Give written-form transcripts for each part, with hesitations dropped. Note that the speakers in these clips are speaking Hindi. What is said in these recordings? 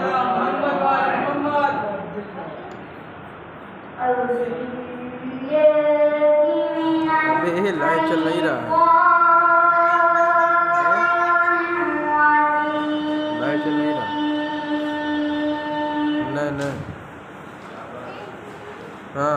अबे लाइट चल नहीं रहा, लाइट चल नहीं रहा। नहीं हाँ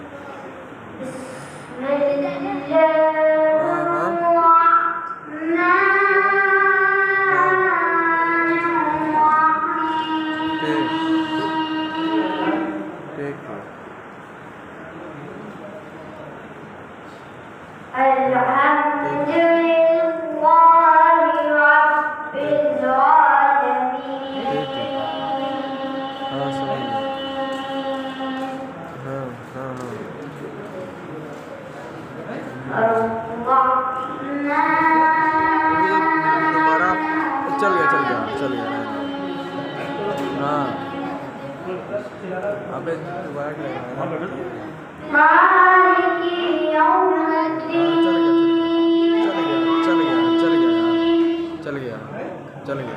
चल गया हाँ। अबे चल गया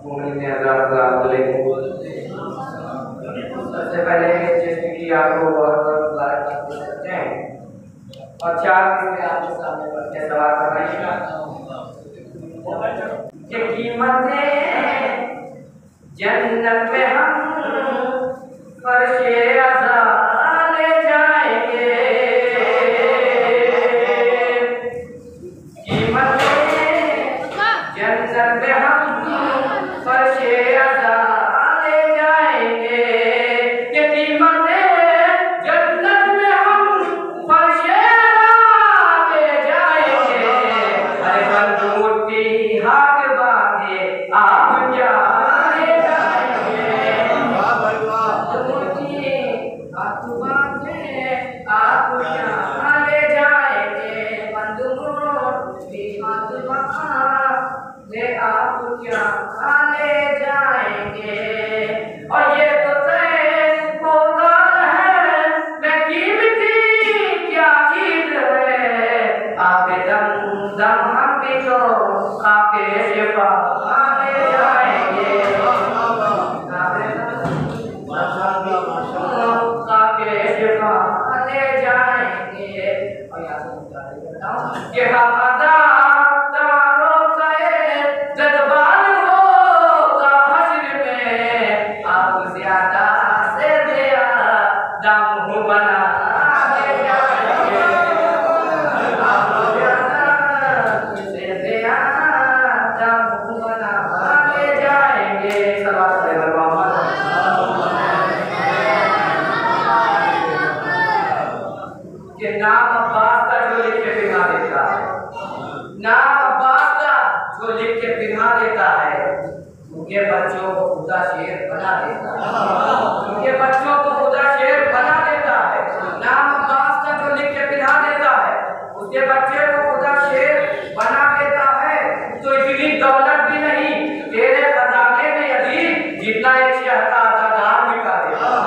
सबसे पहले जैसे कि आपको बहुत बहुत मुबारक करते हैं और 4 दिन में आपके सामने बच्चे सवाल करवाइएगा कि कीमतें जन्नत में हम फर्शे अज़ा ले जाएंगे, कीमतें जन्नत में हम फर्शे अज़ा ले जाएंगे, ये कीमतें जन्नत में हम फर्शे अज़ा ले जाएंगे। अरे बंद मुट्ठी हाथ बांधे आप क्या ले जाएंगे, हाथ बांधे आप क्या ले जाएंगे, बंद मुट्ठी हाथ बांधे आप क्या ले जाएंगे। और ये तो तय होगा है मैं कीमती क्या चीज है, आपके दम दम हम भी तो आपके शिफा ले जाएंगे, आपके शिफा ले जाएंगे। और यहाँ से कि हम अदा तारों का जज्बान होगा हश्र में, आप ज्यादा से ज्यादा मुँह बना ले जाएंगे, आप ज्यादा से ज्यादा मुँह बना ले जाएंगे। सलात के नाम अब्बास का जो लिख के पिघला देता है, नाम अब्बास का जो लिख के पिघला देता है, उनके बच्चों को खुदा शेर बना देता है, उनके बच्चों को खुदा शेर बना देता है। नाम अब्बास का जो लिख के पिघला देता है, उसके बच्चे को खुदा शेर बना देता है। तो इतनी दौलत भी नहीं तेरे खजाने में अजीज जितना एक शहजादा मिटा देता है।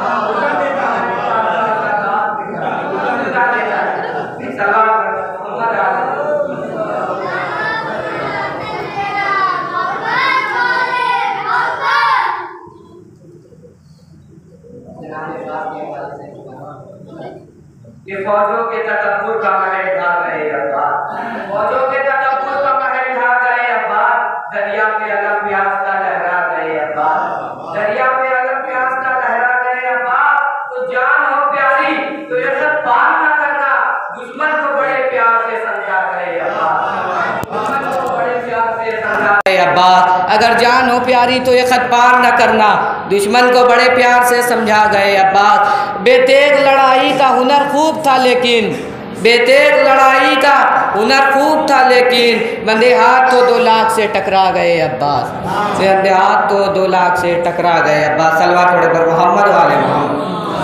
ये फौजों के तकब्बुर का महल ढा गए अब्बास, फौजों के तकब्बुर का महल ढा गए अब्बास, दरिया पे अलग प्यास का लहरा गए अब्बास, दरिया पे अलग प्यास का लहरा गए अब्बास। तो जान हो प्यारी तो ये सब पार ना करना, दुश्मन को बड़े प्यार से समझा गए अब्बास, दुश्मन को बड़े प्यार से समझा गए अब्बास। अगर जान हो प्यारी तो ये खत पार न करना, दुश्मन को बड़े प्यार से समझा गए अब्बास। बेतेग लड़ाई का हुनर खूब था लेकिन, बेतेग लड़ाई का हुनर खूब था लेकिन, बंदे हाथ तो 2 लाख से टकरा गए अब्बास, बंदे हाथ तो 2 लाख से टकरा गए अब्बास। सलवा थोड़े पर मोहम्मद वाले मोहम्मद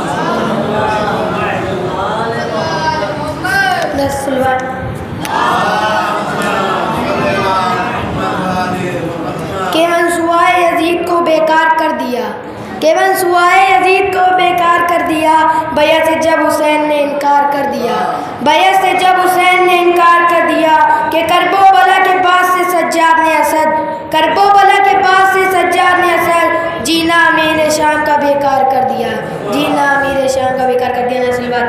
के मंसूआए यजीद को बेकार कर दिया, के मंसूआए यजीद को बेकार कर दिया, बैत से जब हुसैन ने इनकार कर दिया, बैत से जब हुसैन ने इनकार कर दिया। कि करबो बला के पास से सज्जाद ने असद, करबो बला के पास से सज्जाद ने असद, जीना अमीर शाम का बेकार कर दिया, जीना अमीर शाम का बेकार कर दिया। नस्लवार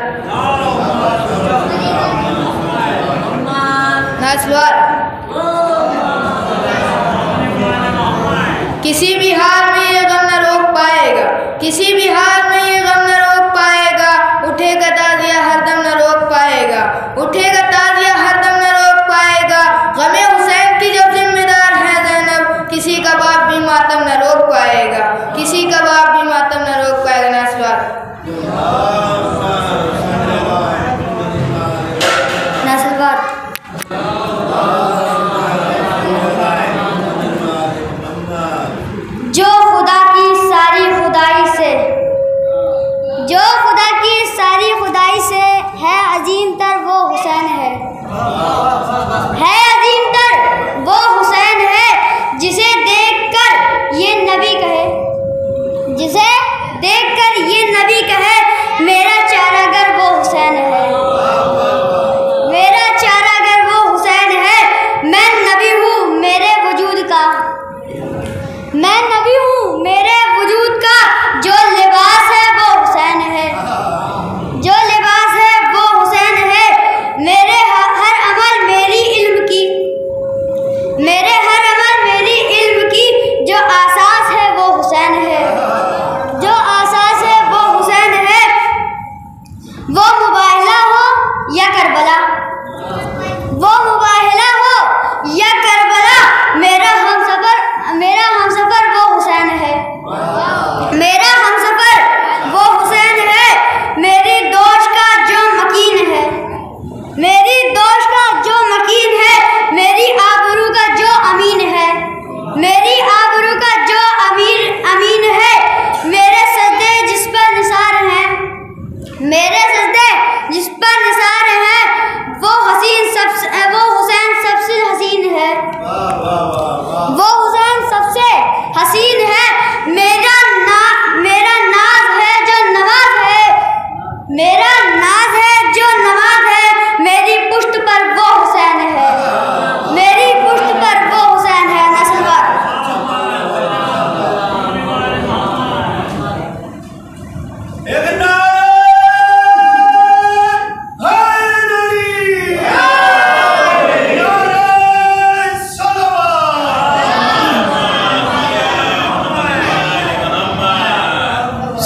नस्लवार किसी भी हाल में ये गम न रोक पाएगा, किसी भी हाल में ये गम न रोक पाएगा, उठेगा ताज़िया हरदम न रोक पाएगा, उठेगा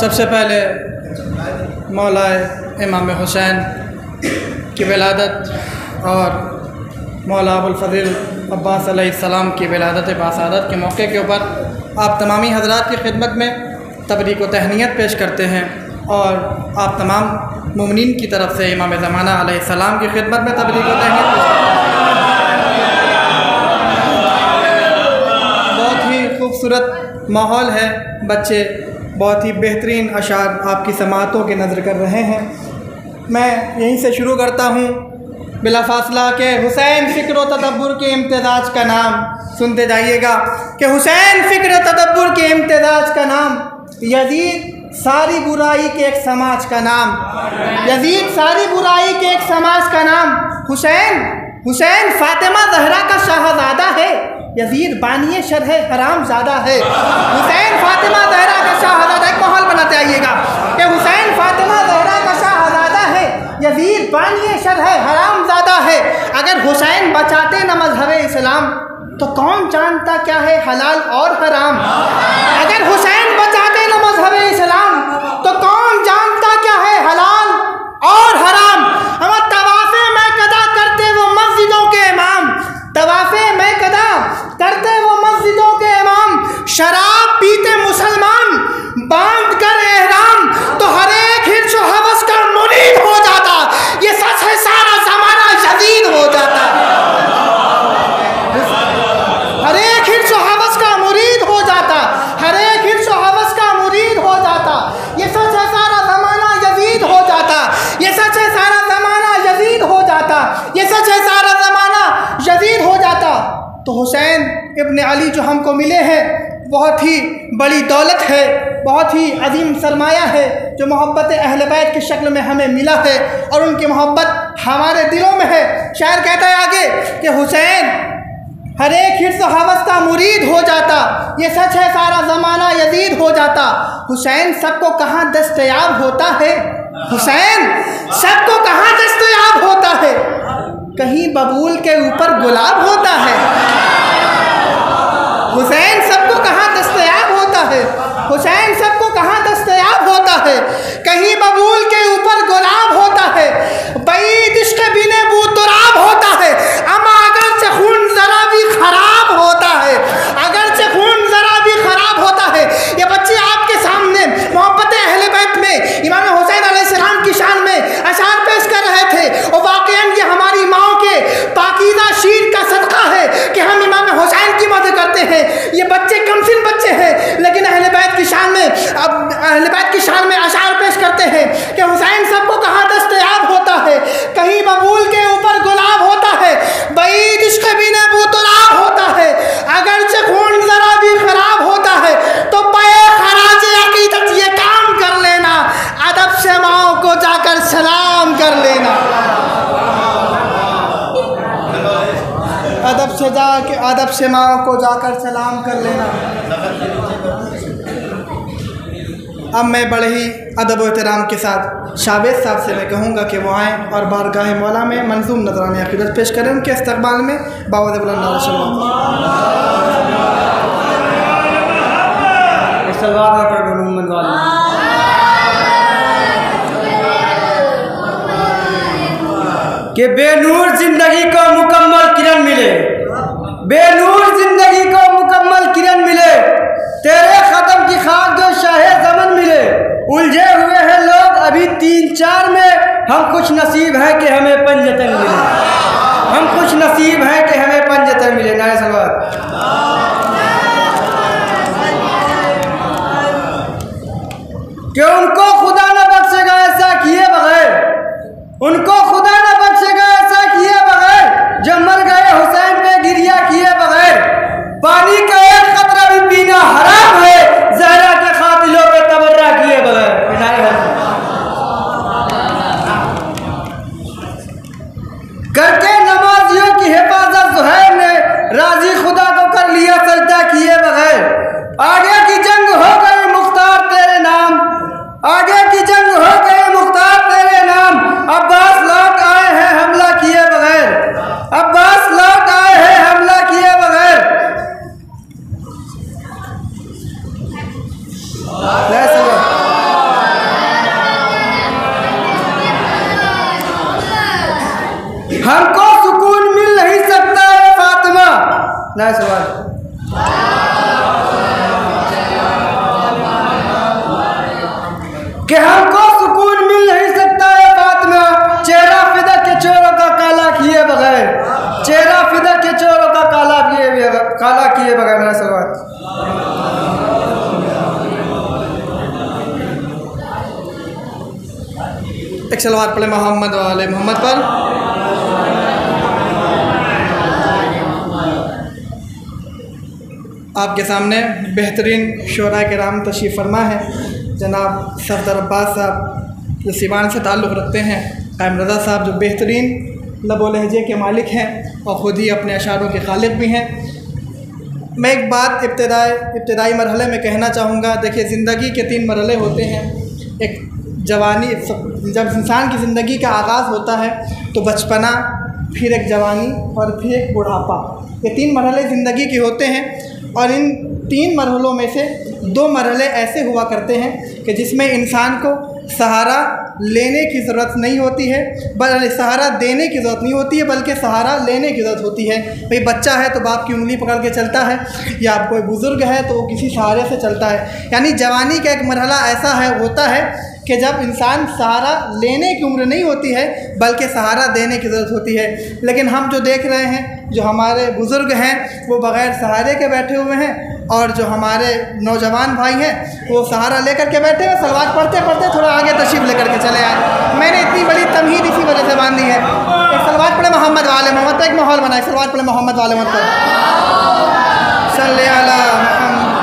सबसे पहले मौला इमाम हुसैन की विलादत और मौला अबुल फज़ल अब्बास अलैहिस्सलाम की विलादत बासादत के मौके के ऊपर आप तमामी हज़रात की खिदमत में तबरीक व तहनीत पेश करते हैं और आप तमाम मुमिनीन की तरफ से इमाम ज़माना अलैहिस्सलाम की खिदमत में तबरीक व तहनीत पेश करते हैं। बहुत ही खूबसूरत माहौल है, बच्चे बहुत ही बेहतरीन अशार आपकी समातों के नज़र कर रहे हैं। मैं यहीं से शुरू करता हूँ बिला फासला के हुसैन फ़िक्र व तदब्बुर के इम्तिज़ाज का नाम सुनते जाइएगा कि हुसैन फ़िक्र तदब्बुर के इम्तिज़ाज का नाम, यजीद सारी बुराई के एक समाज का नाम, यजीद सारी बुराई के एक समाज का नाम। हुसैन फ़ातिमा ज़हरा का शाहज़ादा है, यजीद बानिए शरह हराम ज़्यादा है। हुसैन फ़ातिमा ज़हरा का शाहज़ादा, एक माहौल बनाते आइएगा कि हुसैन फ़ातिमा ज़हरा का शाहज़ादा है, यजीद बानिए शरह हराम ज़्यादा है। अगर हुसैन बचाते न मज़हब इस्लाम तो कौन जानता क्या है हलाल और हराम। अगर हुसैन बचाते न मज़हब इस्लाम तो कौन जानता क्या है हलाल और हराम। हम तवाफ़े में कदा करते वो मस्जिदों के इमाम, तवाफ़े में कदा करते वो मस्जिदों के इमाम, शराब पीते मुसलमान बांध कर एहराम तो हर एक हिर्स व हवस का मुरीद हो जाता। ये सच है, सारा ज़माना यजीद हो जाता। हर एक हिर्स व हवस का मुरीद हो जाता, हर एक हिर्स व हवस का मुरीद हो जाता। ये सच है, सारा ज़माना यजीद हो जाता। ये सच है, सारा ज़माना यजीद हो जाता। ये सच है, सारा ज़माना यजीद हो जाता। तो हुसैन इब्न अली जो हमको मिले हैं बहुत ही बड़ी दौलत है, बहुत ही अजीम सरमाया है जो मोहब्बत अहले बैत की शक्ल में हमें मिला है और उनकी मोहब्बत हमारे दिलों में है। शायर कहता है आगे कि हुसैन हर एक हिर्स व हवस का मुरीद हो जाता। ये सच है, सारा ज़माना यजीद हो जाता। हुसैन सबको कहाँ दस्तयाब होता है, हुसैन सबको कहाँ दस्तयाब होता है। कहीं बबूल के ऊपर गुलाब होता है। हुसैन सबको कहाँ दस्तयाब होता है, हुसैन सबको कहाँ दस्तयाब होता है। कहीं बबूल के ऊपर गुलाब होता है, बैद इश्क़ बिने बूतराब होता है। अमा अगर से खून ज़रा भी खराब होता है, अगर से खून ज़रा भी खराब होता है। ये बच्चे आपके सामने मोहब्बत अहले बैत में इमाम हुसैन अलैहिस्सलाम की शान में अशार पेश कर रहे थे और वाक़ईन ये हमारी माओ के पाकीज़ा शीर का सदका है कि हम इमाम हुसैन की मदद करते हैं। ये बच्चे कमसिन बच्चे हैं लेकिन अहले बैत की शान में, अब अहले बैत की शान में अशार पेश करते हैं कि हुसैन सबको कहाँ दस्तयाब होता है। कहीं बबूल के ऊपर गुलाब होता है, बैद इश्क़ बिने बूतराब होता है। अगर से खून ज़रा भी खराब होता है तो पे खराज अक़ीदत ये काम कर लेना, अदब से माओ को जाकर सलाम कर लेना, अदब से माओ को जाकर सलाम कर लेना। अब मैं बड़े ही अदब व एहतराम के साथ शाबेद साहब से मैं कहूँगा कि वो आएँ और बारगाह मौला में मंजूम नजराने अक़ीदत पेश करें। उनके इस्तक़बाल में बावद बुलंद कि बेनूर जिंदगी को मुकम्मल किरण मिले, बेनूर जिंदगी को मुकम्मल किरण मिले, तेरे कदम की खाक जो शाहे ज़मन मिले। उलझे हुए हैं लोग अभी 3-4 में, हम कुछ नसीब है कि हमें पंजतन मिले, हम कुछ नसीब है कि हमें पंजतन मिले। नारे सलवात। कि उनको खुदा न बख्शेगा ऐसा किए बगैर, उनको खुदा न बख्शेगा ऐसा किए बगैर, जब मर गए हुसैन पे गिरिया किए बगैर। पानी का एक कतरा भी पीना हराम है, ज़हरा के कातिलों पे तबर्रा किए बगैर। करके नमाजियों की हिफाजत ज़ुहैर ने राजी खुदा को कर लिया सजदा किए बगैर। आगे की जंग हो गई मुख्तार तेरे नाम, आगे की जंग हो गई मुख्तार तेरे नाम। अब्बास लौट आए हैं हमला किए बगैर, अब्बास लौट आए हैं हमला किए बगैर। नया सवाल। कि हमको सुकून मिल नहीं सकता है फातिमा चेहरा फिदा के चोरों का काला किए बगैर, चेहरा फिदा के चोरों का काला किए बगैर। मेरा सवाल। एक सलवात पढ़े मोहम्मद वाले मोहम्मद पर। आपके सामने बेहतरीन शोरा किराम तशरीफ़ फरमा है। जनाब सफदर अब्बास साहब जो सिवान से ताल्लुक़ रखते हैं, कायम रज़ा साहब जो बेहतरीन लब व लहजे के मालिक हैं और ख़ुद ही अपने अशारों के खालिक भी हैं। मैं एक बात इब्तदाई मरहले में कहना चाहूँगा। देखिए, ज़िंदगी के 3 मरहले होते हैं। एक जवानी, जब इंसान की ज़िंदगी का आगाज़ होता है तो बचपना, फिर एक जवानी और फिर एक बुढ़ापा। ये 3 मरहले ज़िंदगी के होते हैं और इन 3 मरहलों में से 2 मरहले ऐसे हुआ करते हैं कि जिसमें इंसान को सहारा लेने की ज़रूरत नहीं होती है, बल्कि सहारा देने की ज़रूरत नहीं होती है, बल्कि सहारा लेने की ज़रूरत होती है। भाई बच्चा है तो बाप की उंगली पकड़ के चलता है, या कोई बुज़ुर्ग है तो वो किसी सहारे से चलता है। यानी जवानी का एक मरहला ऐसा होता है कि जब इंसान सहारा लेने की उम्र नहीं होती है बल्कि सहारा देने की ज़रूरत होती है। लेकिन हम जो देख रहे हैं, जो हमारे बुज़ुर्ग हैं वो बग़ैर सहारे के बैठे हुए हैं, और जो हमारे नौजवान भाई हैं वो सहारा लेकर के बैठे हैं। सलवात पढ़ते पढ़ते थोड़ा आगे तशरीफ़ लेकर के चले आए। मैंने इतनी बड़ी तमहीद इसी वजह से बांधी है। एक सलवात पढ़े मोहम्मद वाले मोहम्मद पर, एक माहौल बनाए। सलवात पढ़े मोहम्मद वाले मोहम्मद पर। सल्ले अला मुहम्मद।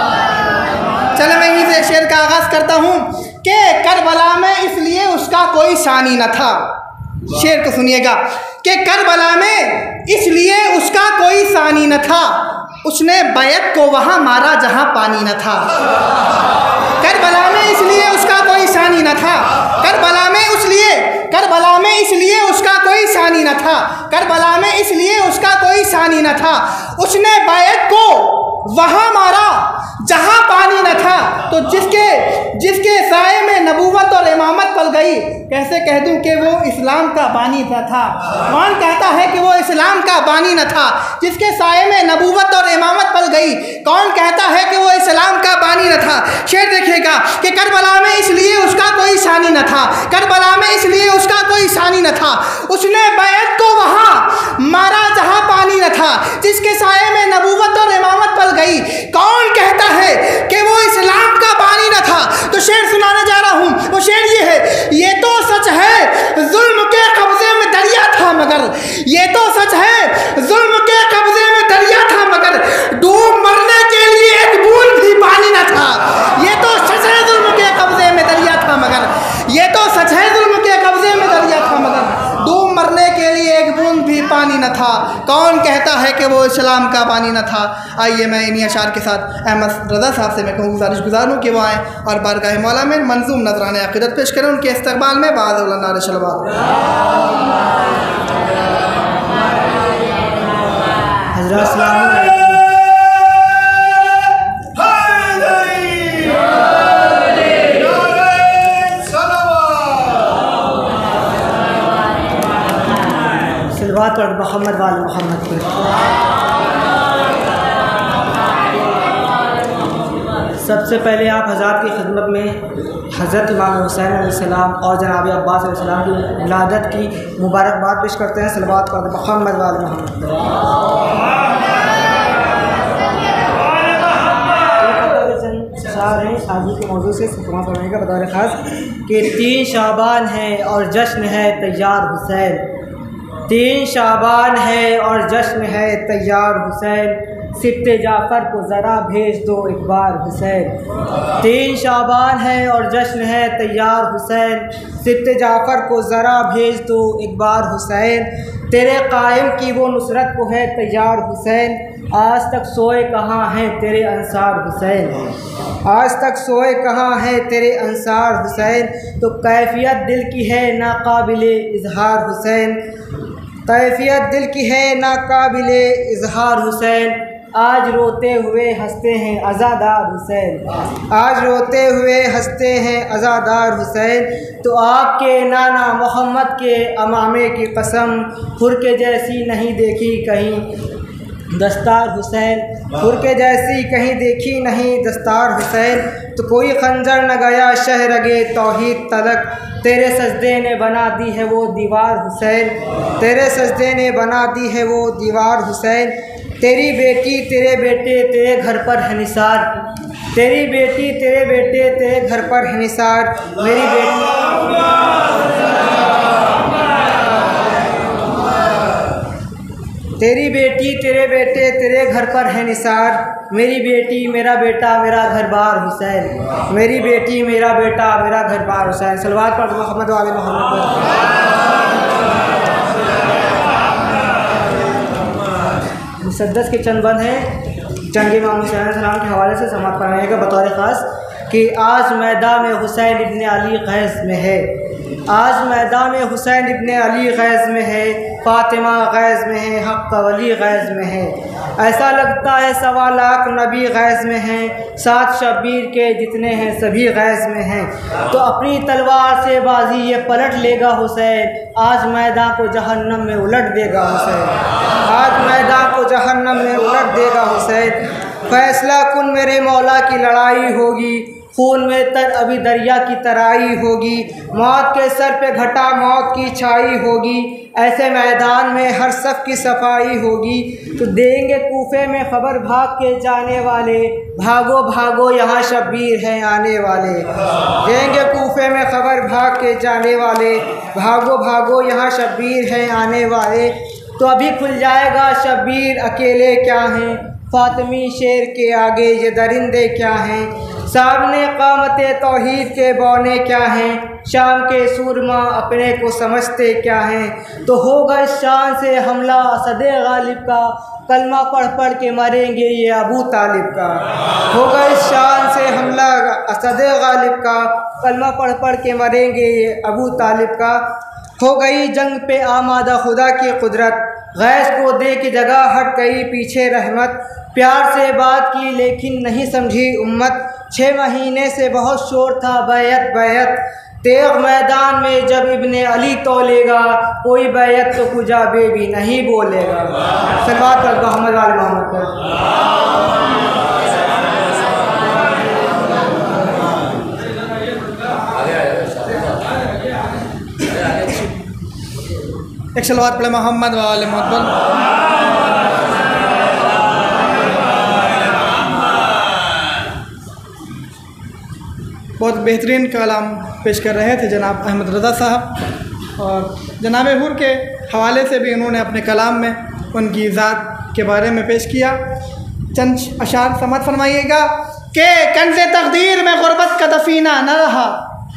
चले मैं यहीं से शेर का आगाज़ करता हूँ कि करबला में इसलिए उसका कोई सानी न था। शेर को सुनिएगा कि करबला में इसलिए उसका कोई सानी न था, उसने बैत को वहाँ मारा जहाँ पानी न था। करबला में इसलिए उसका कोई सानी न था, करबला में इसलिए उसका कोई सानी न था, करबला में इसलिए उसका कोई सानी न था, उसने बैत को वहाँ मारा जहाँ पानी न था। तो जिसके साए में नबूवत और इमामत पल गई, कैसे कह दूं कि वो इस्लाम का बानी न था। कौन कहता है कि वो इस्लाम का बानी न था? जिसके साए में नबूवत और इमामत पल गई, कौन कहता है कि वो इस्लाम का बानी न था? शेर देखिएगा कि करबला में इसलिए उसका कोई सानी न था, करबला में इसलिए उसका कोई सानी न था, उसने बैत को वहाँ मारा जहाँ पानी न था। जिसके साए में नबूवत और इमामत पल गई, कौन कहता है कि वो इस्लाम का बानी न था? तो शेर सुनाने जा रहा हूँ। वो शेर ये है, ये तो सच है जुल्म के कब्जे में दरिया था मगर, ये तो सच है जुल्म के कब्जे में दरिया था मगर, डूब मरने के लिए एक बूंद भी पानी न था। ये तो सच है जुल्म के कब्जे में दरिया था मगर, ये तो सच है जुल्म के कब्जे में दरिया था मगर, डूब मरने के लिए एक बूंद भी पानी न था। कौन कहता है कि वो इस्लाम का बानी न था? आइए मैं इन्हीं अशार के साथ अहमद रज़ा साहब से मैं कहूँ गुजारिश गुजारूँ कि वो आएँ और बारगाह मौला में मंजूम नजराने अक़ीदत पेश करें। उनके इस्तक़बाल में बाज़ शलवात। हज़रत सलाम सलवात और मोहम्मद वाले मोहम्मद पर। सबसे पहले आप हज़रात की खिदमत में हज़रत इमाम हुसैन अलैहिस्सलाम और जनाब अब्बास अलैहिस्सलाम की विलादत की मुबारकबाद पेश करते हैं। सलवात और मोहम्मद वाले मोहम्मद। हैं शादी के मौजू से करने का बता ख़ास कि 3 शाबान है और जश्न है तैयार हुसैन, 3 शाबान है और जश्न है तैयार हुसैन, सित्ते जाफ़र को ज़रा भेज दो एक बार हुसैन। 3 शाबान है और जश्न है तैयार हुसैन, सित्ते जाफ़र को ज़रा भेज दो एक बार हुसैन। तेरे कायम की वो नुसरत को है तैयार हुसैन, आज तक सोए कहाँ हैं तेरे अंसार हुसैन, आज तक सोए कहाँ हैं तेरे अंसार हुसैन। तो कैफियत दिल की है नाकाबिले इजहार हुसैन, कैफियत दिल की है नाकाबिले इजहार हुसैन। आज रोते हुए हंसते हैं अज़ादार हुसैन, आज रोते हुए हंसते हैं अज़ादार हुसैन। तो आपके नाना मोहम्मद के अमामे की कसम, हुर के जैसी नहीं देखी कहीं, दस्तार हुसैन, हुर के जैसी कहीं देखी नहीं दस्तार हुसैन। तो कोई खंजर न गया शहरगे तौहीद तलक, तेरे सजदे ने बना दी है वो दीवार हुसैन, तेरे सजदे ने बना दी है वो दीवार हुसैन। तेरी बेटी तेरे बेटे तेरे घर पर है निसार, तेरी बेटी तेरे बेटे तेरे घर पर है निसार। मेरी बेटी तेरी बेटी तेरे बेटे तेरे घर पर है निसार। मेरी बेटी मेरा बेटा मेरा घर बार हुसैन, मेरी बेटी मेरा बेटा मेरा घर बार हुसैन। सलवात पर मोहम्मद वाले मोहम्मद। मुसद्दस के चंद बंद हैं जंग इमाम हुसैन सलाम के हवाले से समाप्त कराएगा बतौर ख़ास कि आज मैदान में हुसैन इब्न अली गैज़ में है, आज मैदान में हुसैन इब्न अली गैज़ में है, फ़ातिमा गैज़ में है, हक़ वली गैज़ में है। ऐसा लगता है 1.25 लाख नबी गैज़ में हैं, 7 शब्बीर के जितने हैं सभी गैज़ में हैं। तो अपनी तलवार से बाजी ये पलट लेगा हुसैन, आज मैदान को जहन्नम में उलट देगा हुसैन, आज मैदान को जहन्नम में उलट देगा हुसैन। फैसला कुन मेरे मौला की लड़ाई होगी, खून में तर अभी दरिया की तराई होगी, मौत के सर पे घटा मौत की छाई होगी, ऐसे मैदान में हर सफ की सफाई होगी। तो देंगे कूफे में खबर भाग के जाने वाले, भागो भागो यहाँ शब्बीर हैं आने वाले। देंगे कूफे में खबर भाग के जाने वाले, भागो भागो यहाँ शब्बीर हैं आने वाले। तो अभी खुल जाएगा शब्बीर अकेले क्या हैं, फातिमी शेर के आगे ये दरिंदे क्या हैं, सामने क़ामते तौहीद के बौने क्या हैं, शाम के सूरमा अपने को समझते क्या हैं। तो होगा इस शान से हमला असदे गालिब का, कलमा पढ़ पढ़ के मरेंगे ये अबू तालिब का। होगा इस शान से हमला असदे गालिब का, कलमा पढ़ पढ़ के मरेंगे ये अबू तालिब का। हो गई जंग पे आमादा खुदा की कुदरत, गैस को दे की जगह हट गई पीछे रहमत। प्यार से बात की लेकिन नहीं समझी उम्मत, 6 महीने से बहुत शोर था बैयत बैयत। तेग मैदान में जब इब्ने अली तोलेगा, कोई बैयत तो कुजा बेबी नहीं बोलेगा। सलवात पर मोहम्मद वाले मोहम्मद पर। एक सलवात पढ़े मोहम्मद वाले मोहम्मद। बहुत बेहतरीन कलाम पेश कर रहे थे जनाब अहमद रज़ा साहब, और जनाब हुर के हवाले से भी उन्होंने अपने कलाम में उनकी ज़ात के बारे में पेश किया। चंद अशार समात फरमाइएगा कि कंज़े तक़दीर में गुरबत का दफीना न रहा,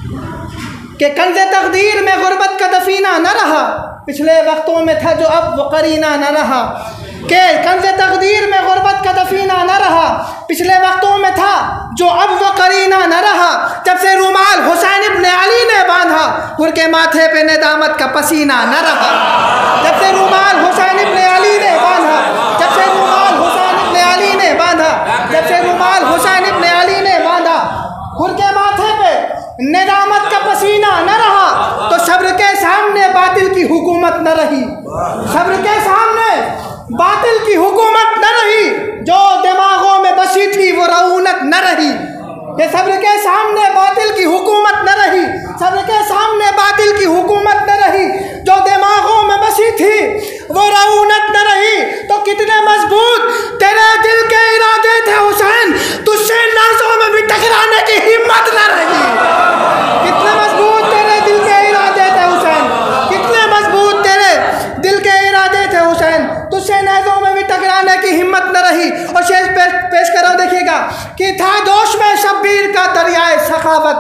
कि कंज़े तक़दीर में गुरबत का दफीना न रहा, पिछले वक्तों में था जो अब वो करीना न रहा। कि कंज़े तक़दीर में गुरबत का दफीना न रहा, पिछले वक्तों में था जो अब वो करीना न रहा। जब से रुमाल हुसैन इब्ने अली ने बांधा, हुर के माथे पे नेदामत का पसीना न रहा। जब से रुमाल हुसैन इब्ने अली ने बांधा, जब से रुमाल हुसैन इब्ने अली ने बांधा, जब से रुमाल हुसैन इब्ने अली ने बांधा, हुर के माथे पे नेदामत का पसीना न रहा। तो सब्र के सामने बातिल की हुकूमत न रही, सब्र के सामने बातिल की हुकूमत न रही, जो दिमागों में बसी थी वो रऊनक न रही। ये सब्र के सामने बातिल की हुकूमत न रही, सब्र के सामने बातिल की हुकूमत न रही, जो दिमागों में बसी थी वो रऊनक न रही। तो कितने मजबूत तेरे दिल के इरादे थे हुसैन, तुझसे नाज़ों में भी टकराने की हिम्मत न रही। कितने मजबूत तेरे दिल के इरादे थे हुसैन, कितने मजबूत तेरे दिल के इरादे थे हुसैन, तुझसे नाज़ों में भी टकराने की हिम्मत न रही। और शेष पेश करो, देखिएगा कि था जोश में शब्बीर का दरियाए सखावत,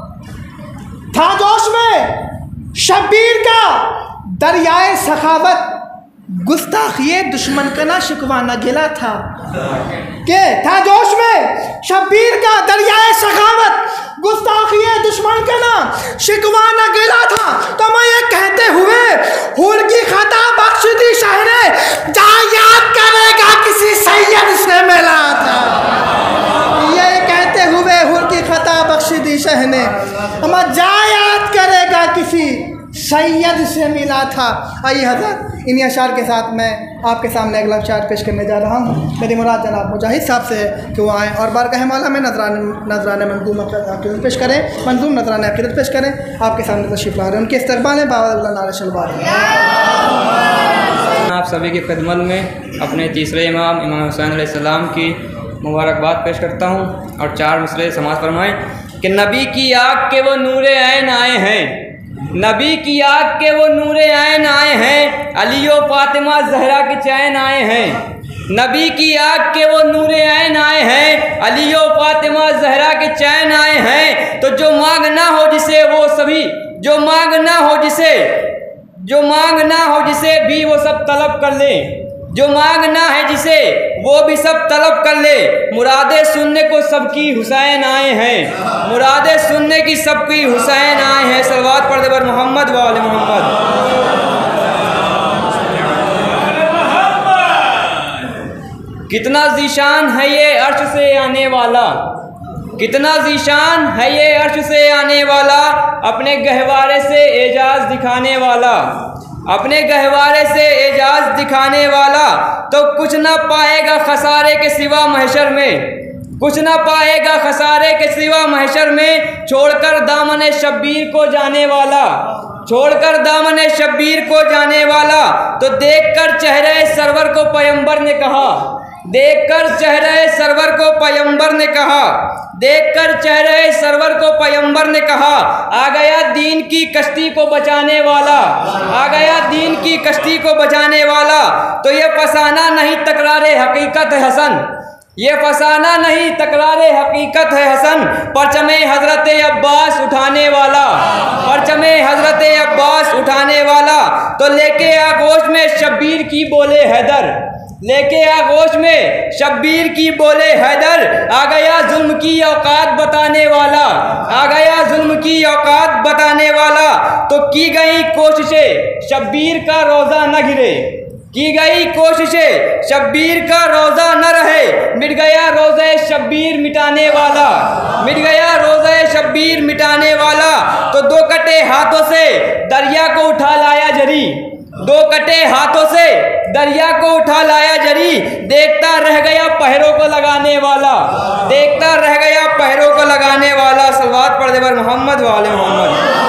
था जोश में शब्बीर का दरियाए सखावत, गुस्ताखिए दुश्मन का ना शिकवा न गिला था। के था जोश में शब्बीर का दरियाए सखावत, गुस्ताखिए दुश्मन का ना शिकवा न गिला था। तो मैं ये कहते हुए हुर की खता बख्श दी शहरे, जा याद करेगा किसी सैयद से मिला था। ये कहते हुए हुर की खता बख्श दी शहने, हम जा याद करेगा किसी सैयद से मिला था। आइए हज़रत इन्हीं अशार के साथ मैं आपके सामने अगला शायर पेश करने जा रहा हूँ। मेरी मुराद जनाब मुजाहिद साहब से है कि वो आएँ और बारगाह मौला में नजरान मंजूम अक़ीदत पेश करें, मंजूम नजरान अक़ीदत पेश करें। आपके सामने तशरीफ़ ला रहे हैं, उनके इस्तक़बाल में बाबा नारे शलवार। आप सभी की खिदमत में अपने तीसरे इमाम हुसैन अलैहिस्सलाम की मुबारकबाद पेश करता हूँ और 4 मिसरे समाअत फरमाएँ कि नबी की आग के वो नूरे ऐन आए हैं, नबी की आग के वो नूरे ऐन आए हैं, अली व फातिमा ज़हरा के चैन आए हैं। नबी की आग के वो नूरे ऐन आए हैं, अली व फातिमा ज़हरा के चैन आए हैं। तो जो मांग ना हो जिसे वो सभी, जो मांग ना हो जिसे भी वो सब तलब कर ले, जो मांग ना है जिसे वो भी सब तलब कर ले। मुरादे सुनने को सबकी हुसैन आए हैं, मुरादे सुनने की सबकी हुसैन आए हैं। सलवात पढ़ दे बर मोहम्मद व आले मोहम्मद। कितना ज़ीशान है ये अर्श से आने वाला, कितना ज़ीशान है ये अर्श से आने वाला, अपने गहवारे से एजाज दिखाने वाला, अपने गहवारे से एजाज दिखाने वाला। तो कुछ ना पाएगा खसारे के सिवा महशर में, कुछ ना पाएगा खसारे के सिवा महशर में। छोड़कर दामन शब्बीर को जाने वाला, छोड़कर दामन शब्बीर को जाने वाला। तो देखकर चेहरे सरवर को पैगंबर ने कहा, देखकर चेहरे सरवर को पैगंबर ने कहा, देखकर चेहरे सरवर को पैगंबर ने कहा, आ गया दीन की कश्ती को बचाने वाला, आ गया दीन की कश्ती को बचाने वाला। तो ये फसाना नहीं तकरारे हकीकत है हसन, ये फसाना नहीं तकरारे हकीकत है हसन। परचमे हजरत अब्बास उठाने वाला, परचमे हजरत अब्बास उठाने वाला। तो लेके आगोश में शब्बीर की बोले हैदर, लेके आगोश में शब्बीर की बोले हैदर। आ गया जुल्म की औकात बताने वाला, आ गया जुल्म की औकात बताने वाला। तो की गई कोशिशें शब्बीर का रोज़ा न गिरे, की गई कोशिशें शब्बीर का रोज़ा न रहे। मिट गया रोज़े शब्बीर मिटाने वाला, मिट गया रोज़े शब्बीर मिटाने वाला। तो 2 कटे हाथों से दरिया को उठा लाया जरी, 2 कटे हाथों से दरिया को उठा लाया जरी। देखता रह गया पहरों को लगाने वाला, देखता रह गया पहरों को लगाने वाला। सलवात पढ़ दे बर मोहम्मद व आले मोहम्मद।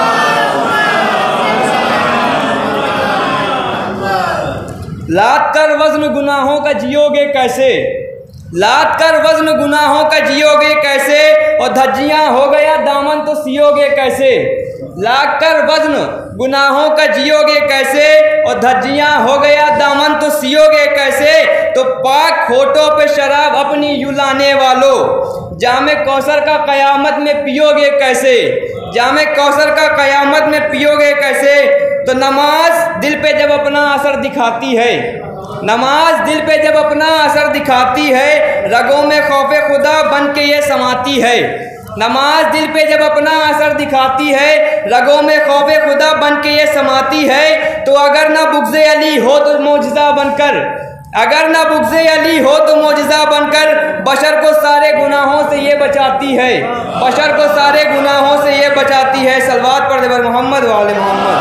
लाद कर वज़्न गुनाहों का जियोगे कैसे, लाद कर वज़्न गुनाहों का जियोगे कैसे। और धज्जियाँ हो गया दामन तो सियोगे कैसे, लाद कर वज़्न गुनाहों का जियोगे कैसे। और धज्जियाँ हो गया दामन तो सियोगे कैसे। तो पाक होठों पे शराब अपनी युलाने वालों, जामे कौसर का क़यामत में पियोगे कैसे, जामे कौसर का क़यामत में पियोगे कैसे। तो नमाज दिल पे जब अपना असर दिखाती है, नमाज दिल पे जब अपना असर दिखाती है, रगों में खौफे खुदा बन के ये समाती है। नमाज दिल पे जब अपना असर दिखाती है, रगों में खौफे खुदा बन के ये समाती है। तो अगर ना बुग़्ज़े अली हो तो मोजिज़ा बनकर, अगर ना बुग़्ज़े अली हो तो मोजिज़ा बनकर। बशर को सारे गुनाहों से ये बचाती है, बशर को सारे गुनाहों से ये बचाती है। सलवात पढ़ दे बर मोहम्मद व आले मोहम्मद।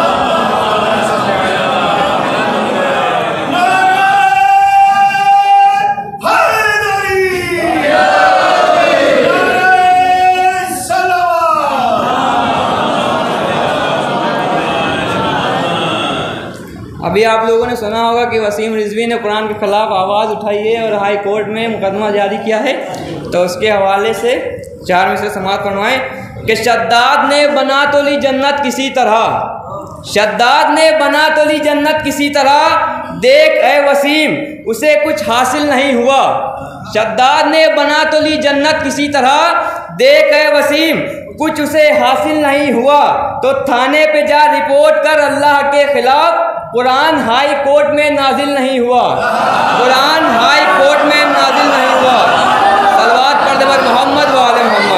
अभी आप लोगों ने सुना होगा कि वसीम रिजवी ने कुरान के ख़िलाफ़ आवाज़ उठाई है और हाई कोर्ट में मुकदमा जारी किया है। तो उसके हवाले से 4 में से समाअत फरमाएं कि शद्दाद ने बना तो ली जन्नत किसी तरह, शद्दाद ने बना तो ली जन्नत किसी तरह। देख ए वसीम उसे कुछ हासिल नहीं हुआ, शद्दाद ने बना तो ली जन्नत किसी तरह। देख ए वसीम कुछ उसे हासिल नहीं हुआ। तो थाने पे जा रिपोर्ट कर अल्लाह के खिलाफ, कुरान हाई कोर्ट में नाजिल नहीं हुआ, कुरान हाई कोर्ट में नाजिल नहीं हुआ। सलवात पढ़ दे बर मोहम्मद व आले मोहम्मद।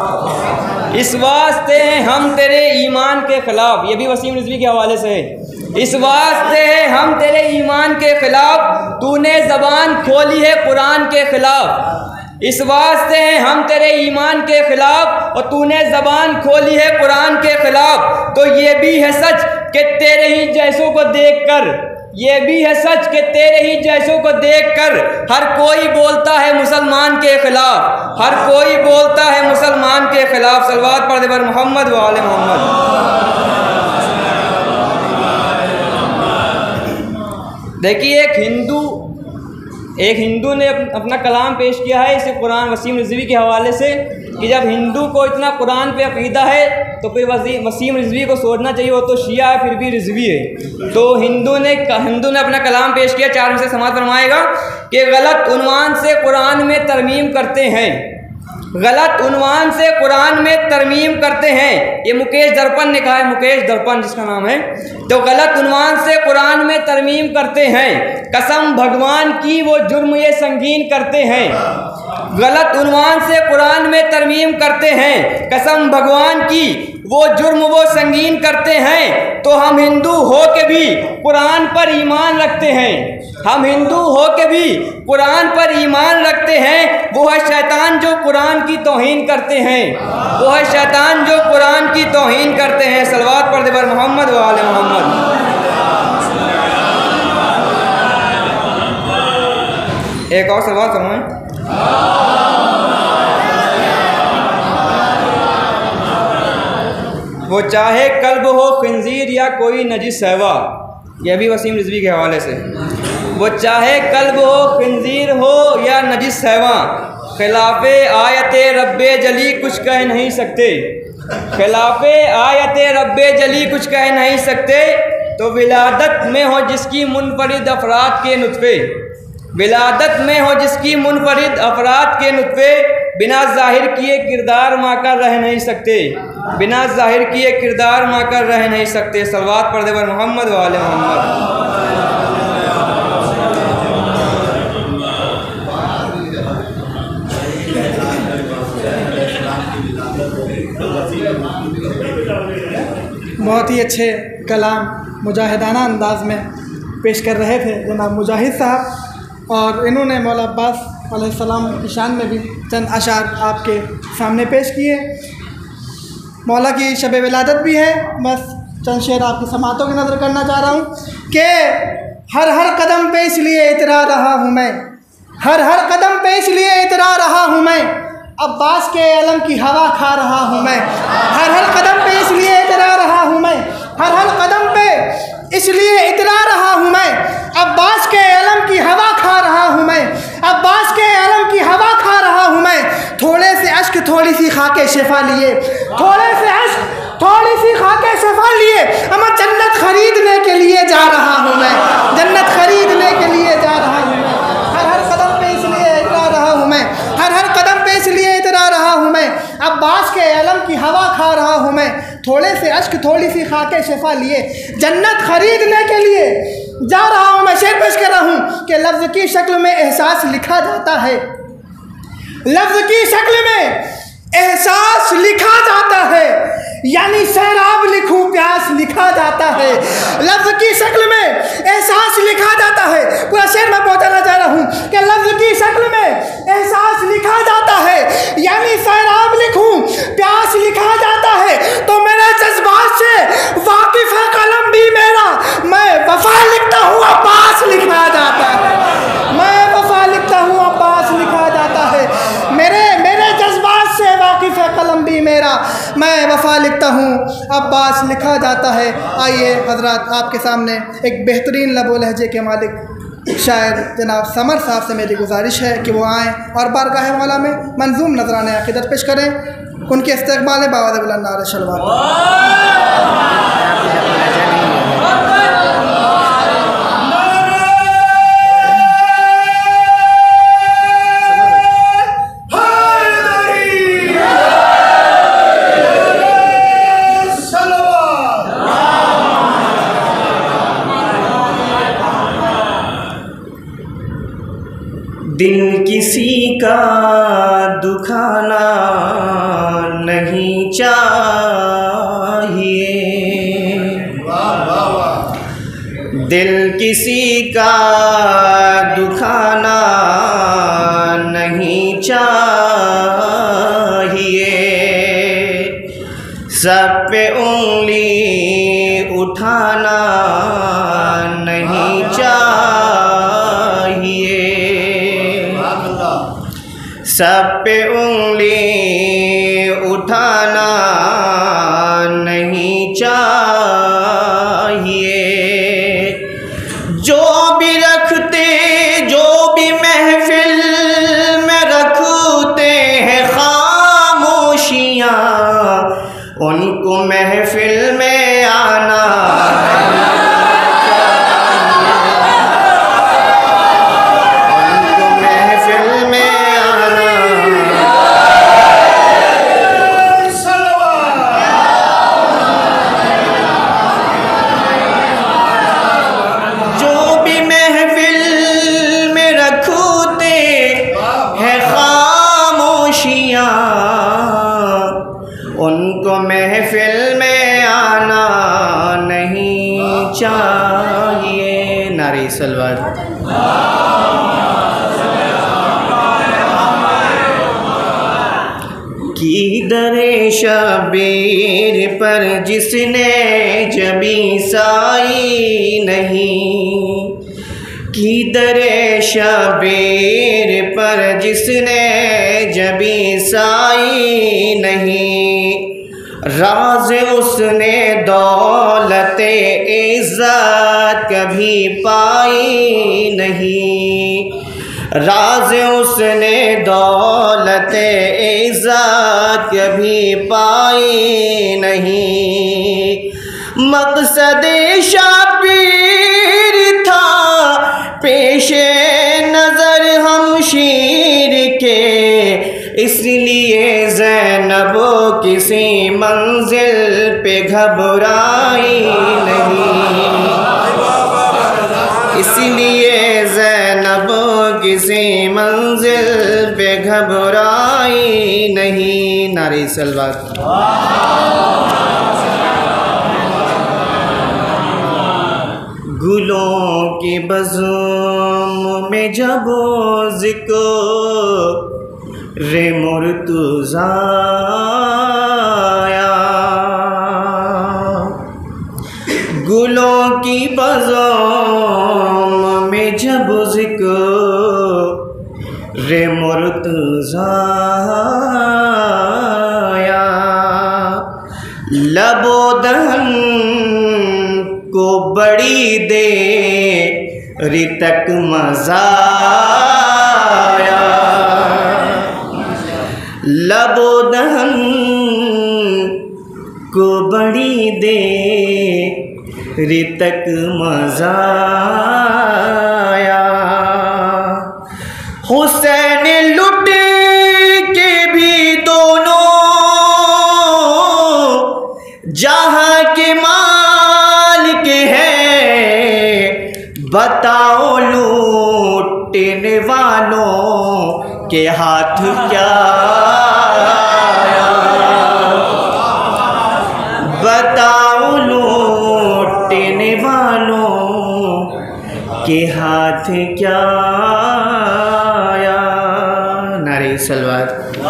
इस वास्ते हम तेरे ईमान के ख़िलाफ़, ये भी वसीम रिजवी के हवाले से है, इस वास्ते है हम तेरे ईमान के खिलाफ, तूने ज़बान खोली है कुरान के खिलाफ। इस वास्ते है हम तेरे ईमान के खिलाफ और तूने ज़बान खोली है कुरान के खिलाफ। तो ये भी है सच कि तेरे ही जैसों को देखकर, ये भी है सच कि तेरे ही जैसों को देखकर हर कोई बोलता है मुसलमान के खिलाफ, हर कोई बोलता है मुसलमान के खिलाफ। सलवात पढ़ दे बर मोहम्मद व आले मोहम्मद। देखिए एक हिंदू ने अपना कलाम पेश किया है इसे कुरान वसीम रिजवी के हवाले से कि जब हिंदू को इतना कुरान पे अकीदा है तो फिर वसीम रिजवी को सोचना चाहिए वो तो शिया है फिर भी रिजवी है। तो हिंदू ने अपना कलाम पेश किया, 4 में से समाअत फरमाएगा कि गलत उन्वान से कुरान में तरमीम करते हैं, गलत उन्वान से कुरान में तरमीम करते हैं। ये मुकेश दर्पण ने कहा है, मुकेश दर्पण जिसका नाम है। तो गलत उन्वान से कुरान में तरमीम करते हैं, कसम भगवान की वो जुर्म ये संगीन करते हैं। गलत उन्वान से कुरान में तरमीम करते हैं, कसम भगवान की वो जुर्म वो संगीन करते हैं। तो हम हिंदू हो के भी कुरान पर ईमान रखते हैं, हम हिंदू हो के भी कुरान पर ईमान रखते हैं। वो है शैतान जो कुरान की तौहीन करते हैं, वो है शैतान जो कुरान की तौहीन करते हैं। सलवात पढ़ दे बर मोहम्मद व आले मोहम्मद। एक और सवाल फरमाएं। वो चाहे कल्ब हो खिंजीर या कोई नजिस सहवा, यह भी वसीम रिजवी के हवाले से। वो चाहे कल्ब हो खिंजीर हो या नजिस सहवा, खिलाफे आयते रब्बे जली कुछ कह नहीं सकते, खिलाफे आयते रब्बे जली कुछ कह नहीं सकते। तो विलादत में हो जिसकी मुनफरिद अफराद के नुतफ़े, विलादत में हो जिसकी मुनफरिद अफराद के नुतफ़े, बिना ज़ाहिर किए किरदार माकर रह नहीं सकते, बिना ज़ाहिर किए किरदार माकर रह नहीं सकते। सलवात पढ़ दे बर मोहम्मद व आले मोहम्मद। बहुत ही अच्छे कलाम मुजाहिदाना अंदाज में पेश कर रहे थे जनाब मुजाहिद साहब, और इन्होंने मौला अब्बास अलैहिस्सलाम की शान में भी चंद अशार आपके सामने पेश किए। मौला की शब विलादत भी है, बस चंद शेर आपकी समातों की नज़र करना चाह रहा हूँ कि हर हर कदम पे इसलिए इतरा रहा हूँ मैं, हर हर कदम पे इसलिए इतरा रहा हूँ मैं, अब्बास के अलम की हवा खा रहा हूँ मैं, हर हर कदम पे इसलिए इतरा रहा हूँ मैं, हर हर कदम पे इसलिए इतरा रहा हूँ मैं, अब्बास के अलम की हवा खा रहा हूँ मैं, अब्बास के अलम की हवा खा रहा हूँ मैं। थोड़े से अश्क थोड़ी सी खाके शिफा लिए, थोड़े से अश्क थोड़ी सी खाके शिफा लिए, अमर जन्नत खरीदने के लिए जा रहा हूँ मैं, जन्नत खरीदने के लिए जा रहा हूँ मैं। हर हर कदम पे इसलिए इतरा रहा हूँ मैं, हर हर कदम पे इसलिए इतरा रहा हूँ मैं, अब्बास के अलम की हवा खा रहा हूँ मैं। थोड़े से अश्क थोड़ी सी खाके शिफा लिए, जन्नत खरीदने के लिए जा रहा हूँ मैं। शेर पेश कर रहा हूँ कि लफ्ज़ की शक्ल में एहसास लिखा जाता है, लफ्ज़ की शक्ल में एहसास लिखा जाता है, यानी सैराब लिखूं प्यास लिखा जाता है। लफ्ज़ की शक्ल में एहसास लिखा जाता है, पूरा शेर मैं पहुँचाना चाह रहा हूँ कि लफ्ज़ की शक्ल में एहसास लिखा जाता है, यानी सैराब लिखूं प्यास लिखा जाता है। तो मेरे जज्बात से वाकिफ़ है कलम भी मेरा, मैं वफा लिखता हूँ अब्बास लिखा जाता है, मैं वफा लिखता हूँ अब्बास लिखा जाता है। मेरे जज्बात से वाकिफ़ है कलम भी मेरा, मैं वफा लिखता हूँ अब्बास लिखा जाता है। आइए हजरात, आपके सामने एक बेहतरीन लबो लहजे के मालिक शायर जनाब समर साहब से मेरी गुजारिश है कि वो आएँ और बारगाह मौला में मंजूम नजराने अक़ीदत पेश करें। उनके इस्तक़बाल में बावज़ बुलंद नारे शलवात। दिल किसी का दुखाना नहीं चाहिए, दिल किसी का दुखाना नहीं चाहिए, सब पे उंगली उठाना नहीं चाहिए, सब पे उंगली उठाना नहीं चाहिए। जो भी रखते, जो भी महफिल में रखते हैं खामोशियाँ, उनको महफिल में आना उनको महफिल में आना नहीं चाहिए। नारे सलवात। की दरे शबीर पर जिसने जबी साई नहीं, की दरे शबीर पर जिसने जबी साई नहीं, राज उसने दौलते इज़्ज़त कभी पाई नहीं, राज उसने दौलते इज़्ज़त कभी पाई नहीं। मकसद शबीर था पेशे नज़र हमशीर के, इसलिए ज़ैनब किसी मंजिल पे घबराई नहीं, इसलिए ज़ैनब किसी मंजिल पे घबराई नहीं। नारे सलवात। गुलों की बज़म में जब ज़िक्र मुर्तज़ा आया, गुलों की बज़म में जब ज़िक्र मुर्तज़ा आया, लबो दहन को बड़ी देर तक मज़ा आया, लबो दहन को बड़ी देर तक मज़ा आया। हुसैन लुट के भी दोनों जहाँ के मालिक हैं, बताओ लूटने वालों के हाथ क्या आया, बताओ लूटने वालों के हाथ क्या आया। नारे सलवात।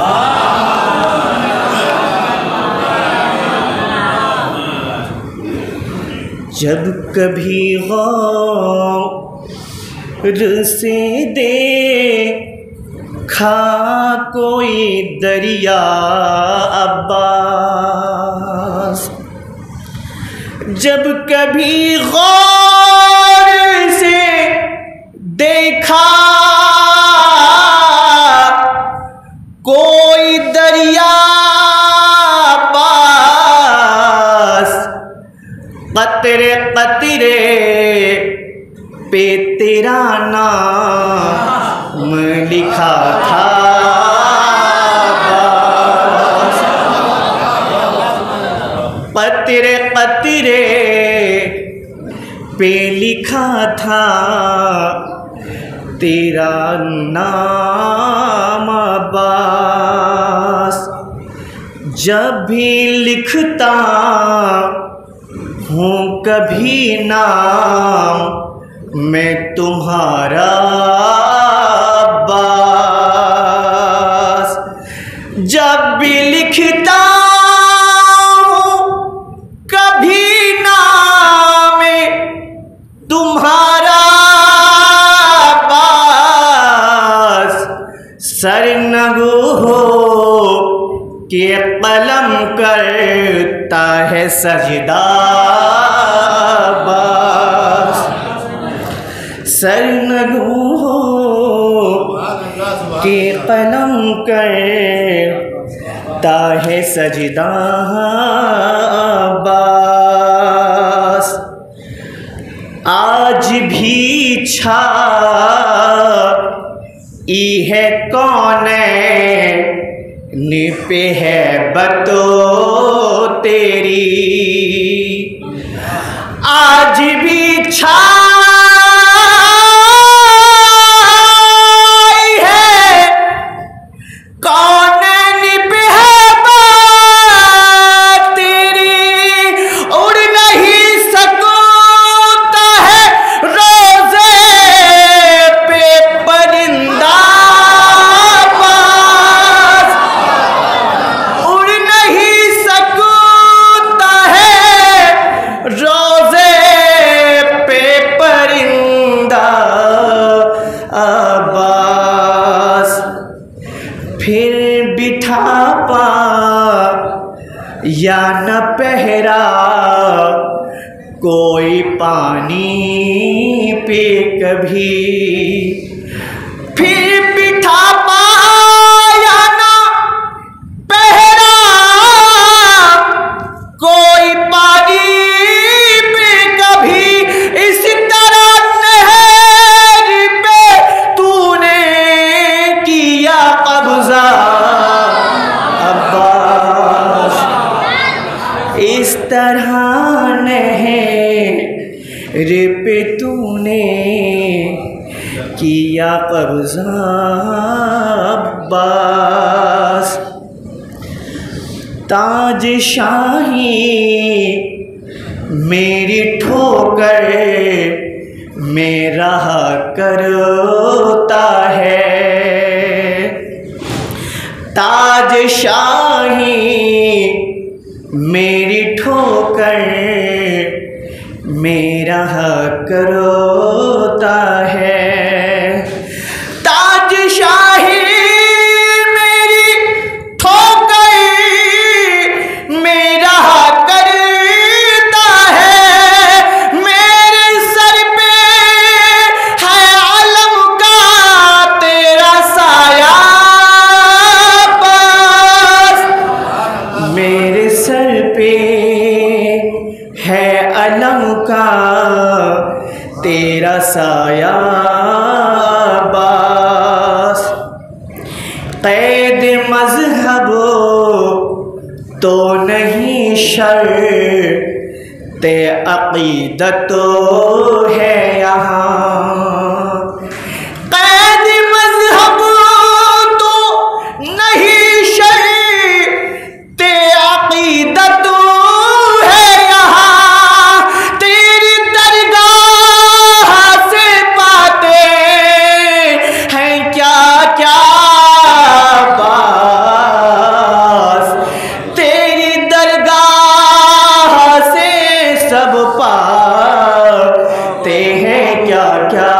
जब कभी गौर से देखा कोई दरिया अब्बास, जब कभी गौर से देखा कोई दरिया अब्बास, कतरे कतरे पे तेरा नाम लिखा था, कतरे कतरे पे लिखा था तेरा नाम अब्बास। जब भी लिखता हूँ कभी नाम मैं तुम्हारा अब्बास। जब भी लिखता हूँ कभी नाम तुम्हारा अब्बास, सरनगू हो के कलम करता है सजदा अब्बास। सरनगू हो के कलम करता है सजदा अब्बास। आज भी छाई है कौनैन पे है बतो तेरी, आज भी छाई है कौनैन पे है बात तेरी। उड़ नहीं सकता है रोज़े पे परिंदा पास, उड़ नहीं सकता है रोज़े पे परिंदा अब्बास। फिर बिठा पा या न पहरा कोई पानी पे कभी, फिर बिठा पा या न पहरा कोई पानी पे कभी। इस तरह नहर पे तूने किया कब्जा अब्बास, इस तरह नहर पे तूने किया कब्जा अब्बास। ताज शाही मेरी ठोकर में रहा करता है, ताज शाही मेरी ठोकर में रहा करता है। ताज शाही मेरी ठोकर में रहा करता है, मेरे सर पे है आलम का तेरा साया पास, मेरे सर पे है अलम का तेरा साया अब्बास। कैद मज़हब तो नहीं शर्त अक़ीदत है यहाँ, कैद मज़हब तो नहीं शर्त अक़ीदत है यहाँ। तेरी दरगाह से पाते हैं क्या क्या बास, तेरी दरगाह से सब पाते हैं क्या क्या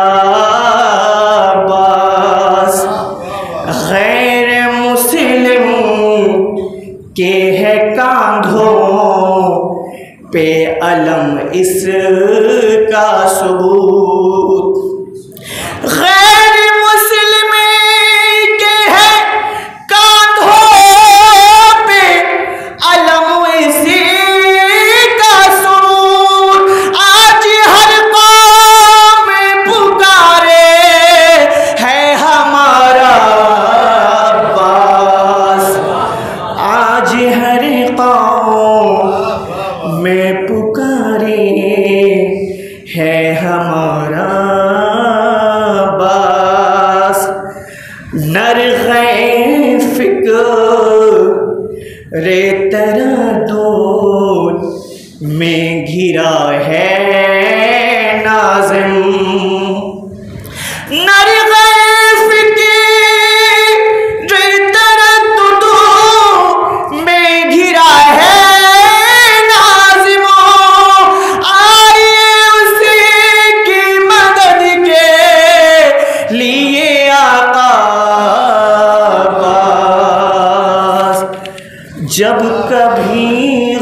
जब कभी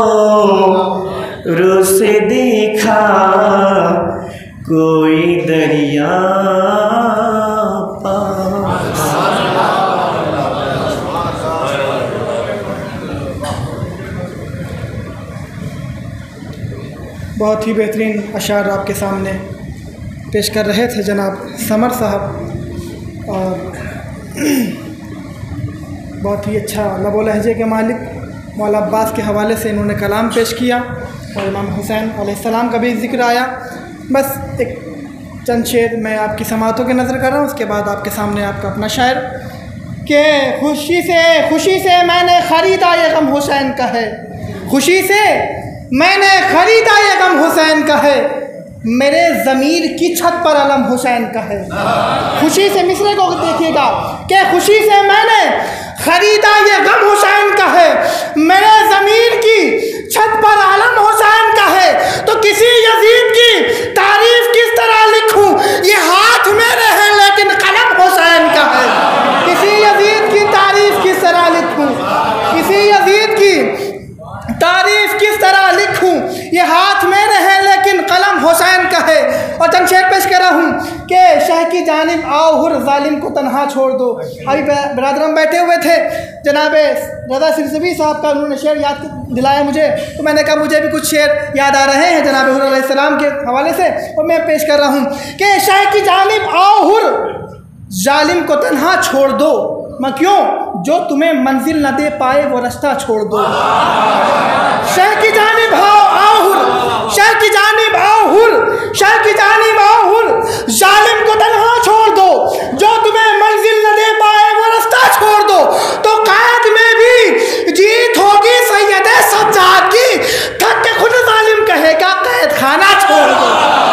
गौर से देखा कोई दरिया पास। बहुत ही बेहतरीन अशार आपके सामने पेश कर रहे थे जनाब समर साहब, और बहुत ही अच्छा लबो लहजे के मालिक मौला अब्बास के हवाले से इन्होंने कलाम पेश किया और इमाम हुसैन अलैहिस्सलाम का भी जिक्र आया। बस एक चंद शेर मैं आपकी समातों के नज़र कर रहा हूँ, उसके बाद आपके सामने आपका अपना शायर कि खुशी से मैंने ख़रीदा ये गम हुसैन का है, खुशी से मैंने ख़रीदा ये गम हुसैन का है, मेरे ज़मीर की छत पर अलम हुसैन का है। खुशी से मिसरे को देखिएगा कि खुशी से मैंने ख़रीदा ये गम हुसैन का है, मेरे ज़मीर की छत पर अलम हुसैन का है। तो किसी यजीद की तारीफ़ किस तरह लिखूं, ये हाथ मेरे हैं लेकिन कलम हुसैन का है। किसी यजीद की तारीफ़ किस तरह लिखूं, किसी यजीद की तारीफ़ किस तरह लिखूं, ये हाथ मेरे हैं लेकिन कलम हुसैन का है। और चंद शेर पेश कर रहा हूँ कि शाह की जानिब आओ हुर जालिम को तन्हा छोड़ दो। अभी बरादरम बैठे हुए थे, जनाब रज़ा सिरसवी साहब का उन्होंने शेर याद दिलाया मुझे, तो मैंने कहा मुझे भी कुछ शेर याद आ रहे हैं जनाब हुर अलैहिस्सलाम के हवाले से, और मैं पेश कर रहा हूँ कि शाह की जानिब आओ हुर जालिम को तन्हा छोड़ दो, मैं क्यों जो तुम्हें मंजिल न दे पाए वो रास्ता छोड़ दो। शाह की जानिब आओ हुर, शाह की जानिब आओ हुर, शाह की जानिब आओ हुर, जालिम को तन्हा छोड़ दो, जो तुम्हें मंजिल न दे पाए वो रास्ता छोड़ दो। तो कैद में भी जीत होगी सैयद सज्जाद की, थक के खुद जालिम कहेगा कैद खाना छोड़ दो।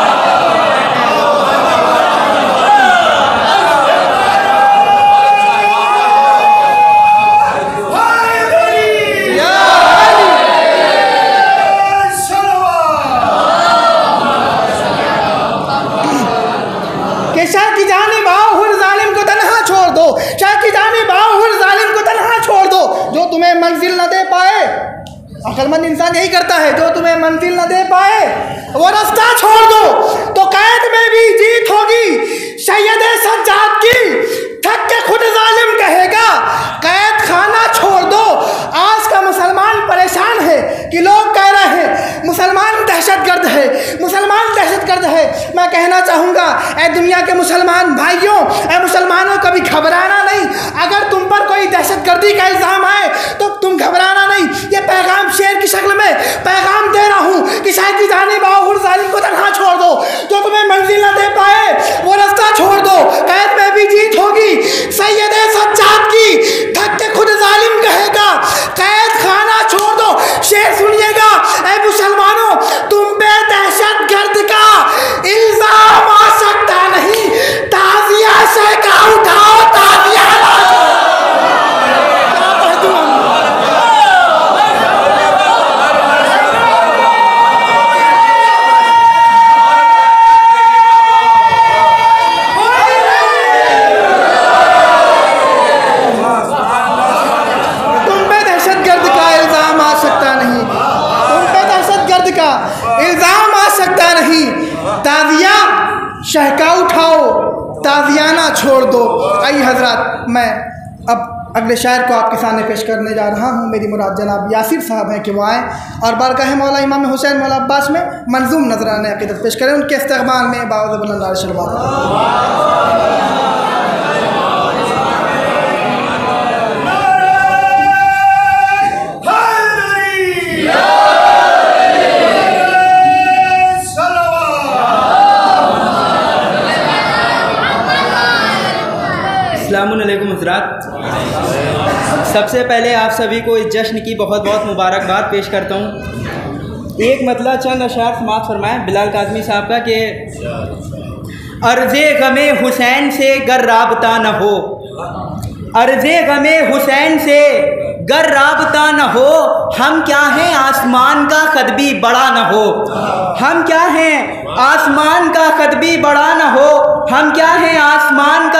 शाह की जानिब आओ हुर जालिम को तन्हा छोड़ दो, शाह की जानिब आओ हुर जालिम को तन्हा छोड़ दो, जो तुम्हें मंजिल न दे पाए, अक्लमंद इंसान यही करता है, जो तुम्हें मंजिल न दे पाए वो रास्ता छोड़ दो। तो कैद में भी जीत होगी सैयद सज्जाद की, थक के खुद जालिम कहेगा कैद खाना छोड़ दो। आज का मुसलमान परेशान है कि लोग कह रहे हैं मुसलमान दहशतगर्द है, मुसलमान दहशतगर्द है। मैं कहना चाहूँगा ऐ दुनिया के मुसलमान भाइयों, ऐ मुसलमानों, कभी घबराना नहीं। अगर तुम पर कोई दहशतगर्दी का इल्ज़ाम आए तो तुम घबराना नहीं। ये पैगाम शेर की शक्ल में पैगाम दे रहा हूँ कि शायद की जानिब आओ हुर जालिम को तन्हा छोड़ दो, जो तुम्हें मंजिल न दे पाए वो रास्ता छोड़ दो। कैद में भी जीत होगी सैयद सज्जाद की, थक के खुद जालिम कहेगा कैद खाना छोड़ दो। शेर सुनिएगा ऐ मुसलमानों, तुम पे दहशतगर्द का इल्जाम आ सकता नहीं, ताज़िया से का उठाओ ताज़िया। इल्ज़ाम आ सकता नहीं, ताज़िया शहका उठाओ ताज़ियाना छोड़ दो। आइए हजरात, मैं अब अगले शायर को आपके सामने पेश करने जा रहा हूँ। मेरी मुराद जनाब यासिर साहब हैं कि वो आएँ और बारगाह मौला इमाम हुसैन मौला अब्बास में मंजूम नजराने अक़ीदत पेश करें। उनके इस्तक़बाल में बावज़ बुलंद शलवात। अस्सलामुअलैकुम हज़रात, सबसे पहले आप सभी को इस जश्न की बहुत बहुत मुबारकबाद पेश करता हूँ। एक मतलब चंद अशार समाअत फरमाएँ बिलाल काज़मी साहब का कि अर्ज़े गमे हुसैन से गर राबता न हो, अर्ज़े गमे हुसैन से गर राबता न हो, हम क्या हैं आसमान का कद भी बड़ा न हो, हम क्या हैं आसमान का कद भी बड़ा न हो, हम क्या हैं आसमान का कद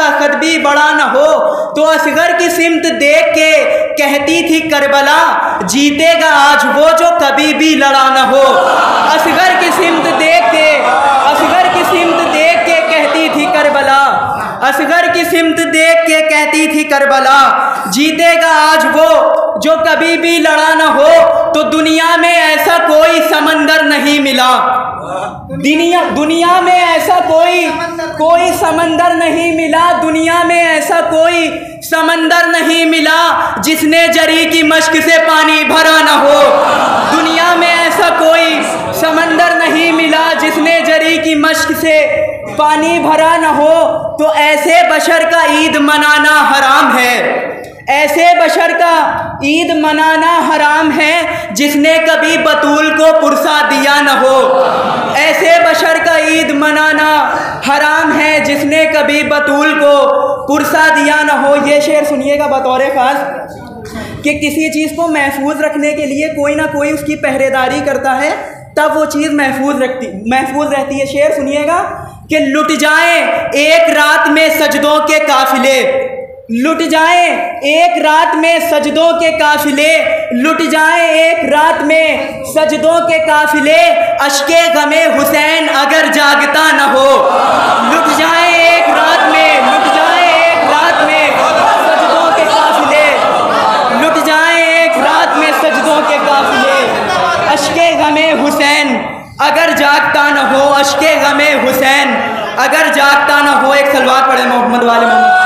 कभी बड़ा न हो। तो असगर की सिमत देख के कहती थी करबला, जीतेगा आज वो जो कभी भी लड़ा न हो। असगर की सिमत देख के, असगर की सिमत देख के कहती थी करबला, असगर की सिमत देख के कहती थी करबला, जीतेगा आज वो जो कभी भी लड़ा न हो। तो दुनिया में ऐसा कोई समंदर नहीं मिला, दुनिया में ऐसा कोई समंदर नहीं मिला, दुनिया में ऐसा कोई समंदर नहीं मिला जिसने जरी की मश्क से पानी भरा न हो। दुनिया में ऐसा कोई समंदर नहीं मिला जिसने जरी की मश्क से पानी भरा न हो। तो ऐसे बशर का ईद मनाना हराम है, ऐसे बशर का ईद मनाना हराम है जिसने कभी बतूल को पुरसा दिया न हो। ऐसे बशर का ईद मनाना हराम है जिसने कभी बतूल को पुरसा दिया न हो। ये शेर सुनिएगा बतौर ख़ास कि किसी चीज़ को महफूज रखने के लिए कोई ना कोई उसकी पहरेदारी करता है, तब वो चीज़ महफूज रहती है। शेर सुनिएगा कि लुट जाए एक रात में सजदों के काफिले, लुट जाए एक रात में सजदों के काफिले, लुट जाए एक रात में सजदों के काफिले, अश्के गमे हुसैन अगर जागता न हो। लुट जाए एक रात में, लुट जाए एक रात में सजदों के काफिले, लुट जाए एक रात में सजदों के काफिले, अश्के गमे हुसैन अगर जागता न हो, अश्के गमे हुसैन अगर जागता न हो। एक सलवात पढ़े मोहम्मद वाले मोहम्मद।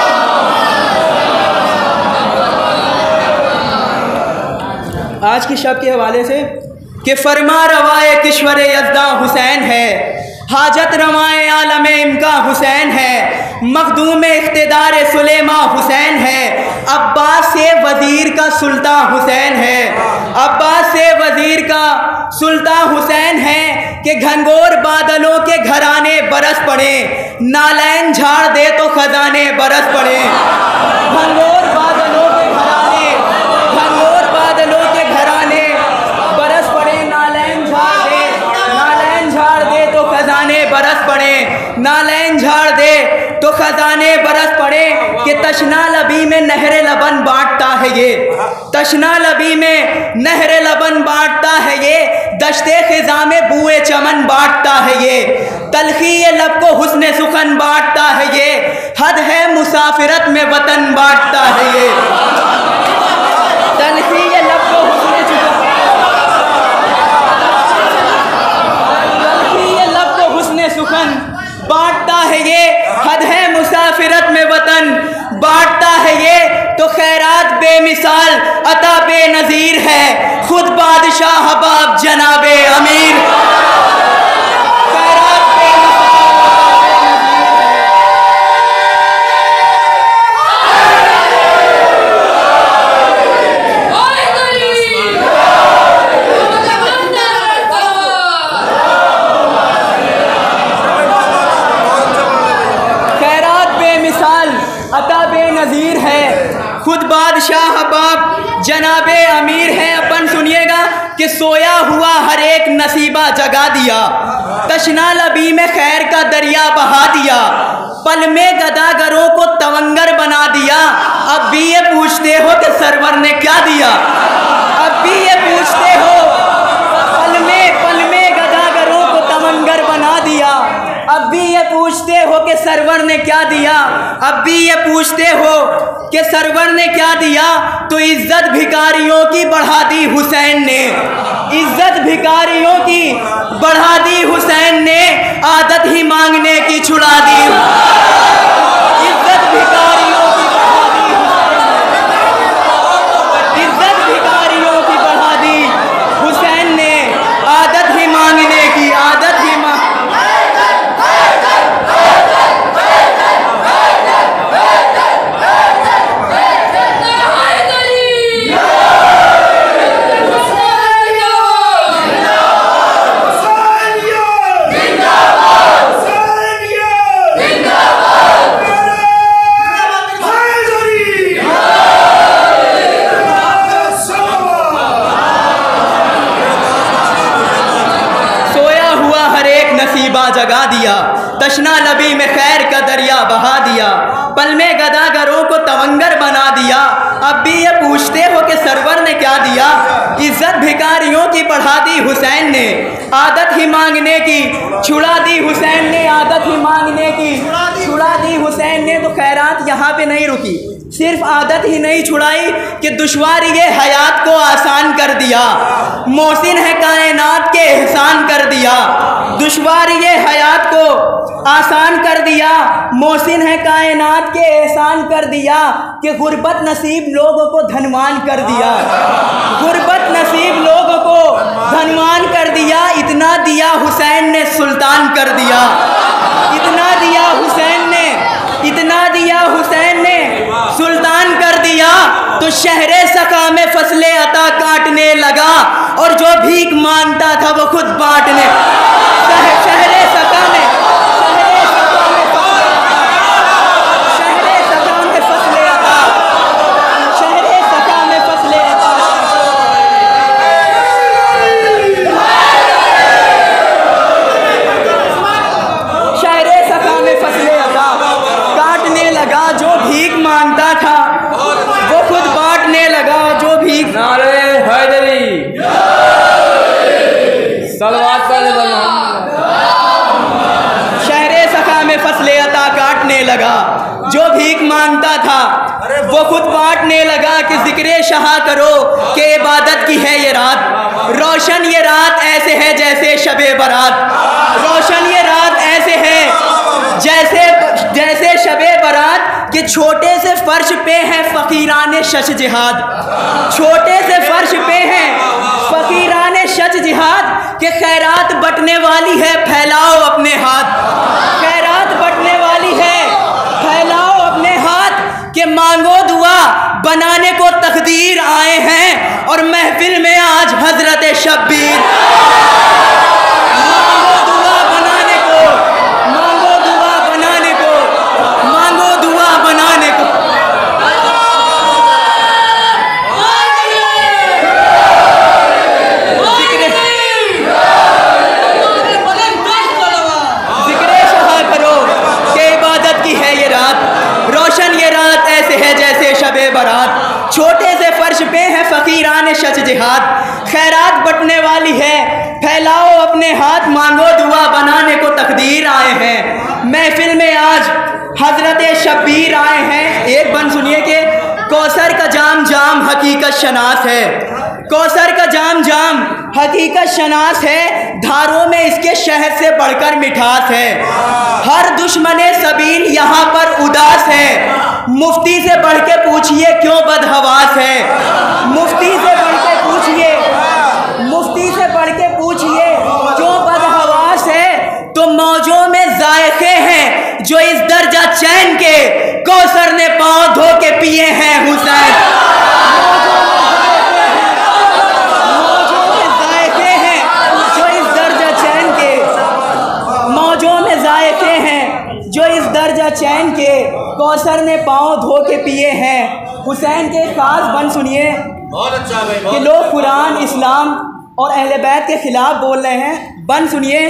आज की शब के हवाले से कि फरमा रवाए किश्वर यज़दा हुसैन है, हाजत रवाए आलम इमका हुसैन है, मखदूम इख्तिदार सुलेमा हुसैन है, अब्बास से वज़ीर का सुल्तान हुसैन है, अब्बास से वज़ीर का सुल्तान हुसैन है कि घनघोर बादलों के घराने बरस पड़े, नालैन झाड़ दे तो खजाने बरस पड़े। घनघोर बादलों के घराने, घनघोर बादलों के घराने बरस पड़े, नालैन झाड़ दे, नालैन झाड़ दे तो खजाने बरस पड़े, नालैन झाड़ दे तो खजाने बरस पड़े। कि तशना लबी में नहरे लबन बांटता है ये, तशना लबी में नहरे लबन बांटता है ये, दश्ते खिज़ा में बुए चमन बांटता है ये, तलखी ये लब को हुस्ने सुखन बांटता है ये, हद है मुसाफिरत में वतन बांटता है ये। तलखी ये लब को हुस्ने सुखन, तलखी ये लब को हुस्ने सुखन बांटता है ये, हद है मुसाफिरत में वतन बांटता है ये। तो खैरात बेमिसाल अता बेनज़ीर है, खुद बादशाह हबाब जनाबे अमीर। खैरात बेमिसाल अता बेनज़ीर है, खुद बादशाह हबाब जनाबे अमीर है। अपन सुनिएगा कि सोया हुआ हर एक नसीबा जगा दिया, तशना लबी में खैर का दरिया बहा दिया, पल में गदागरों को तवंगर बना दिया। अब भी ये पूछते हो कि सरवर ने क्या दिया, अब भी ये पूछते हो, पल में गदागरों को तवंगर बना दिया। अब भी ये पूछते हो कि सरवर ने क्या दिया, अब भी ये पूछते हो कि सरवर ने क्या दिया। तो इज्जत भिखारियों की बढ़ा दी हुसैन ने, इज्जत भिखारियों की बढ़ा दी हुसैन ने, आदत ही मांगने की छुड़ा दी। इज्जत भिखारियों की बढ़ा दी हुसैन ने, इज्जत भिखारियों की बढ़ा दी हुसैन ने, आदत ही मांगने की, आदत ही जगा दिया, तशना लबी में खैर का दरिया बहा दिया, पल में गदागरों को तवंगर बना दिया। अब भी ये पूछते हो कि सरवर ने क्या दिया? इज्जत भिखारियों की बढ़ा दी हुसैन ने, आदत ही मांगने की छुड़ा दी हुसैन ने, आदत ही मांगने की छुड़ा दी हुसैन ने। तो खैरात यहाँ पे नहीं रुकी, सिर्फ आदत ही नहीं छुड़ाई कि दुश्वारी ये हयात को आसान कर दिया। मोहसिन है कायनात के एहसान कर दिया, दुश्वारी ये हयात को आसान कर दिया। मोहसिन है कायनात के एहसान कर दिया कि गुर्बत नसीब लोगों को धनवान कर दिया, गुर्बत नसीब लोगों को धनवान कर दिया। इतना दिया हुसैन ने सुल्तान कर दिया, इतना दिया हुसैन ने, इतना दिया हुसैन ने सुल्तान कर दिया। तो शहरे सका में फसले अता काटने लगा, और जो भीख मांगता था वो खुद बांटने। शहरे सका में फसले अता, शहरे सका में फसले अता, शहरे सका में फसले अता काटने लगा। जो भीख मांगता था वो खुद बांटने लगा, जो भीख। नारे हैदरी सलवात शहरे सखा में फसले अता काटने लगा, जो भीख मांगता था वो खुद बांटने लगा। कि जिक्रे शाह करो कि इबादत की है ये रात, रोशन ये रात ऐसे है जैसे शबे बारात, रोशन ये रात ऐसे है जैसे जैसे शबे बारात। कि छोटे से फर्श पे है फकीराने शश जिहाद, छोटे से फर्श पे है फकीराने शश जिहाद। कि खैरात बटने वाली है फैलाओ अपने हाथ, खैरात बटने वाली है फैलाओ अपने हाथ। कि मांगो दुआ बनाने को तकदीर आए हैं, और महफिल में आज हजरत शब्बीर। मांगो दुआ बनाने को, मांगो दुआ बनाने को, मांगो दुआ बनाने को। जिक्रे शाह करो कि इबादत की है ये रात, रोशन ये रात ऐसे है जैसे शबे बारात। छोटे से फर्श पे है फकीरान शच जिहाद, खैरात बटने वाली है फैलाओ अपने हाथ। मांगो दुआ बनाने को तकदीर आए हैं, महफिल में आज हजरत शब्बीर आए हैं। एक बन सुनिए कि कौसर का जाम जाम हकीकत शनास है, कौसर का जाम जाम हकीकत शनास है। धारों में इसके शहद से बढ़कर मिठास है, हर दुश्मने सबील यहाँ पर उदास है। मुफ्ती से बढ़ के पूछिए क्यों बदहवास है, मुफ्ती से बढ़ के पूछिए, मुफ्ती से बढ़ के पूछिए क्यों बदहवास है। तो मौजों में जायके हैं जो इस दर्जा चैन के कौसर ने पांव धो के पिए हैं हुसैन। मौजों में जायके हैं जो इस दर्जा चैन के, मौजों में जायके हैं जो इस दर्जा चैन के कौसर ने पांव धो के पिए हैं हुसैन के। खास बन सुनिए कि लोग कुरान इस्लाम और अहले बैत के खिलाफ बोल रहे हैं। बन सुनिए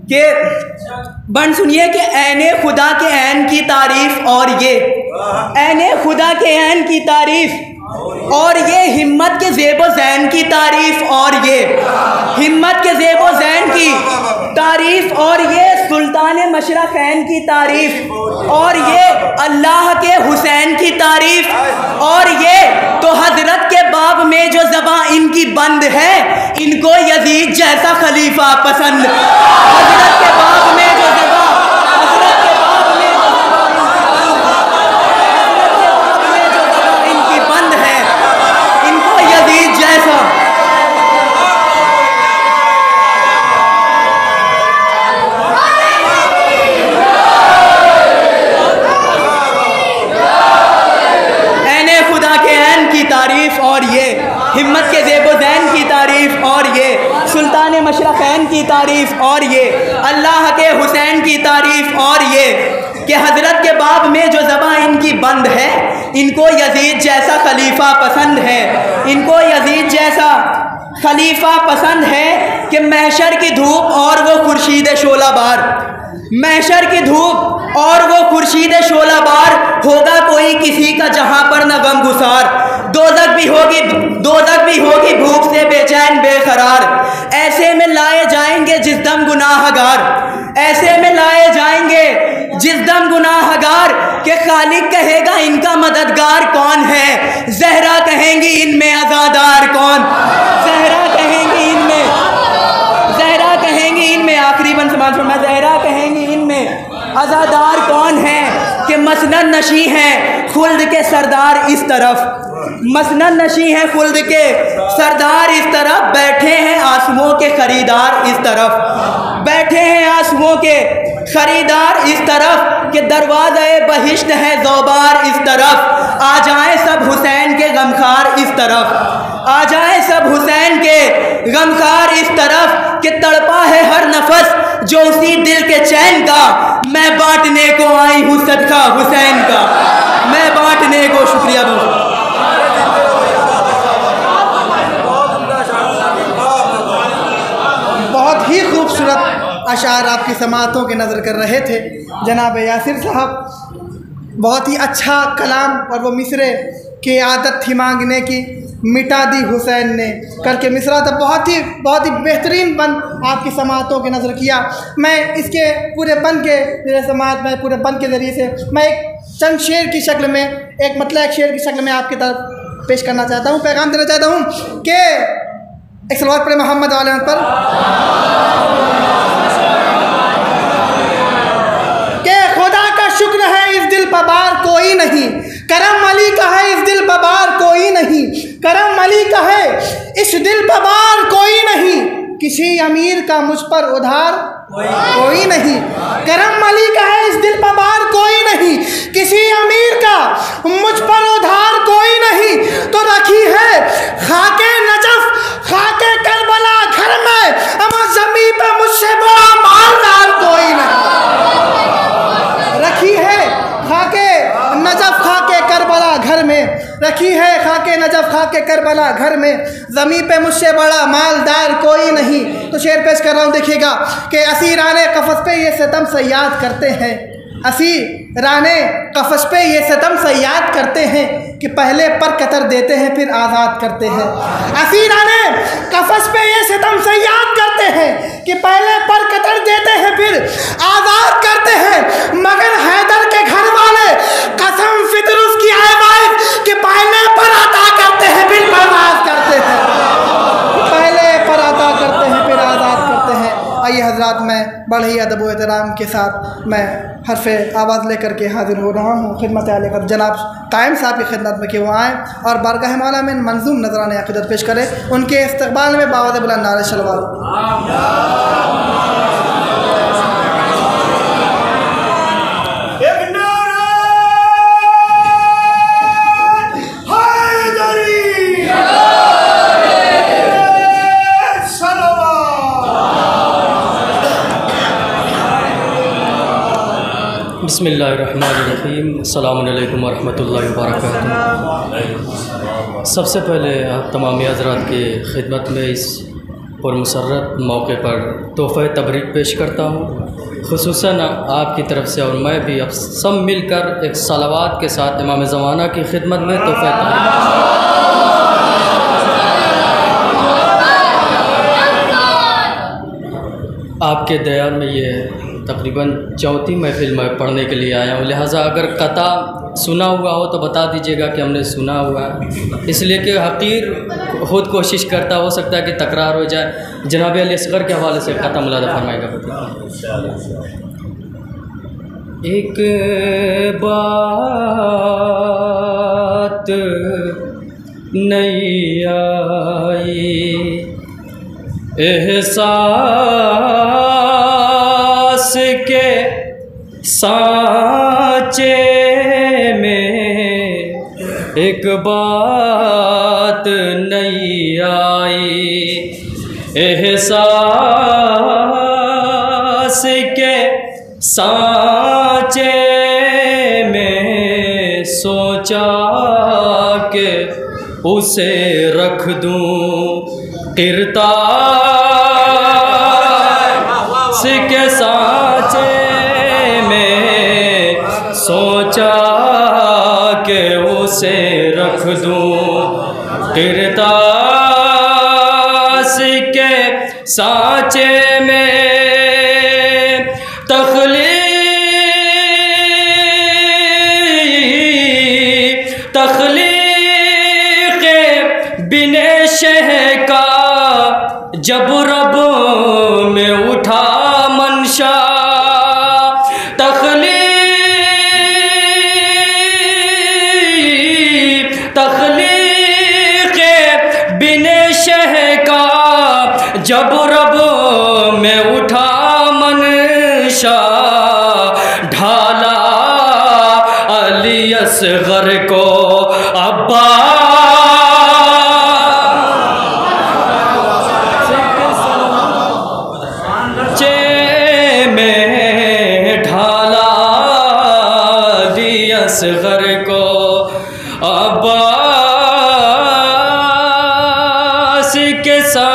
कि ऐने खुदा के ऐन की तारीफ, और ये ऐने खुदा के ऐन की तारीफ, और ये हिम्मत के ज़ेबो ज़ैन की तारीफ, और ये हिम्मत के ज़ेबो ज़ैन की तारीफ, और ये सुल्तान मशरक़ैन की तारीफ, और ये अल्लाह के हुसैन की तारीफ, और ये तो हजरत के बाब में जो ज़बां इनकी बंद है इनको यजीद जैसा खलीफा पसंद। हजरत के बाब में जो ज़बां, हजरत के बाब में जो ज़बां इनकी बंद है इनको यजीद जैसा। तारीफ, और ये हिम्मत के ज़ेबो-ज़ैन की तारीफ, और ये सुल्तान मशरक़ैन की तारीफ, और ये अल्लाह के हुसैन की तारीफ, और ये कि हज़रत के बाब में जो ज़बां इनकी बंद है इनको यजीद जैसा खलीफा पसंद है, इनको यजीद जैसा खलीफा पसंद है। कि महशर की धूप और वो खुर्शीद शोलाबार, महशर की धूप और वो खुर्शीद शोला बार, होगा कोई किसी का जहां पर न गम गुसार। दोज़ख भी होगी भूख से बेचैन बेकरार। ऐसे में लाए जाएंगे जिस दम गुनाहगार, ऐसे में लाए जाएंगे जिस दम गुनाहगार, के खालिक कहेगा इनका मददगार कौन है। ज़हरा कहेंगी इनमें अज़ादार कौन, ज़हरा कहेंगी इनमें आखिरी बन समाज में ज़हरा कहेंगी इनमें अज़ादार कौन है। कि मसनद नशी हैं खुल्द के सरदार इस तरफ, मसनद नशी हैं खुल्द के सरदार इस तरफ, बैठे हैं आंसुओं के खरीदार इस तरफ, बैठे हैं आंसुओं के खरीदार इस तरफ। कि दरवाज़े बहिश्त है ज़ौबार इस तरफ, आ जाएं सब हुसैन के गमखार इस तरफ, आ जाएं सब हुसैन के गमखार इस तरफ। कि तड़पा है हर नफस जो उसी दिल के चैन का, मैं बांटने को आई हूँ सदका हुसैन का, मैं बांटने को। शुक्रिया बहुत। बहुत ही खूबसूरत अशार आपकी समातों के नज़र कर रहे थे जनाब यासिर साहब। बहुत ही अच्छा कलाम, और वो मिसरे की आदत थी मांगने की, मिटा दी हुसैन ने करके मिसरा था। बहुत ही बेहतरीन बन आपकी समातों के नज़र किया। मैं इसके पूरे बन के मेरे समात में पूरे बन के ज़रिए से मैं एक चंद शेर की शक्ल में, एक शेर की शक्ल में आपकी तरफ पेश करना चाहता हूँ, पैगाम देना चाहता हूँ कि एक सलवात पढ़े मोहम्मद वाले पर। के खुदा का शुक्र है इस दिल पर बार कोई नहीं, करम अली का है इस दिल पर बार कोई नहीं, करम अली का है इस दिल पर बार कोई नहीं, किसी अमीर का मुझ पर उधार कोई नहीं, करम अली का है इस दिल पर बार कोई नहीं, किसी अमीर का मुझ पर उधार कोई नहीं। तो रखी है खाके नजफ खाके करबला घर में, अमा ज़मीं पे मुझसे बड़ा मालदार कोई नहीं। रखी है खाके नजफ खाके करबला घर में, रखी है खाके नजफ खाके करबला घर में, ज़मीं पे मुझसे बड़ा मालदार कोई नहीं। तो शेर पेश कर रहा हूँ, देखिएगा कि असीराने कफ़स पे ये सितम सयाद करते हैं, असीराने कफ़स पे ये सितम सयाद करते हैं, कि पहले पर कतर देते हैं फिर आज़ाद करते हैं। असीराने कफ़स पे ये सितम सयाद करते हैं, कि पहले पर कतर देते हैं फिर आज़ाद करते हैं, मगर हैदर के घर वाले कसम फितर उसकी आवाज़, कि पहले पर अता करते हैं फिर बर्बाद करते हैं, पहले पर अता करते हैं फिर आज़ाद करते हैं। आइए हजरात, मैं बड़े ही अदब व एहतराम के साथ मैं हरफ़े आवाज़ लेकर के हाजिर हो रहा हूँ खिदमत आले क़द्र जनाब कायम साहब की खिदमत में कि वो आएँ और बारगाह मौला में मंजूम नजराने अक़ीदत पेश करें। उनके इस्तक़बाल में बावाज़ बुलंद नारे सलवात। बिस्मिल्लाहिर्रहमानिर्रहीम, अस्सलामु अलैकुम वरहमतुल्लाहि वबरकातुहू। सबसे पहले आप तमामी हज़रात की खिदमत में इस पुरमसरत मौके पर तोहफ़े तबरीक पेश करता हूँ, खुसूसन आपकी तरफ से, और मैं भी अब सब मिलकर एक सलावात के साथ इमाम ज़माना की खिदमत में तोहफ़े तबरीक। आपके दयाल में ये तकरीबन चौथी महफिल में पढ़ने के लिए आया हूँ, लिहाजा अगर कता सुना हुआ हो तो बता दीजिएगा कि हमने सुना हुआ है, इसलिए कि हकीर खुद कोशिश करता, हो सकता है कि तकरार हो जाए। जनाब अली असग़र के हवाले से कता मुलादा फरमाएगा। एक बात नहीं आई एहसास के सांचे में, एक बात नहीं आई एहसास के सांचे में, सोचा के उसे रख दूं किरतास के सांचे सोचा कि उसे रख दूं किरतास के सांचे में, तख्लीक़ बिने शह का जब रब में उठा मंशा, तख्लीक़ बिने शह का जब रब में उठा मंशा, ढाला अली असग़र को अब्बास में ढाला अली असग़र को अब्बास के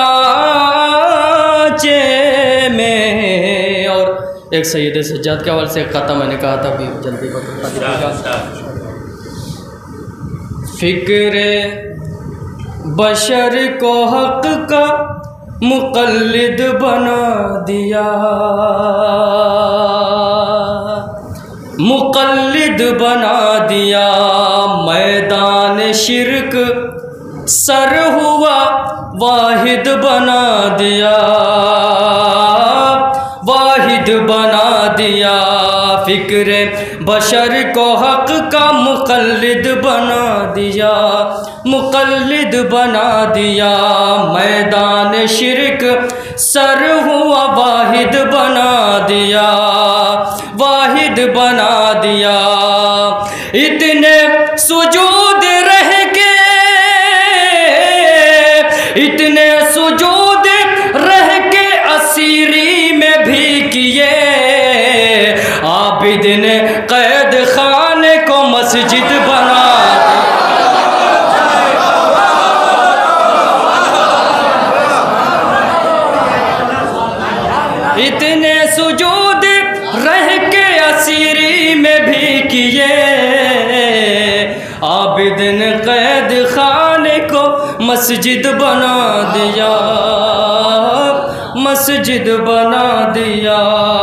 सांचे में। और एक सैयद सज्जाद के हवाले से खाता मैंने कहा था अभी जल्दी बता दीजिएगा। फ़िक्र बशर को हक़ का मुक़ल्लिद बना दिया, मुक़ल्लिद बना दिया, मैदान शिरक सर हुआ वाहिद बना दिया, वाहिद बना दिया। फ़िक्र बशर को हक़ का मुक़ल्लिद बना दिया, मुक़ल्लिद बना दिया, मैदान शिरक सर हुआ वाहिद बना दिया, वाहिद बना दिया। इतने सुजूद रह के, इतने सुजूद रह के असीरी में भी किए, आबिद ने कैद खाने को मस्जिद बना। इतने सुजूद रह के असीरी में भी किए, आबिद ने कैद खाने को मस्जिद बना दिया, मस्जिद बना दिया।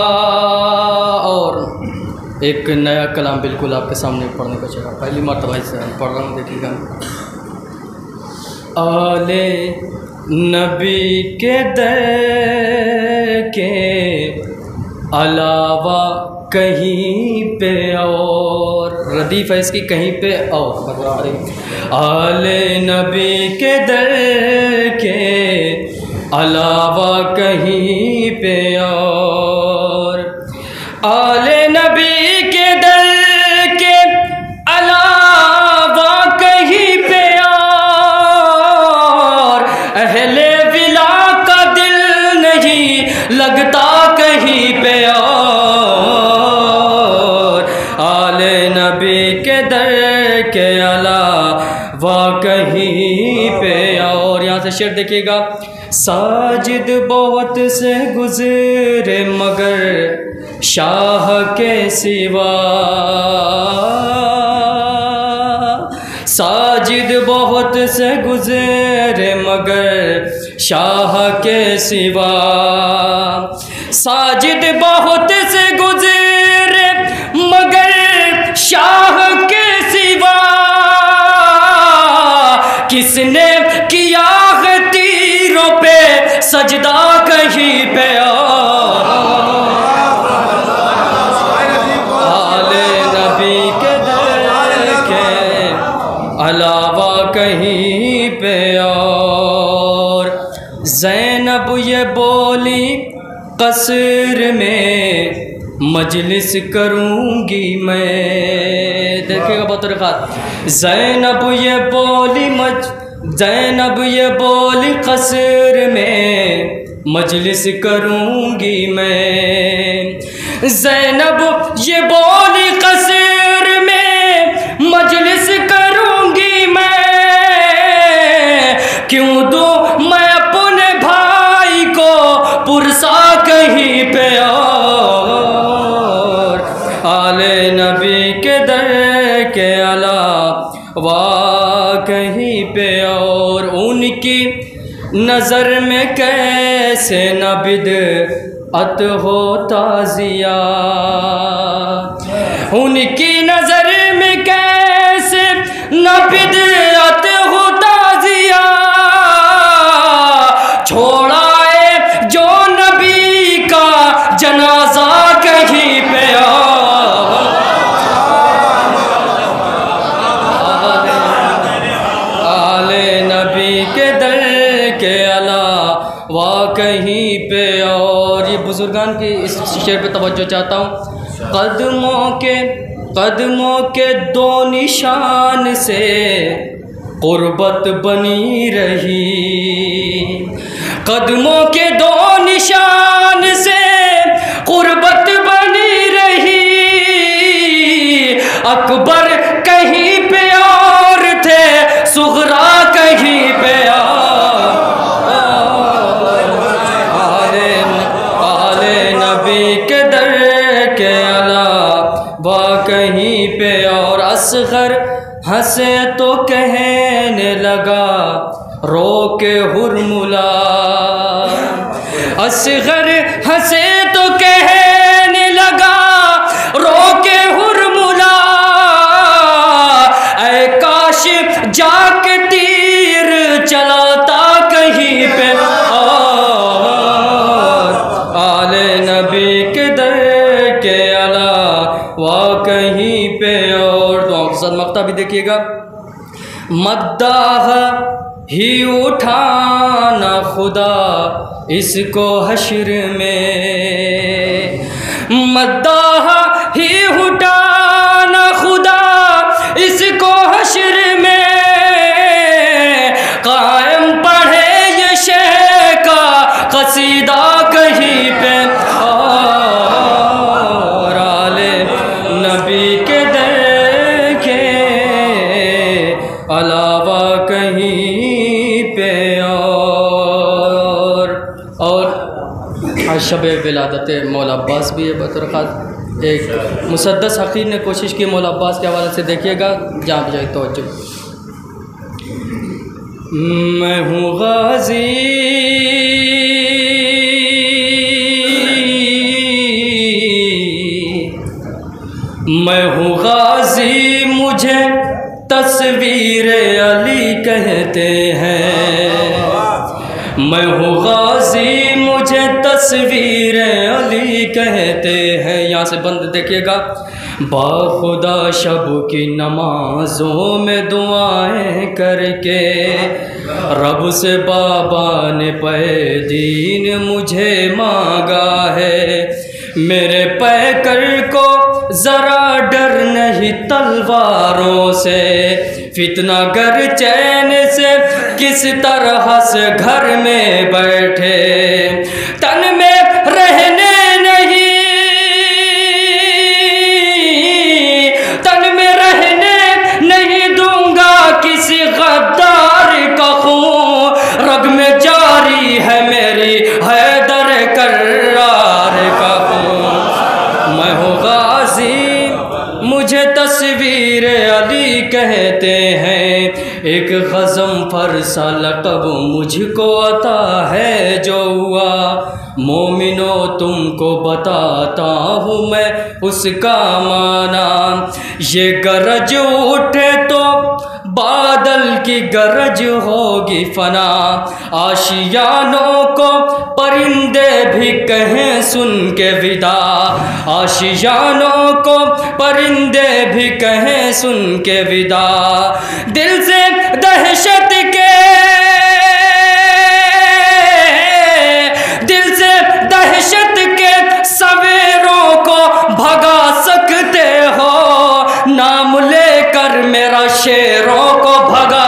और एक नया कलाम बिल्कुल आपके सामने पढ़ने को चाहा, पहली मर्तबा से पढ़ रहा हूँ, देखिएगा। आले नबी के दर के अलावा कहीं पे और, रदीफ़ है इसकी, कहीं पे और। आले नबी के दर के अलावा कहीं पे और, आले नबी के दर के अलावा कहीं पे और, अहले विला का दिल नहीं लगता कहीं पे और, आले नबी के दर के अलावा कहीं पे और। यहाँ से शेर देखिएगा। साजिद बहुत से गुज़रे मगर शाह के सिवा, साजिद बहुत से गुज़रे मगर शाह के सिवा, साजिद बहुत से गुज़रे मगर शाह के सिवा, किसने किया है तीरों पे सजदा कहीं पे आले नबी के दर के अलावा कहीं पे और। ज़ैनब ये बोली क़स्र में मजलिस करूँगी मैं, देखिएगा बहुत रखात। ज़ैनब ये बोली ज़ैनब ये बोली क़स्र में मजलिस करूँगी मैं, ज़ैनब ये बोली क़स्र में मजलिस करूँगी मैं, क्यों दूँ मैं अपने भाई को पुरसा कहीं पे और। आले नबी के दर के अलावा कहीं पे और उनकी नज़र में कैसे न बिदअत हो ताज़िया, उनकी नज़र में कैसे न बिदअत हो ताज़िया, छोड़ाए जो नबी का जनाजा कहीं पे आले नबी के दर के अलावा कहीं पे और। ये बुजुर्गान की इस शेर पे तवज्जो चाहता हूँ। कदमों के दो निशान से क़ुर्बत बनी रही, कदमों के दो निशान से क़ुर्बत बनी रही, अकबर कहीं पे और थे, सुगरा कहीं पे आले नबी के दर के अलावा कहीं पे और। असगर हंसे तो कहने लगा रो के हुरमुला, असगर हंसे तो कहने लगा रो के हुरमुला, ऐ काश जाके तीर चलाता कहीं पे और। आले नबी के दर के अलावा कहीं पे और। दुआ के साथ मक्ता भी देखिएगा। मद्दाह ही उठाना खुदा इसको हश्र में, मद्दाह ही उठाना खुदा इसको हश्र में, कायम पढ़े ये शेर का कसीदा कहीं पे और। आले नबी के दर के अलावा कहीं पे और शब विलादत मौला अब्बास भी है बतौर ख़ास। एक मुसद्दस हकीर ने कोशिश की मौला अब्बास के हवाले से, देखिएगा जहाँ भी जाए तवज्जो। मैं हूँ गाजी मैं हूँ गाजी मुझे तस्वीर अली कहते हैं, मैं हूँ गाजी मुझे तस्वीर अली कहते हैं। यहाँ से बंद देखिएगा। बाखुदा शब की नमाजों में दुआएं करके रब से बाबा ने पे दीन मुझे मांगा है, मेरे पैकर को ज़रा डर नहीं तलवारों से, फितना गर चैन से किस तरह से घर में बैठे, तन में रहने नहीं, तन में रहने नहीं दूंगा किसी गद्दार का खून, रग में जारी है मेरी हैदर कर्रार का खून। मैं हूँ गाजी मुझे तस्वीर अली कहते हैं, एक ग़ज़म फरसा लक़ब मुझको अता है जो हुआ, मोमिनो तुमको बताता हूँ मैं उसका माना। ये गरज उठे तो बादल की गरज होगी फना, आशियानों को परिंदे भी कहें सुन के विदा, आशियानों को परिंदे भी कहें सुन के विदा। दिल से दहशत के सवेरों को भगा सकते हो, नाम लेकर मेरा शेरों को भगा।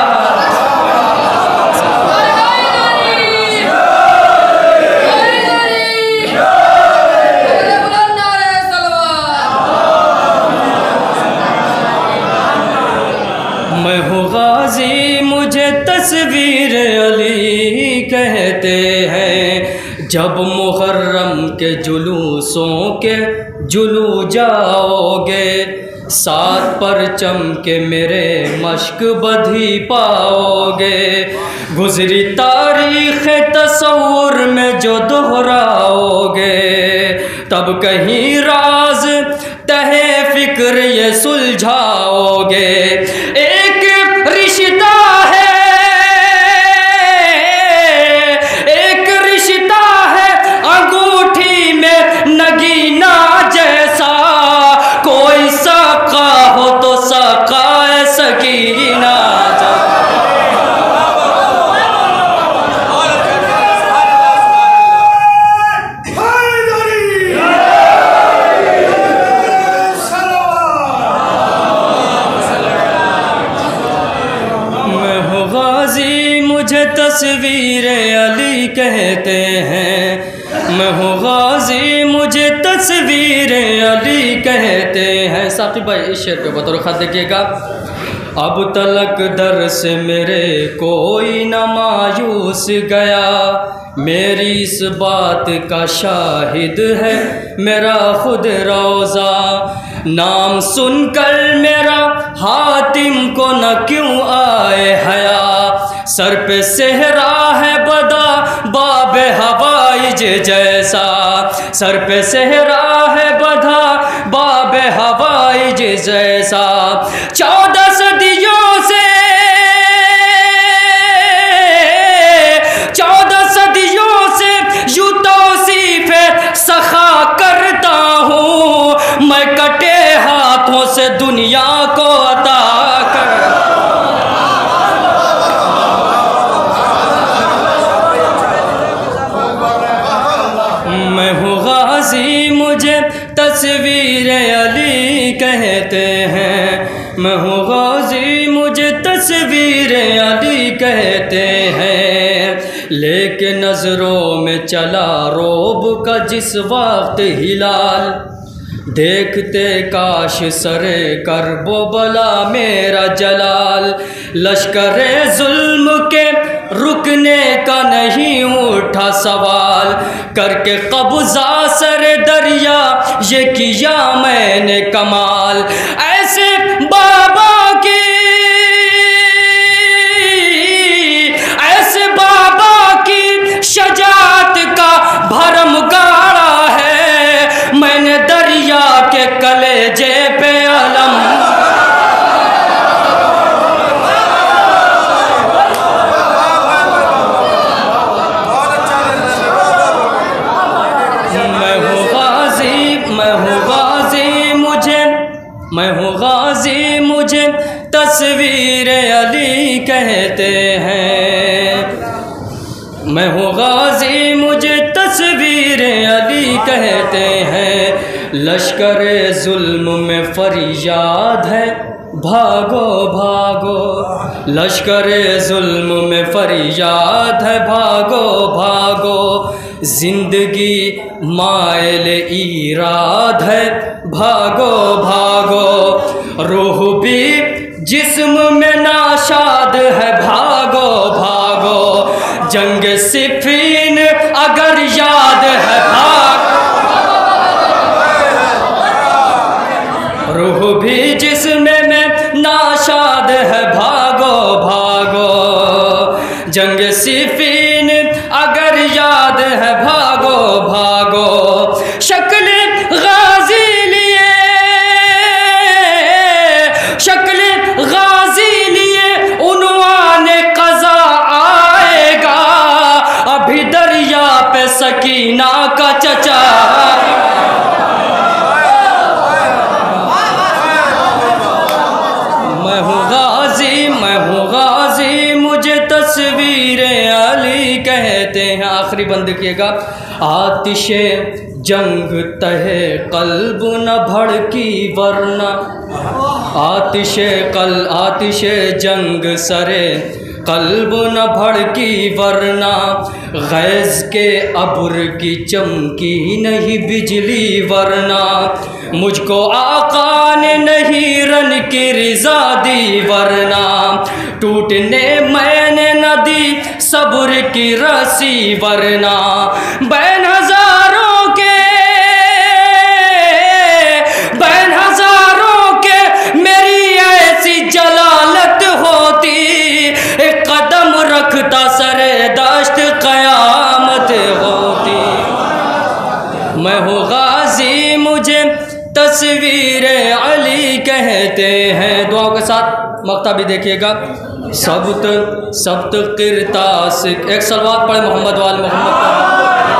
मैं हूँ गाजी मुझे तस्वीर अली कहते हैं, जब मुहर्रम के जुलूसों के जुलू जाओगे सात परचम के मेरे मश्क बधी पाओगे। गुजरी तारीख़ तसव्वुर में जो दोहराओगे, तब कहीं राज तहे फिक्र ये सुलझाओगे। एक रिश्ता है, एक रिश्ता है अंगूठी में नगीना जैसा, कोई सका हो तो सका सकीना। मैं हूँ गाजी मुझे तस्वीर अली कहते हैं। मैं हूँ गाजी मुझे तस्वीर अली कहते हैं। साकिब भाई इस शेर पे बतौर ख़त देखिएगा। अब तलक दर से मेरे कोई न मायूस गया, मेरी इस बात का शाहिद है मेरा खुद रोज़ा। नाम सुनकर मेरा हातिम को न क्यों आए हया, सर पे सेहरा है बदा बाबे हवाइज जैसा। सर पे सेहरा है बधा बाबे हवाइज जैसा। 14 सदियों से 14 सदियों से यूं तौसीफ़े सखा करता हूँ मैं, कटे हाथों से दुनिया को अता कर। मैं हूँ गाजी मुझे तस्वीर अली कहते हैं। मैं हूँ गाजी मुझे तस्वीर अली कहते हैं। लेके नज़रों में चला रोब का जिस वक्त हिलाल, देखते काश सरे करबो बला मेरा जलाल। लश्करे जुल्म के रुकने का नहीं उठा सवाल, करके कब्जा सरे दरिया ये किया मैंने कमाल। ऐसे बाबा की, ऐसे बाबा की शजात का भरम गाड़ा है मैंने दरिया के कलेजे पे अलम। मैं हूँ गाजी मुझे तस्वीर अली कहते हैं। मैं हूँ गाजी मुझे तस्वीर अली कहते हैं। लश्कर जुल्म में फरियाद है भागो भागो, लश्कर जुल्म में फरियाद है भागो भागो। जिंदगी मायल इराद है भागो भागो। रूह भी जिस्म में नाशाद है भागो भागो। जंग सिफीन अगर याद है रूह भी जिस्म में नाशाद है भागो भागो। जंग सिफीन अगर याद है भागो भागो। शक्ल गाजी लिए, शक्ल गाजी लिए उन्वान क़ज़ा आएगा। अभी दरिया पे सकीना का चचा। मैं हूँ गाजी, मैं हूँ गाजी मुझे तस्वीरें अली कहते हैं। आखिरी बंद किएगा। आतिशे जंग तहे कल्ब न भड़की वरना, आतिशे जंग सरे कल्ब न भड़की वरना। गैज़ के अब्र की चमकी नहीं बिजली वरना। मुझको आका ने नहीं रन की रिज़ा दी वरना। टूटने मैंने न दी सब्र की रस्सी वरना। बैन हज़ारों के कहते हैं। दुआओं के साथ मक्ता भी देखिएगा। सब्त किरतास, एक सलवात पढ़े मोहम्मद वाल मोहम्मद।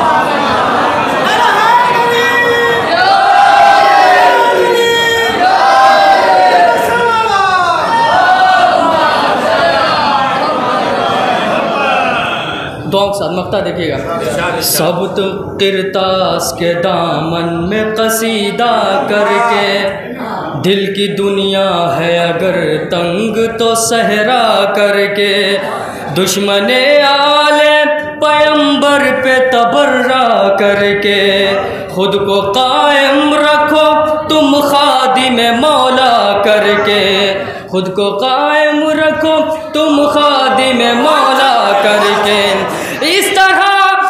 दुआओं के साथ मक्ता देखिएगा। सब्त किरतास के दामन में कसीदा करके, दिल की दुनिया है अगर तंग तो सहरा करके, दुश्मने आले पैगंबर पे तबर्रा करके, खुद को कायम रखो तुम खादिम मौला करके, खुद को कायम रखो तुम खादिम मौला करके। इस तरह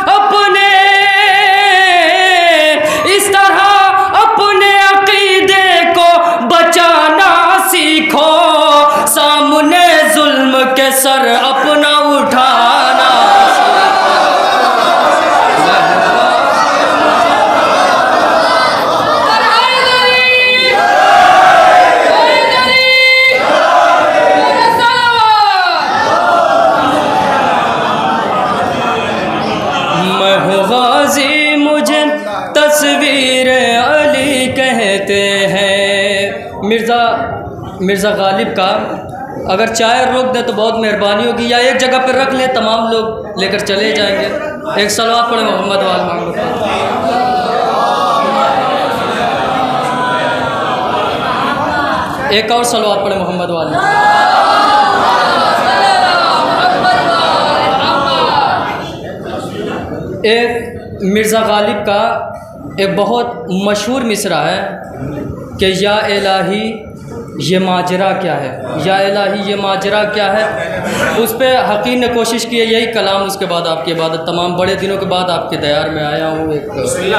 अपने अकीदे को बचाना सीखो, सामने जुल्म के सर अपना उठाना। मैं हूँ गाजी, मुझे तस्वीर अली कहते हैं। मिर्ज़ा गालिब का अगर चाय रोक दे तो बहुत मेहरबानी होगी, या एक जगह पर रख ले, तमाम लोग लेकर चले जाएंगे। एक सलवात पढ़े मोहम्मद वाल मोहम्मद। एक और सलवात पढ़े मोहम्मद वाल। एक मिर्ज़ा गालिब का एक बहुत मशहूर मिसरा है कि या इलाही ये माजरा क्या है, या इलाही ये माजरा क्या है। उस पर हकीम ने कोशिश की है, यही कलाम उसके बाद आपकी इबादत, तमाम बड़े दिनों के बाद आपके दयार में आया हूँ। एक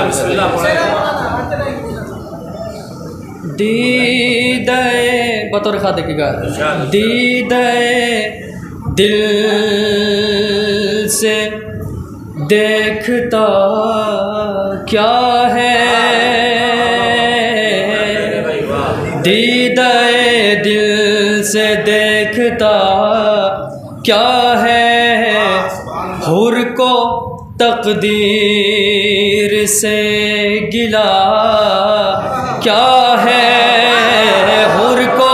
दीदे बतौर खा देखिएगा। दीदे दिल से देखता क्या है, दीदाए दिल से देखता क्या है, हुर को तकदीर से गिला क्या है, हुर को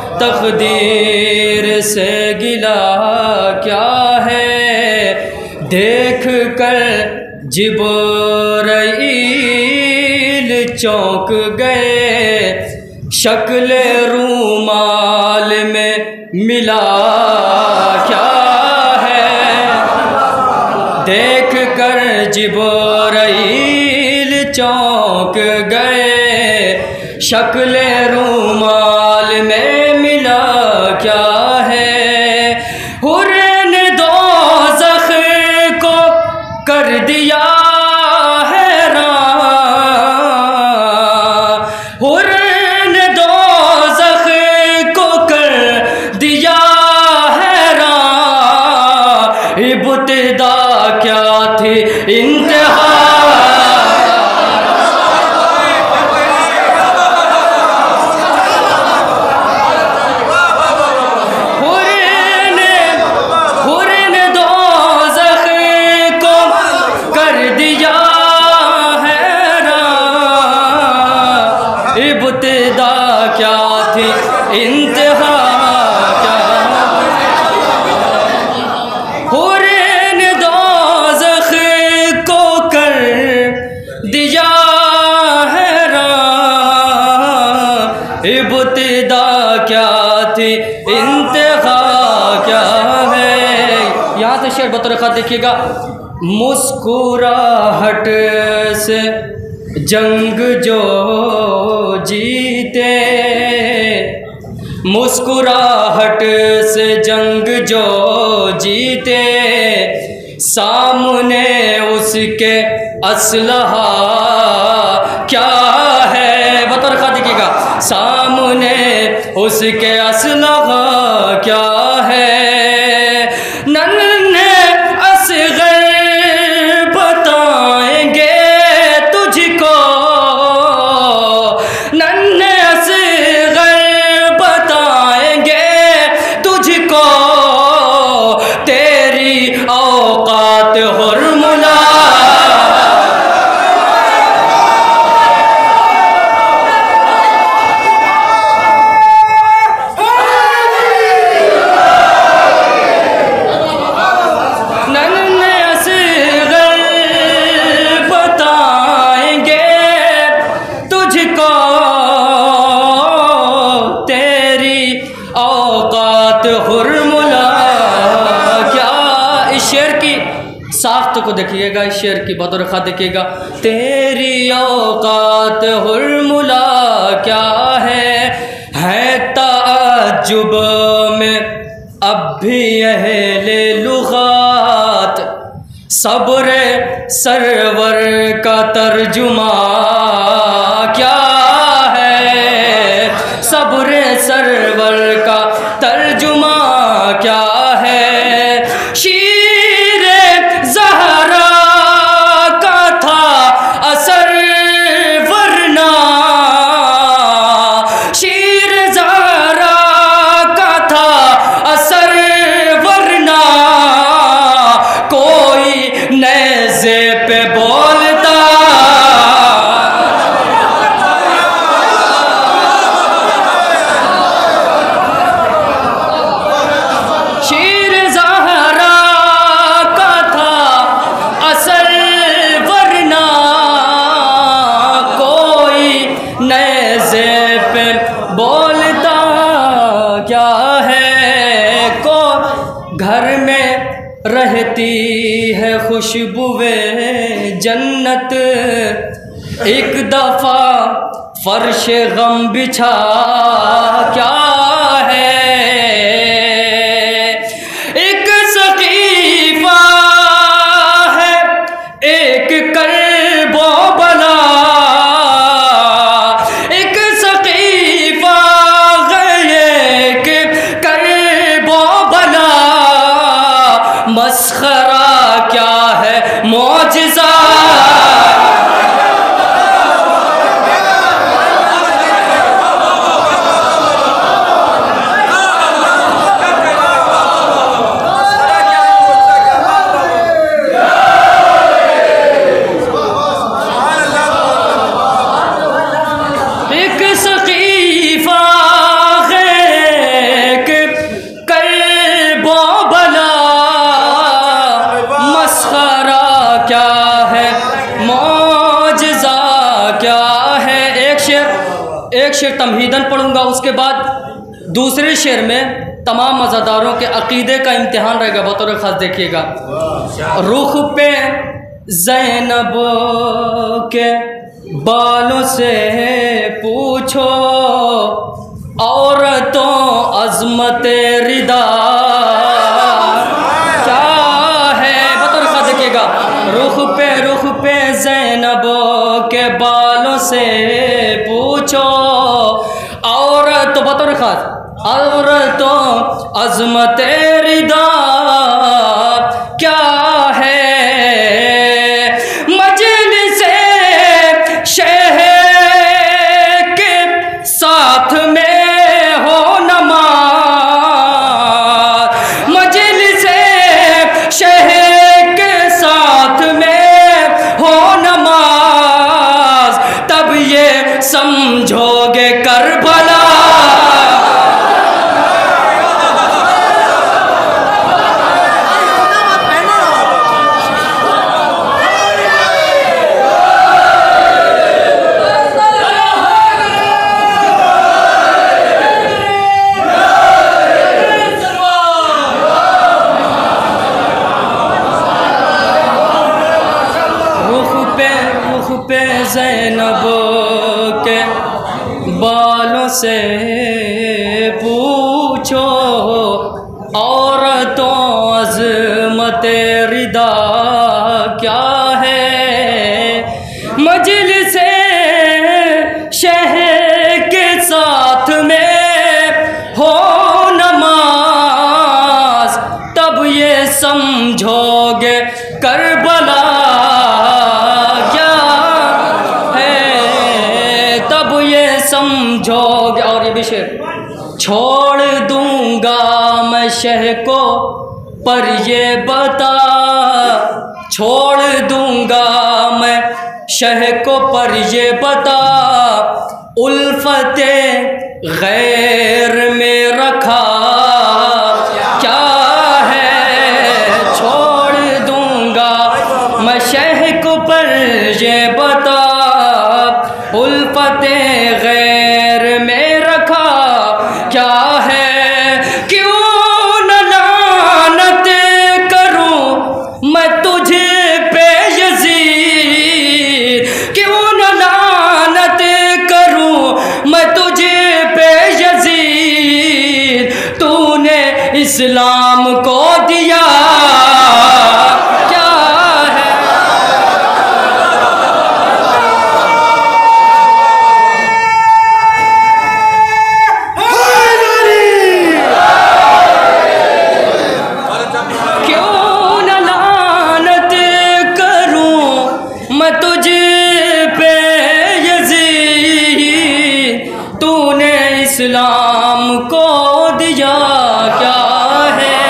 तकदीर से गिला क्या है। देख कर जिब्राईल चौंक गए, शक्ल रूमाल में मिला क्या है। देख कर जिब्राईल चौंक गए, शक्ल रूमाल में मिला क्या है। कर दिया हैरान, हुर्र ने दोज़ख को कर दिया हैरान। इब्तिदा क्या थी इंतहा, इब्तिदा क्या थी इंतहा क्या। हुर्र ने दोज़ख को कर दिया हैरान, इब्तिदा क्या थी इंतहा क्या है। यहाँ से शेर बतौर ख़ास देखिएगा। मुस्कुराहट से जंग जो जीते, मुस्कुराहट से जंग जो जीते, सामने उसके असलहा क्या है। बतौर खा देखिएगा। सामने उसके असलहा क्या है। नन्हे असगर बताएंगे तुझको, नन्हे असगर औकात हुर्मुला क्या। इस शेर की साख्त को देखिएगा, इस शेर की बतौर ख़ास देखिएगा। तेरी औकात हुर्मुला क्या है ताज्जुब में अब भी अहले लुगात। सब्र सरवर का तर्जुमा क्या है, सब्र सरवर का तर्जुमा क्या है। शीर ज़हरा का था असर वरना, शीर ज़हरा का था असर वरना कोई नेज़े पे बोलता। शीर ज़हरा का था असल वरना कोई नेज़े पे बोलता क्या है। को घर में रहती है खुशबुए जन्नत, एक दफ़ा फर्श गम बिछा क्या है। एक सकीफ़ा है एक कर्बो बला, एक सकीफ़ा है एक कर्बो बला। मस्खरा क्या है मौजिज़ा। एक सकीफ़ा है एक कर्बो बला। मस्खरा क्या है मौजिज़ा क्या है। एक शेर तमहीदन पढ़ूंगा, उसके बाद दूसरे शेर में तमाम मज़ादारों के अक़ीदे का इम्तिहान रहेगा, बतौर ख़ास देखिएगा। रुख पे ज़ैनब के बालों से पूछो औरतों अज़मत रिदा क्या है। बतौर ख़ास देखिएगा। रुख पे ज़ैनब के बालों से पूछो औरत, बतौर ख़ास औरतों अज़मत रिदा क्या है। मजलिसे शहर के साथ में हो नमाज, मजलिसे शहर के साथ में हो नमाज। तब ये समझोगे करबला। रुख पे ज़ैनब के बालों से पूछो औरतों अज़मत रिदा क्या है। मजलिसे शहर के साथ में हो नमाज। तब ये समझोगे करबला समझोगे। और ये भी शेर। छोड़ दूंगा मैं शह को पर ये बता, छोड़ दूंगा मैं शह को पर ये बता। उल्फते गैर में रखा क्या है। छोड़ दूंगा मैं शह को पर ये बता। उल्फते गैर में रखा क्या है। क्यों इस्लाम को दिया क्या है। क्यों न लानत करूं मैं तुझे पे यज़ीद, तूने इस्लाम को दिया क्या है।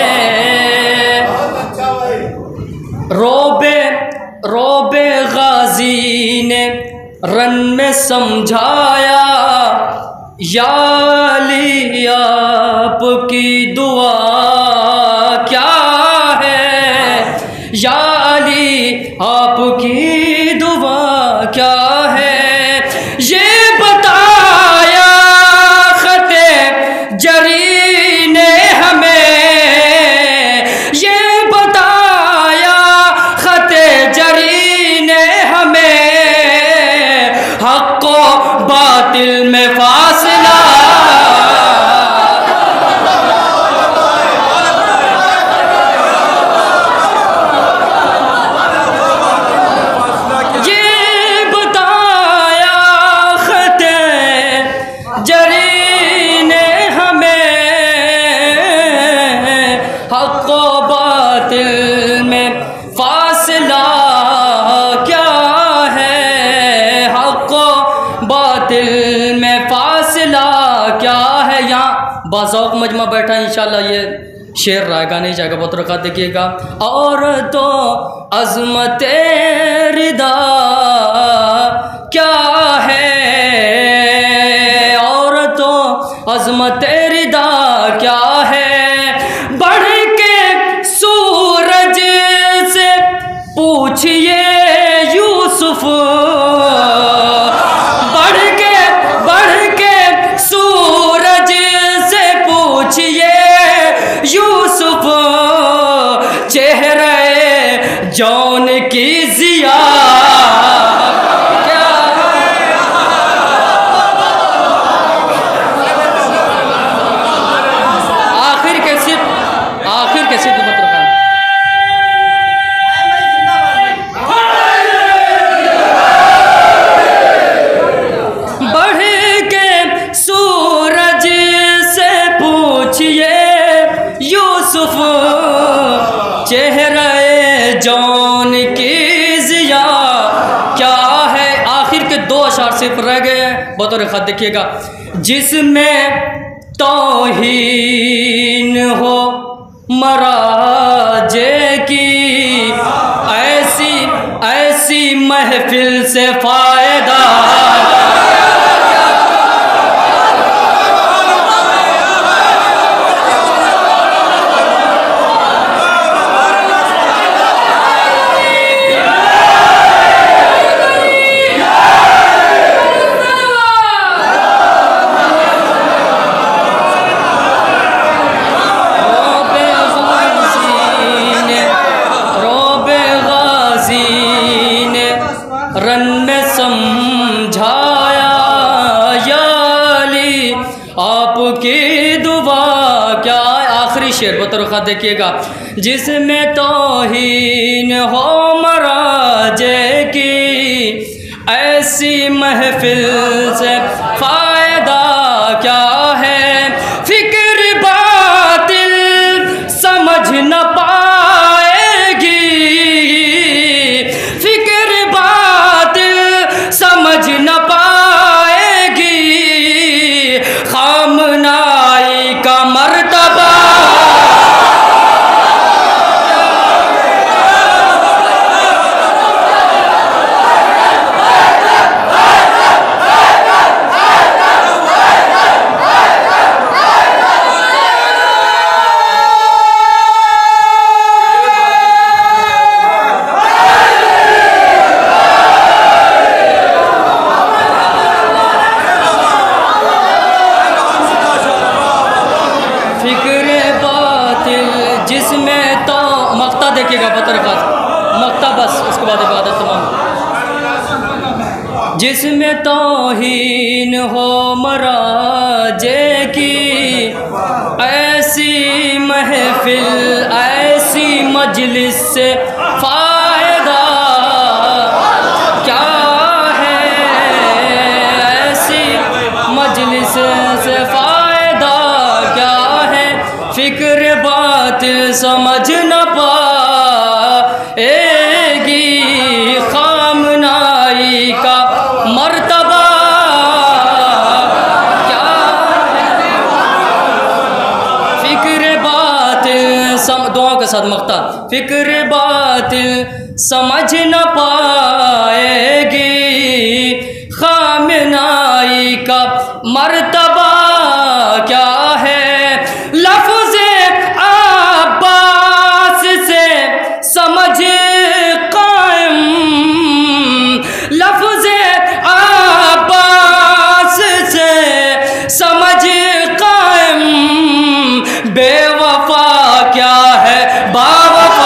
रोबे गाजी ने रन में समझाया, या अली आपकी दुआ क्या है। या अली आपकी दुआ क्या है। ये बताया खते जरी ने हमें, ये बताया खते जरी ने हमें, हक़ व बातिल में फासला। बाज़ौक़ मजमा बैठा इंशाल्लाह ये शेर रायगा नहीं जाएगा, बहुत रखा देखिएगा। और तो अज़मत रिदा क्या है, और तो अज़मत रिदा क्या है। बढ़ के सूरज से पूछिए यूसुफ, बढ़ के सूरज से पूछिए यूसुफ, चेहरे जौन की जिया क्या है। आखिर के सिर्फ चेहरे जौन की जिया क्या है। आखिर के दो अशार सिर्फ रह गए हैं, बतौर ख़त देखिएगा। जिसमें तौहीन हो मराजे की, ऐसी महफिल से फ़ायदा। रन में समझाया, या अली आपकी दुआ क्या। आखिरी शेर बतौर ख़त देखिएगा। जिसमें तौहीन हो मराजे की, ऐसी महफिल से फ़ायदा क्या है। फिक्र बातिल समझ न पाएगी, समझ न पाएगी, खामनाई का मर्तबा। जिसमें तो मक्ता देखिएगा बतौर ख़ास मक्ता, बस उसके बाद इबादत तमाम। जिसमें तौहीन हो मराजे की, ऐसी ऐसी महफिल ऐसी मजलिस से फ़ायदा क्या है, ऐसी मजलिस से फ़ायदा क्या है, फ़िक्र बातिल समझ न पाएगी, खामनाई का मर्तबा दुआओं के साथ मख्ता, फिक्र बातिल समझ न पाएगी, खामनाई का मर्तबा क्या है, लफ्ज़े अब्बास से समझ कायम, लफ्ज़े अब्बास से समझ कायम, बेवफा क्या है बावफा।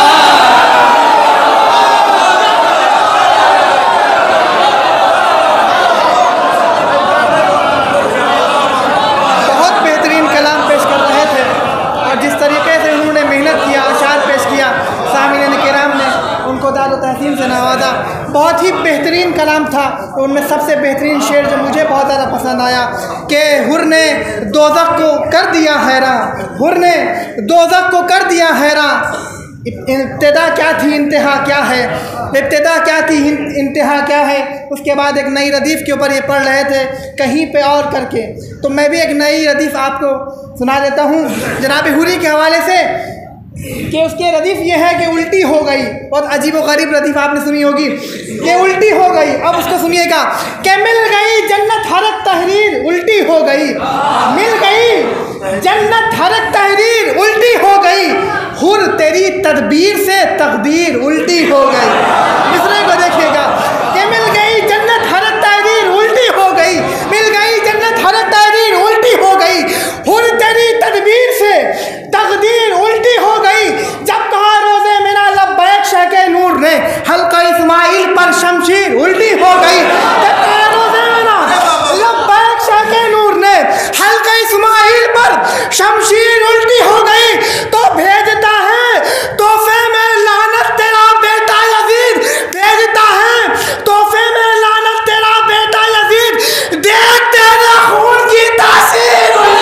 बहुत बेहतरीन कलाम पेश कर रहे थे और जिस तरीके से उन्होंने मेहनत किया, अशार पेश किया, सामीन किराम ने उनको दाद तहसीन से नवाजा। बहुत ही बेहतरीन कलाम था। उनमें सबसे बेहतरीन शेर जो मुझे बहुत ज़्यादा पसंद आया कि हुर ने दोज़ख को कर दिया हैरान, हुर ने दोज़ख को कर दिया हैरान, इब्तिदा क्या थी इंतहा क्या है, इब्तिदा क्या थी इंतहा क्या है। उसके बाद एक नई रदीफ़ के ऊपर ये पढ़ रहे थे कहीं पे और करके, तो मैं भी एक नई रदीफ़ आपको सुना देता हूँ जनाब हुरी के हवाले से कि उसकी रदीफ़ ये है कि उल्टी हो गई। बहुत अजीब व गरीब रदीफ़ आपने सुनी होगी कि उल्टी हो गई। अब उसको सुनिएगा कि मिल गई जन्नत हरक तहरीर उल्टी हो गई, मिल गई जन्नत हरक तहरीर उल्टी हो गई, हुर तेरी तदबीर से तकदीर उल्टी हो गई। दूसरे को देखिएगा कि मिल गई जन्नत हरक तहरीर उल्टी हो गई, मिल गई जन्नत हरक तहरीर उल्टी हो गई, हुर तेरी तदबीर से तकदीर उल्टी हो गई। जब कहा रोज़े मिना लब्बैक शाह के नूर ने हल्का इस्माइल पर शमशीर उल्टी हो गई। जब कहा रोज़े मिना लब्बैक शाह के नूर ने हल्का इस्माइल पर शमशीर उल्टी हो गई, तो भेजता है तोहफे में लानत तेरा बेटा यजीद, भेजता है तोहफे में लानत तेरा बेटा यजीद, देख तेरे खून की तासीर।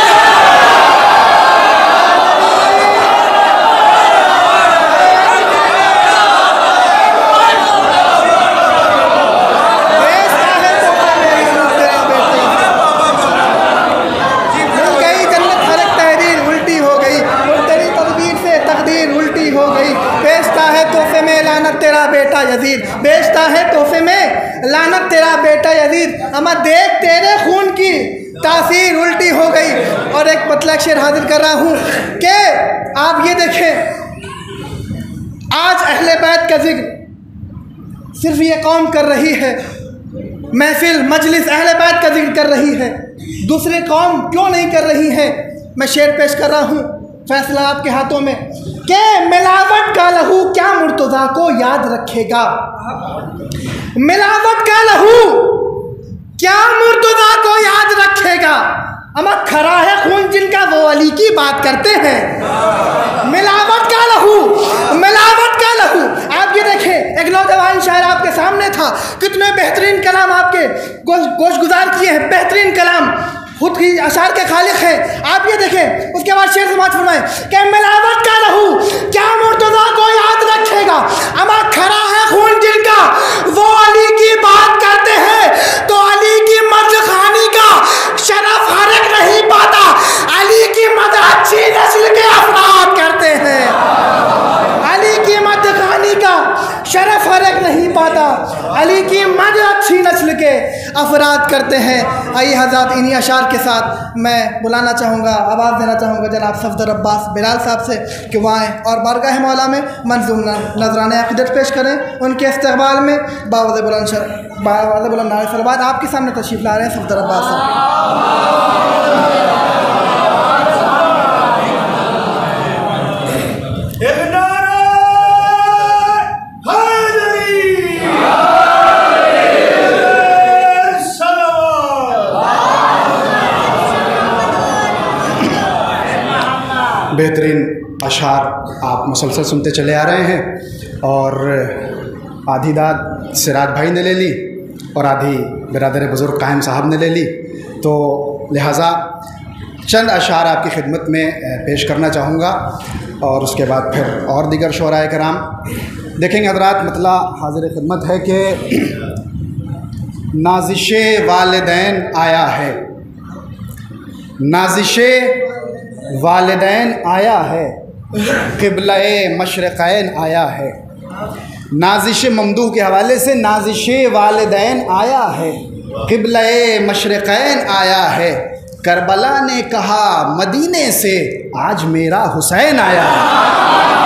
तेरा बेटा यजीद, बेचता है तोहफे में लानत तेरा बेटा यजीद, अमा देख तेरे खून की तासीर उल्टी हो गई। और एक मतलब शेर हाजिर कर रहा हूँ कि आप ये देखें, आज अहले बैत का जिक्र सिर्फ ये कौम कर रही है, महफिल मजलिस अहले बैत का जिक्र कर रही है, दूसरी कौम क्यों नहीं कर रही है। मैं शेर पेश कर रहा हूँ, फैसला आपके हाथों में कि मिलावट का लहू क्या मुर्तज़ा को याद रखेगा, मिलावट का लहू क्या मुर्तज़ा को याद रखेगा, अमा खरा है खून जिनका वो अली की बात करते हैं। मिलावट का लहू, मिलावट का लहू। आप ये देखें, एक नौजवान शायर आपके सामने था, कितने बेहतरीन कलाम आपके गोश गुजार किए हैं, बेहतरीन कलाम, खुद ही अशार के खालिक हैं। आप ये देखें, उसके बाद शेर समाज फरमाए कि मिलावट का लहू क्या मुर्तज़ा को याद रखेगा, अमा खरा है खून जिनका वो अली की बात करते हैं, तो अली की मद खानी का शरफ हर एक नहीं पाता, अली की मद अच्छी नस्ल के अफराद करते हैं, अली की मद खानी का शरफ हर एक नहीं पाता, अली की मद अच्छी नस्ल के अफराद करते हैं। आइए हज़रात, इन्हीं अशार के साथ मैं बुलाना चाहूँगा, आवाज़ देना चाहूँगा जनाब सफदर अब्बास बिलाल साहब से कि वो आएँ और बारगाह मौला में मंजूम नजराने अक़ीदत पेश करें। उनके इस्तक़बाल में बावज़ बुलंद नारे सलवात आपके सामने तशरीफ़ ला रहे हैं सफदर अब्बास साहब। बेहतरीन अशार आप मुसलसल सुनते चले आ रहे हैं और आधी दाद सिराज भाई ने ले ली और आधी बिरादर बुज़ुर्ग कायम साहब ने ले ली, तो लिहाजा चंद अशार आपकी खिदमत में पेश करना चाहूँगा और उसके बाद फिर और दीगर शोराए कराम देखेंगे। हज़रात, मतला हाज़िर खिदमत है कि नाज़िश वालिदैन आया है, नाज़िश वालिदैन आया है, क़िबला-ए मशरिक़ैन आया है। नाज़िश ममदूह के हवाले से नाज़िश वालिदैन आया है, क़िबला-ए मशरिक़ैन आया है। करबला ने कहा मदीने से आज मेरा हुसैन आया है।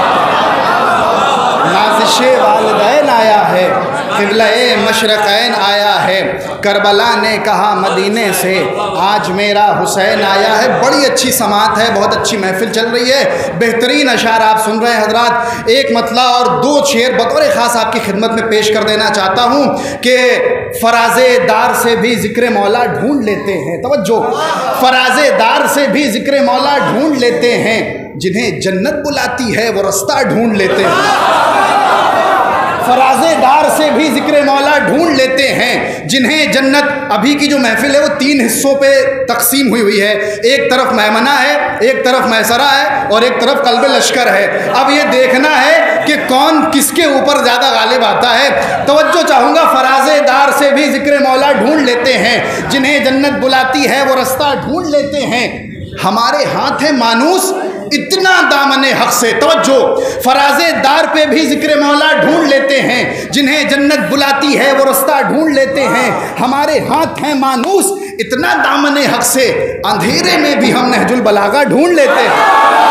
नाज़िश वालिदैन आया है, क़िबला-ए मशरिक़ैन आया है। करबला ने कहा मदीने से आज मेरा हुसैन आया है। बड़ी अच्छी समात है, बहुत अच्छी महफिल चल रही है, बेहतरीन अशार आप सुन रहे हैं हज़रात। एक मतला और दो शेर बतौर ख़ास आपकी खिदमत में पेश कर देना चाहता हूँ कि फराज़े दार से भी ज़िक्र मौला ढूंढ लेते हैं। तवज्जो, फराज़े दार से भी ज़िक्र मौला ढूंढ लेते हैं, जिन्हें जन्नत बुलाती है वो रास्ता ढूंढ लेते हैं। फराज़ेदार से भी ज़िक्र मौला ढूंढ लेते हैं, जिन्हें जन्नत। अभी की जो महफिल है वो 3 हिस्सों पे तकसीम हुई है। एक तरफ मेहमना है, एक तरफ मैसरा है और एक तरफ कल्ब लश्कर है। अब ये देखना है कि कौन किसके ऊपर ज़्यादा गालिब आता है। तवज्जो चाहूँगा, फराज़ेदार से भी ज़िक्र मौला ढूंढ लेते हैं, जिन्हें जन्नत बुलाती है वो रास्ता ढूंढ लेते हैं। हमारे हाथ है मानूस इतना दामने हक से। तवज्जो, फराज़ेदार पे भी ज़िक्र मौला ढूंढ लेते हैं, जिन्हें जन्नत बुलाती है वो रास्ता ढूंढ लेते हैं। हमारे हाथ हैं मानूस इतना दामने हक से, अंधेरे में भी हम नहजुल बलागा ढूंढ लेते हैं।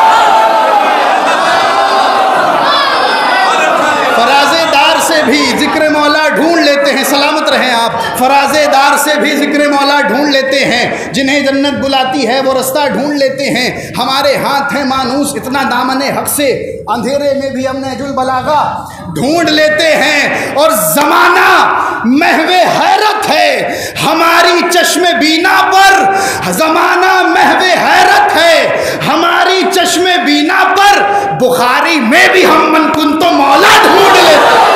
फराज़ेदार से भी ज़िक्र मौला ढूंढ लेते हैं, सलामत रहें आप। फराज़ेदार से भी ज़िक्र मौला ढूंढ लेते हैं, जिन्हें जन्नत बुलाती है वो रास्ता ढूंढ लेते हैं। हमारे हाथ हैं मानूस इतना दामने हक से, अंधेरे में भी हम नहजुल बलागा ढूंढ लेते हैं। और ज़माना महवे हैरत है हमारी चश्मे बीना पर, ज़माना महवे हैरत है हमारी चश्मे बीना पर, बुखारी में भी हम मनकुन तो मौला ढूंढ लेते हैं।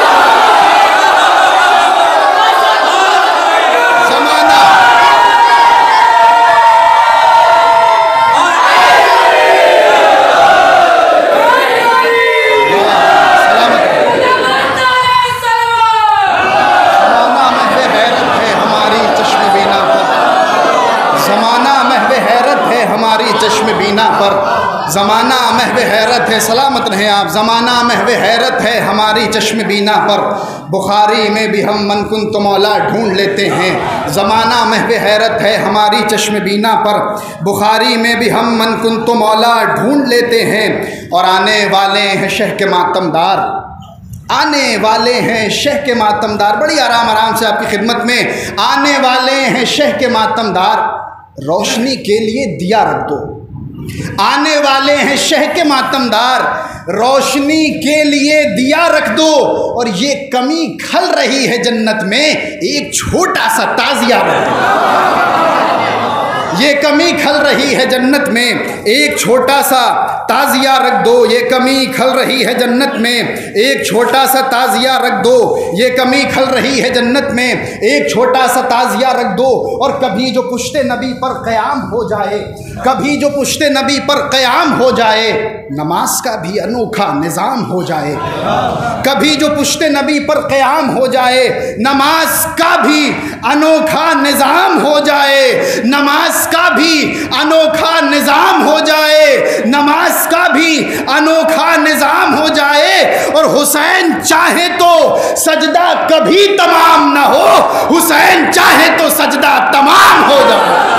चश्म बीना पर ज़माना महवे हैरत है, सलामत रहें आप। ज़माना महवे हैरत है हमारी चश्म बीना पर, बुखारी में भी हम मनकुन तो मौला ढूंढ लेते हैं। ज़माना महवे हैरत है हमारी चश्म बीना पर, बुखारी में भी हम मनकुन तो मौला ढूंढ लेते हैं। और आने वाले हैं शह के मातमदार, आने वाले हैं शह के मातमदार। बड़ी आराम आराम से आपकी खिदमत में, आने वाले हैं शह के मातमदार, रोशनी के लिए दिया रख दो। आने वाले हैं शह के मातमदार, रोशनी के लिए दिया रख दो। और ये कमी खल रही है जन्नत में, एक छोटा सा ताजिया रख दो। ये कमी खल रही है जन्नत में, एक छोटा सा ताजिया रख दो। ये कमी खल रही है जन्नत में, एक छोटा सा ताजिया रख दो। ये कमी खल रही है जन्नत में, एक छोटा सा ताजिया रख दो। और कभी जो पुश्ते नबी पर क़याम हो जाए, कभी जो पुश्ते नबी पर क़याम हो जाए, नमाज का भी अनोखा निज़ाम हो जाए। कभी जो पुश्ते नबी पर क़याम हो जाए, नमाज का भी अनोखा निज़ाम हो जाए। नमाज का भी अनोखा निज़ाम हो जाए, नमाज का भी अनोखा निज़ाम हो जाए। और हुसैन चाहे तो सजदा कभी तमाम ना हो, हुसैन चाहे तो सजदा तमाम हो जाए।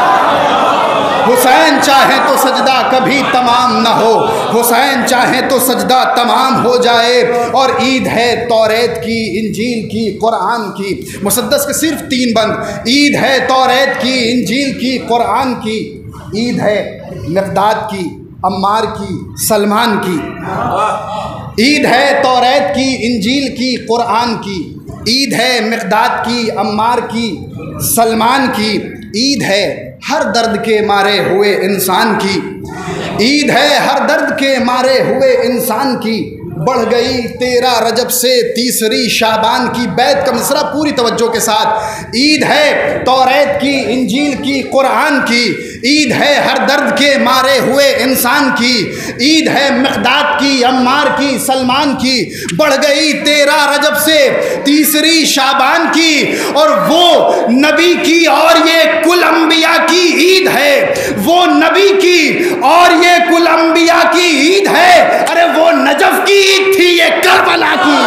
हुसैन चाहे तो सजदा कभी तमाम न हो, हुसैन चाहे तो सजदा तमाम हो जाए। और ईद है तौरेत की, इंजील की, कुरान की, मुसद्दस के सिर्फ 3 बंद। ईद है तौरेत की, इंजील की, कुरान की। ईद है मिक़दाद की, अम्मार की, सलमान की। ईद है तौरेत की, इंजील की, कुरान की। ईद है मिक़दाद की, अम्मार की, सलमान की। ईद है हर दर्द के मारे हुए इंसान की, ईद है हर दर्द के मारे हुए इंसान की, बढ़ गई 13 रजब से तीसरी शाबान की। बैत का मिसरा पूरी तवज्जो के साथ। ईद है तौरात की, इंजील की, कुरान की, ईद है हर दर्द के मारे हुए इंसान की, ईद है मिक़दाद की, अम्मार की, सलमान की, बढ़ गई 13 रजब से तीसरी शाबान की। और वो नबी की और ये कुल अंबिया की ईद है, वो नबी की और ये कुल अंबिया की ईद है। अरे वो नजफ की ईद थी, ये करबला की।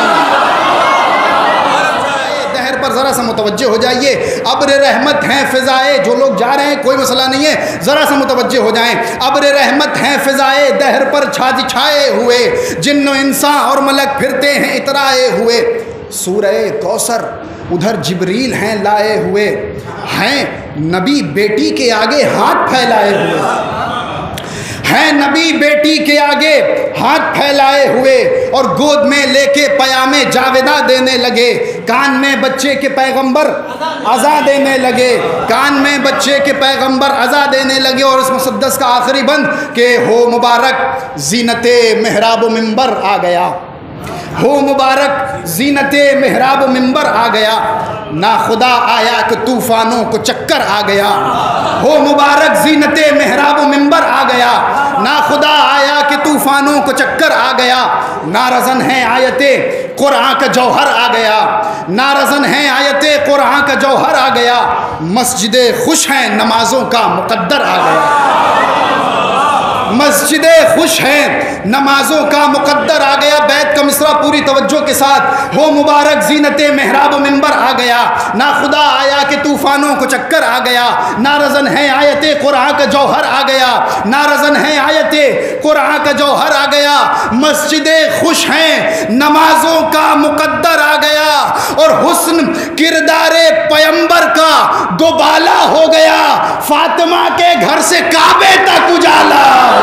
दहर पर जरा सा मुतवज्जे हो जाइए। अब्र रहमत हैं फिजाए, जो लोग जा रहे हैं कोई मसला नहीं है, जरा सा मुतवज्जे हो जाएं। अब्र रहमत हैं फिजाए, दहर पर छाए हुए, जिन्नो इंसान और मलक फिरते हैं इतराए हुए। सूरह कौसर उधर जिब्रील हैं लाए हुए, हैं नबी बेटी के आगे हाथ फैलाए हुए, हैं नबी बेटी के आगे हाथ फैलाए हुए, और गोद में लेके पयामे जावेदा देने लगे। कान में बच्चे के पैगंबर अज़ा देने लगे, कान में बच्चे के पैगंबर अज़ा देने लगे। और इस मुसद्दस का आखिरी बंद के हो मुबारक ज़ीनते मेहराब मिंबर आ गया, हो मुबारक ज़ीनते मेहराब मिंबर आ गया, ना खुदा आया कि तूफ़ानों को चक्कर आ गया। हो मुबारक ज़ीनते मेहराब मिंबर आ गया, ना खुदा आया कि तूफ़ानों को चक्कर आ गया। नारज़न है आयते कुरान का जौहर आ गया, नारज़न है आयते कुरान का जौहर आ गया। मस्जिदे खुश हैं नमाज़ों का मुक़द्दर आ गया, मस्जिदें खुश हैं नमाजों का मुक़द्दर आ गया। बैत का मिसरा पूरी तवज्जो के साथ। हो मुबारक ज़ीनते मेहराब मिंबर आ गया, ना खुदा आया कि तूफ़ानों को चक्कर आ गया। नारज़न है आयते कुरान का जौहर आ गया, नारज़न है आयते कुरान का जौहर आ गया। मस्जिदें खुश हैं नमाजों का मुक़द्दर आ गया, और हुस्न किरदारे पैगंबर का दोबाला हो गया। फातिमा के घर से काबे तक उजाला,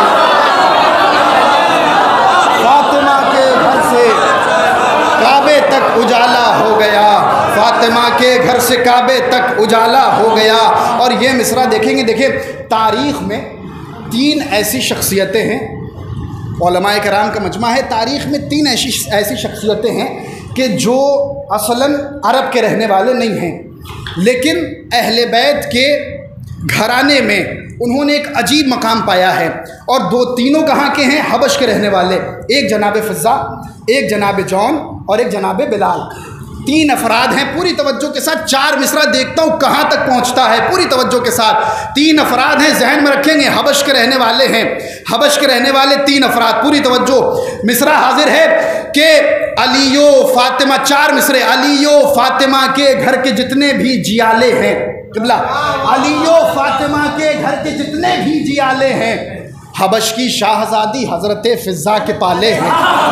फातिमा के घर से काबे तक उजाला हो गया, फातिमा के घर से काबे तक उजाला हो गया। और ये मिसरा देखेंगे, देखिए तारीख़ में 3 ऐसी शख्सियतें हैं, उलमाए कराम का मजमा है, तारीख़ में 3 ऐसी शख्सियतें हैं कि जो असलन अरब के रहने वाले नहीं हैं, लेकिन अहले बैत के घराने में उन्होंने एक अजीब मकाम पाया है। और तीनों कहाँ के हैं? हबश के रहने वाले। एक जनाब फ़िज़्ज़ा, एक जनाब जौन और एक जनाब बिलाल। 3 अफराद हैं। पूरी तवज्जो के साथ 4 मिसरा देखता हूँ कहाँ तक पहुँचता है। पूरी तवज्जो के साथ 3 अफराद हैं, जहन में रखेंगे। हबश के रहने वाले हैं, हबश के रहने वाले 3 अफराद। पूरी तवज्जो, मिसरा हाजिर है कि अलियो फ़ातिमा, 4 मिसरे। अलियो फ़ातिमा के घर के जितने भी जियाले हैं, किबला अलियो फ़ातिमा के घर के जितने भी जियाले हैं, हबश की शाहज़ादी हज़रत फ़िज़्ज़ा के पाले हैं।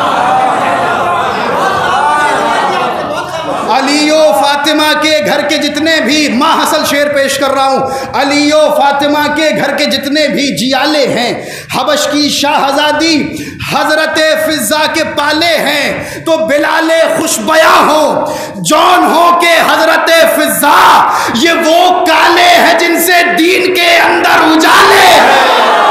अलियो फ़ातिमा के घर के जितने भी, माँ हसल शेर पेश कर रहा हूँ, अलियो फ़ातिमा के घर के जितने भी जियाले हैं, हबश की शाहज़ादी हज़रत फ़िज़्ज़ा के पाले हैं। तो बिलाले खुशबया हो, जौन हो के हज़रत फ़िज़्ज़ा, ये वो काले हैं जिनसे दीन के अंदर उजाले हैं।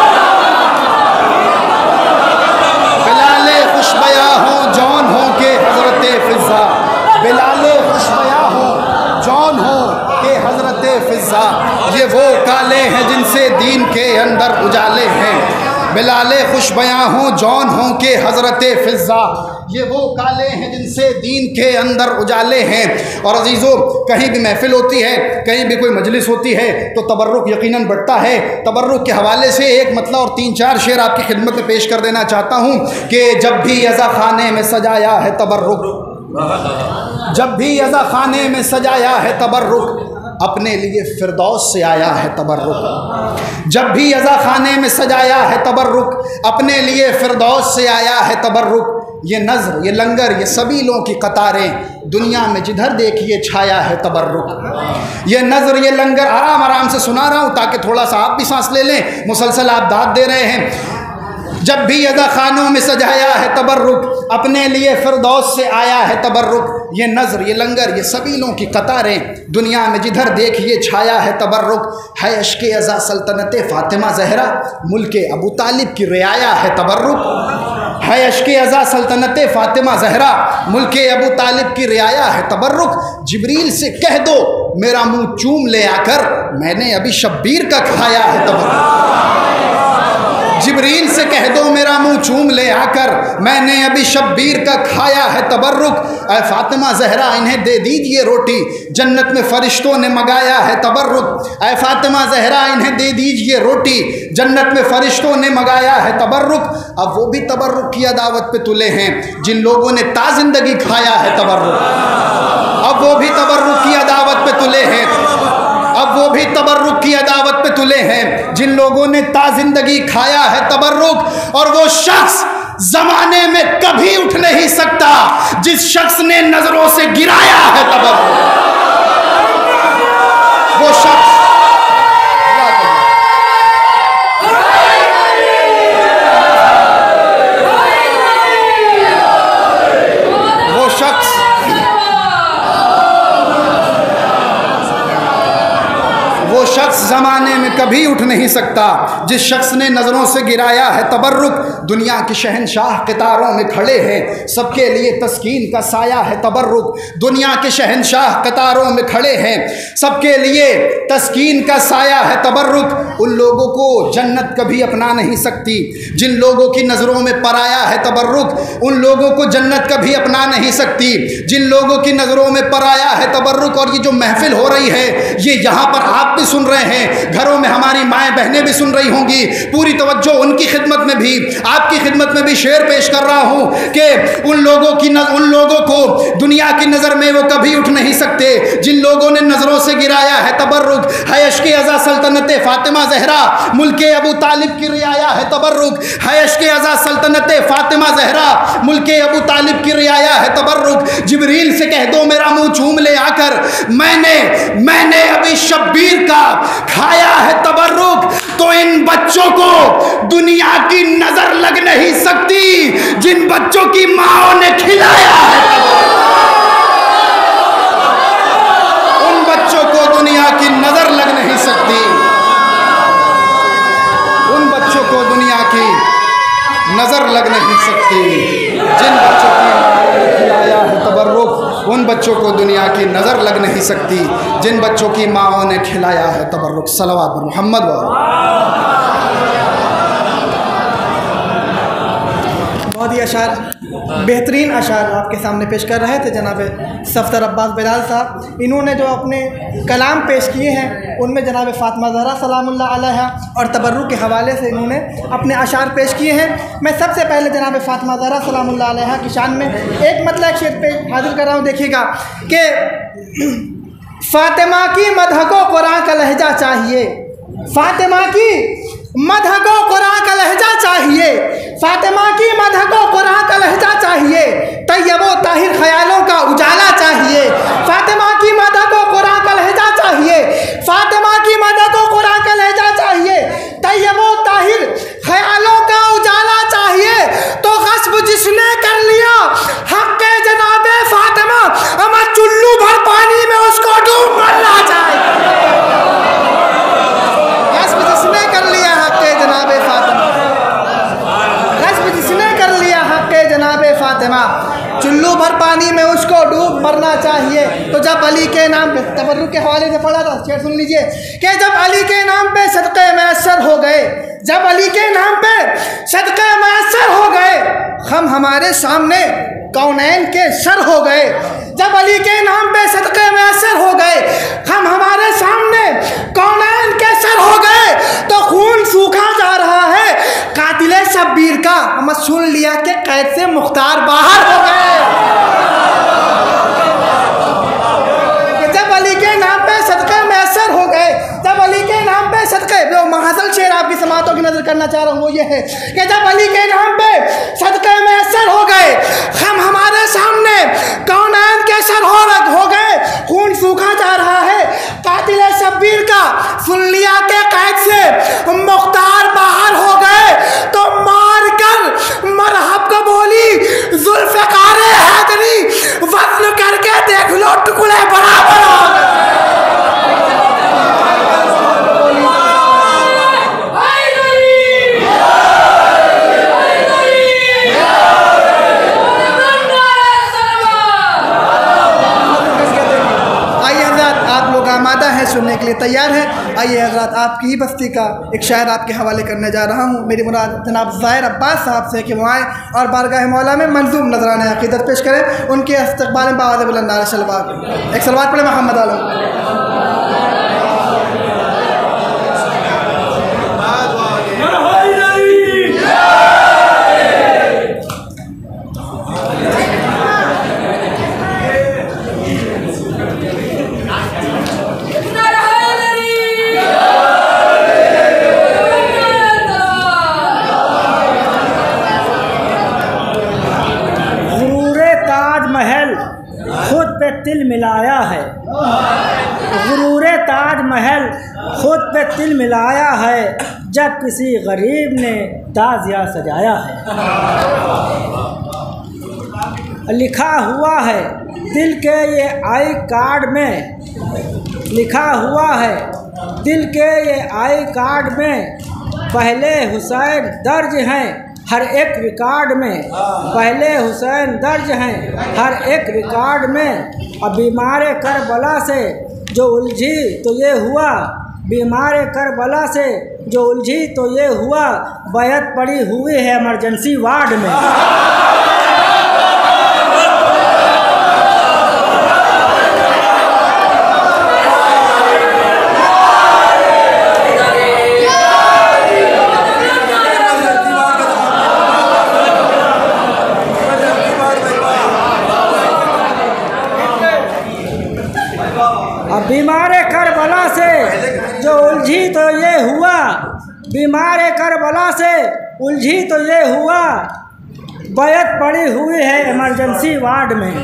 बिलाले खुशबया हो, जौन हो के हज़रत फ़िज़्ज़ा, बिलाले खुशबया हो, जौन हो के हज़रत फ़िज़्ज़ा, ये वो काले हैं जिनसे दीन के अंदर उजाले हैं। बिलाले खुशबया हो, जौन हो के हज़रत फ़िज़्ज़ा, ये वो काले हैं जिनसे दीन के अंदर उजाले हैं। और अजीज़ों, कहीं भी महफ़िल होती है, कहीं भी कोई मजलिस होती है, तो तबर्रुक यकीनन बढ़ता है। तबर्रुक के हवाले से एक मतलब और 3-4 शेर आपकी खिदमत में पेश कर देना चाहता हूँ कि जब भी अज़ा खाने में सजाया है तबर्रुक, जब भी अज़ा खाने में सजाया है तबर्रुक, अपने लिए फिरदौस से आया है तबर्रुक। जब भी अज़ा खाने में सजाया है तबर्रुक, अपने लिए फिरदौस से आया है तबर्रुक। ये नज़र, ये लंगर, ये सबीलों की कतारें, दुनिया में जिधर देखिए छाया है तबर्रुक। ये नज़र, ये लंगर, आराम आराम से सुना रहा हूँ ताकि थोड़ा सा आप भी सांस ले लें। मुसलसल आप दाद दे रहे हैं। जब भी अदा खानों में सजाया है तबर्रुक, अपने लिए फिरदौस से आया है तबर्रुक। ये नज़र, ये लंगर, ये सबीलों की कतारें, दुनिया में जिधर देखिए छाया है तबर्रुक। है अश्के अज़ा सल्तनत फ़ातिमा ज़हरा, मुल्क अबू तालिब की रियाया है तबर्रुक। है अश्के अज़ा सल्तनत फ़ातिमा ज़हरा, मुल्क अबू तालिब की रियाया है तबर्रुक। जिब्रील से कह दो मेरा मुंह चूम ले आकर, मैंने अभी शब्बीर का खाया है तबर्रुक। जिब्रील से कह दो मेरा मुंह चूम ले आकर, मैंने अभी शब्बीर का खाया है तबर्रुक। ऐ फातिमा ज़हरा इन्हें दे दीजिए रोटी, जन्नत में फरिश्तों ने मंगाया है तबर्रुक। ऐ फातिमा ज़हरा इन्हें दे दीजिए रोटी, जन्नत में फरिश्तों ने मंगाया है तबर्रुक। अब वो भी तबर्रुक की दावत पे तुले हैं जिन लोगों ने ताज़िंदगी खाया है तबर्रुक। अब वो भी तबर्रुक की दावत पे तुले हैं, अब वो भी तबर्रुक की अदावत पे तुले हैं जिन लोगों ने ताज़िंदगी खाया है तबर्रुक। और वो शख्स ज़माने में कभी उठ नहीं सकता जिस शख्स ने नज़रों से गिराया है तबर्रुक। वो शख्स ज़माने में कभी उठ नहीं सकता जिस शख्स ने नज़रों से गिराया है तबर्रुक। दुनिया के शहनशाह कतारों में खड़े हैं, सबके लिए तस्कीन का साया है तबर्रुक। दुनिया के शहनशाह कतारों में खड़े हैं, सबके लिए तस्कीन का साया है तबर्रुक। उन लोगों को जन्नत कभी अपना नहीं सकती जिन लोगों की नज़रों में पराया है तबर्रुक। उन लोगों को जन्नत कभी अपना नहीं सकती जिन लोगों की नज़रों में पराया है तबर्रुक। और ये जो महफिल हो रही है, ये यहाँ पर आप भी सुन रहे हैं, घरों में हमारी माएँ बहनें भी सुन रही होंगी। पूरी तवज्जो उनकी खिदमत में भी, आपकी खिदमत में भी शेर पेश कर रहा हूँ कि उन लोगों को दुनिया की नज़र में वो कभी उठ नहीं सकते जिन लोगों ने नज़रों से गिराया है तबर्रुक। है अश्के अज़ा सल्तनत फ़ातिमा ज़हरा, मुल्के अबू तालिब की रियाया है तबर्रुक। है अश्के अज़ा सल्तनत फ़ातिमा ज़हरा, मुल्के अबू तालिब की रियाया है तबर्रुक। जिब्रील से कह दो मेरा मुँह चूम ले आकर, मैंने अभी शब्बीर का खाया है तबर्रुक। तो इन बच्चों को दुनिया की नजर लग नहीं सकती जिन बच्चों की माओं ने खिलाया है तबर्रुक। उन बच्चों को दुनिया की नजर लग नहीं सकती, उन बच्चों को दुनिया की नजर लग नहीं सकती जिन बच्चों की माओं ने खिलाया है तबर्रुक। उन बच्चों को दुनिया की नज़र लग नहीं सकती जिन बच्चों की माओं ने खिलाया है तबर्रुक। सलवात मोहम्मद बहुत ही अशार, बेहतरीन अशार आपके सामने पेश कर रहे थे जनाब सफ़दर अब्बास बिलाल साहब। इन्होंने जो अपने कलाम पेश किए हैं उनमें जनाब फ़ातिमा ज़हरा सलामुल्लाह अलैहा और तबर्रुक के हवाले से इन्होंने अपने अशार पेश किए हैं। मैं सबसे पहले जनाब फ़ातिमा ज़हरा सलामुल्लाह अलैहा की शान में एक मतलब एक शेर पे हाजिर कर रहा हूँ। देखिएगा कि फ़ातिमा की मदह को कुरान का लहजा चाहिए, फ़ातिमा की मदह को कुरान का लहजा चाहिए, फ़ातिमा की मदह को कुरान का लहजा चाहिए, तैयबो ताहिर ख्यालों का उजाला चाहिए। फ़ातिमा की मदह को कुरान का लहजा चाहिए, फ़ातिमा की मदह को कुरान का लहजा चाहिए, तैयबो ताहिर ख्यालों का उजाला चाहिए। तो गस्ब जिसने कर लिया हक़ जनाबे फ़ातिमा, अमर चुल्लू भर पानी में उसको डूब मरना चाहिए। गस्ब जिसने कर लिया जनाबे फ़ातिमा, गस्ब जिसने कर लिया हक़ जनाबे फ़ातिमा, चुल्लू भर पानी में उसको डूब मरना चाहिए। तो जब अली के नाम पे तबर्रुक के हवाले से पढ़ा था, शेर सुन लीजिए कि जब अली के नाम पे सदक़े मैसर हो गए, जब अली के नाम पे सदक़े मैसर हो गए, हम हमारे सामने कौनैन के सर हो गए। जब अली के नाम पे सदक़े मैसर हो गए, हम हमारे सामने कौनैन के सर हो गए। तो खून सूखा जा रहा है कातिले शब्बीर का, हम सुन लिया कि कैद से मुख्तार बाहर हो गए। जब अली के नाम पे सदक़े मैसर हो गए, जब अली के नाम पे सदक़े, जो महासल शेर आपकी समातों की नजर करना चाह रहा हूँ वो ये है कि जब अली के नाम पे सदक़े मैसर हो गए, हम हमारे सामने कौनैन के सर हो गए। खून सूखा जा रहा है कातिले शब्बीर का, सुन लिया के कैद से मुख्तार बाहर हो गए। तो मार आइए हज़रात, आपकी ही बस्ती का एक शायर आपके हवाले करने जा रहा हूँ। मेरी मुराद जनाब ज़ाहिर अब्बास साहब से कि वो आएँ और बारगाह मौला में मंजूम नजराना अक़ीदत पेश करें। उनके इस्तक़बाल में बावाज़ बुलंद नारे सलवात, एक सलवात पढ़े मोहम्मद आलम। तिल मिलाया है, गुरूर ताज महल खुद पे तिल मिलाया है, जब किसी गरीब ने ताज़िया सजाया है। लिखा हुआ है दिल के ये आई कार्ड में, लिखा हुआ है दिल के ये आई कार्ड में, पहले हुसैन दर्ज हैं हर एक रिकॉर्ड में, पहले हुसैन दर्ज हैं हर एक रिकॉर्ड में। अब बीमार करबला से जो उलझी तो ये हुआ, बीमार करबला से जो उलझी तो ये हुआ, बैत पड़ी हुई है इमरजेंसी वार्ड में। बीमार करबला से जो उलझी तो ये हुआ, बीमार करबला से उलझी तो ये हुआ, बैत पड़ी हुई है इमरजेंसी वार्ड में।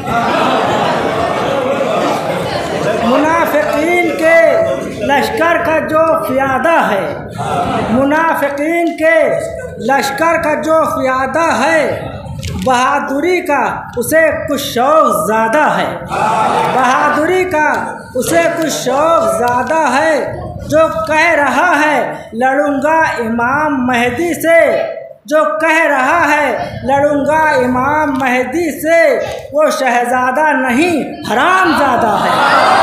मुनाफिकीन के लश्कर का जो फ़ियादा है, मुनाफिकीन के लश्कर का जो फ़ियादा है, बहादुरी का उसे कुछ शौक़ ज़्यादा है, बहादुरी का उसे कुछ शौक़ ज़्यादा है, जो कह रहा है लड़ूंगा इमाम महदी से, जो कह रहा है लड़ूंगा इमाम महदी से, वो शहज़ादा नहीं हरामज़ादा है।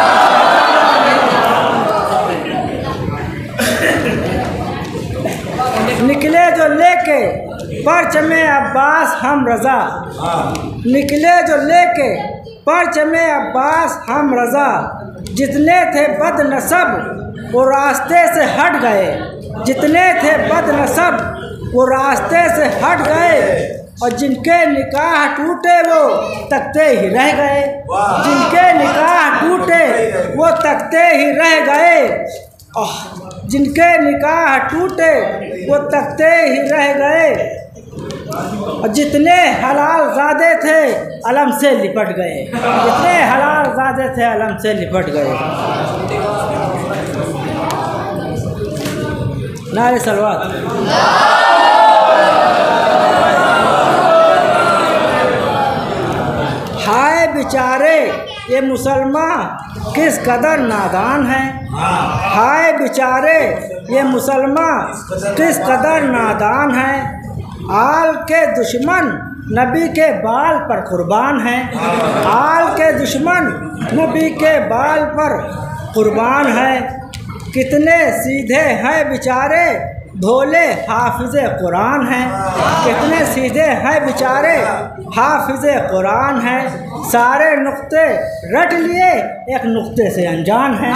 निकले जो लेके परचमे अब्बास हम रज़ा, निकले जो लेके परचमे अब्बास हम रज़ा, जितने थे बदनसब वो रास्ते से हट गए, जितने थे बदनसब वो रास्ते से हट गए, और जिनके निकाह टूटे वो तकते ही रह गए, जिनके निकाह टूटे वो तकते ही रह गए, जिनके निकाह टूटे वो तकते ही रह गए, और जितने हलाल ज़ादे थे अलम से लिपट गए, जितने हलाल ज़ादे थे अलम से लिपट गए। नारे सलवात। हाय बेचारे ये मुसलमान किस कदर नादान हैं, हाय बेचारे ये मुसलमान किस कदर नादान हैं, आल के दुश्मन नबी के बाल पर कुर्बान हैं, आल के दुश्मन नबी के बाल पर कुर्बान हैं, कितने सीधे हैं बेचारे भोले हाफिज़े कुरान हैं, कितने सीधे हैं बेचारे हाफिज़े कुरान हैं, सारे नुक्ते रट लिए एक नुक्ते से अनजान हैं।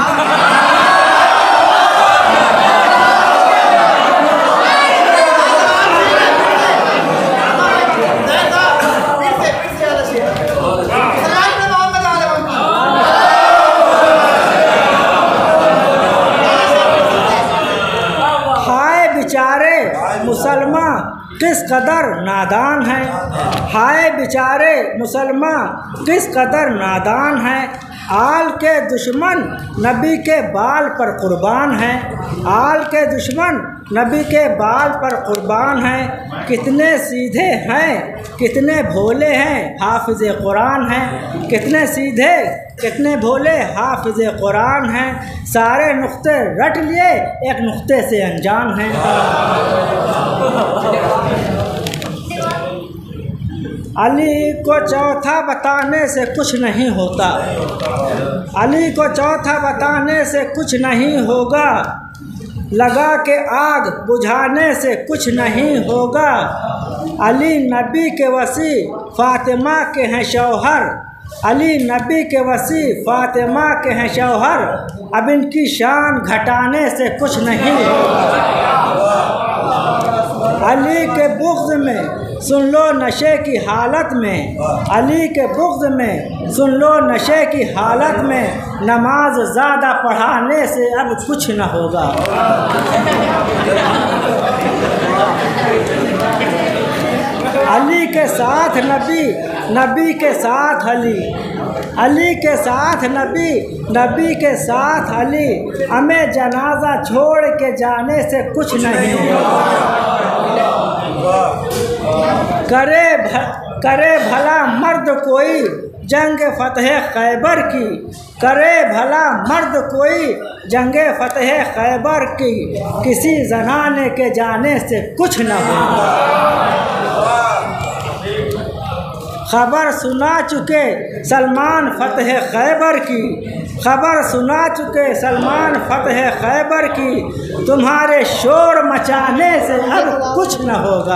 मुसलमान किस कदर नादान हैं, हाय बेचारे मुसलमान किस कदर नादान हैं, आल के दुश्मन नबी के बाल पर कुर्बान हैं, आल के दुश्मन नबी के बाल पर कुर्बान हैं, कितने सीधे हैं कितने भोले हैं हाफिज़े कुरान हैं, कितने सीधे कितने भोले हाफिज़े कुरान हैं, सारे नुक्ते रट लिए एक नुक्ते से अनजान हैं। अली को चौथा बताने से कुछ नहीं होता, अली को चौथा बताने से कुछ नहीं होगा, लगा के आग बुझाने से कुछ नहीं होगा। अली नबी के वसी फातिमा के हैं शौहर, अली नबी के वसी फातिमा के हैं शौहर, अब इनकी शान घटाने से कुछ नहीं होगा। अली के बुग़्ज़ में सुन लो नशे की हालत में, अली के बुग़्ज़ में सुन लो नशे की हालत में, नमाज ज़्यादा पढ़ाने से अब कुछ न होगा। अली के साथ नबी, नबी के साथ अली, अली के साथ नबी, नबी के साथ अली, हमें जनाजा छोड़ के जाने से कुछ नहीं होगा। करे भला मर्द कोई जंग फतह खैबर की, करे भला मर्द कोई जंग फतह खैबर की, किसी जनाने के जाने से कुछ न होगा। खबर सुना चुके सलमान फतह खैबर की, खबर सुना चुके सलमान फतह खैबर की, तुम्हारे शोर मचाने से अब कुछ न होगा।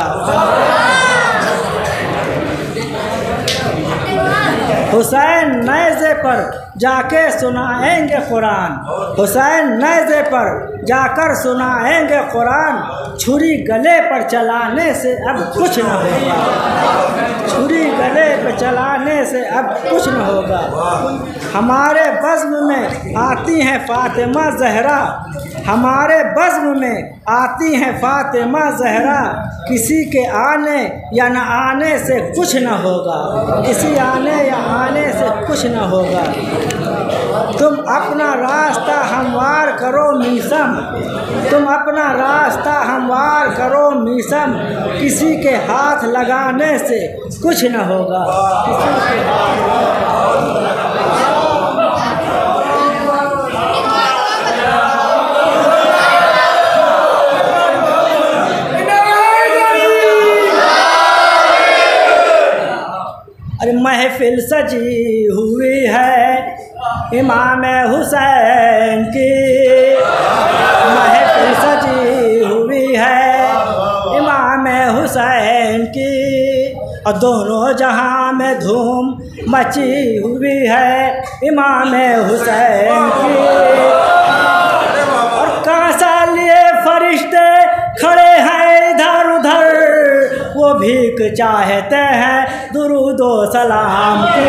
हुसैन नेज़े पर जाके सुनाएंगे कुरान, हुसैन नेज़े पर जाकर सुनाएंगे कुरान, छुरी गले पर चलाने से अब कुछ न होगा। छुरी गले पर चलाने से अब कुछ न होगा। हमारे बज़्म में आती हैं फातिमा ज़हरा, हमारे बज़्म में आती हैं फातिमा ज़हरा, किसी के आने या न आने से कुछ न होगा, किसी आने या आने से कुछ न होगा। तुम अपना रास्ता हमवार करो मीसम, तुम अपना रास्ता हमवार करो मीसम, किसी के हाथ लगाने से कुछ न होगा। अरे महफिल सजी हुई है इमाम हुसैन की, महफिल सजी हुई है इमाम हुसैन की, और दोनों जहां में धूम मची हुई है इमाम हुसैन की। और कांसा लिए फरिश्ते खड़े हैं इधर उधर, वो भीख चाहते हैं दुरूद व सलाम की।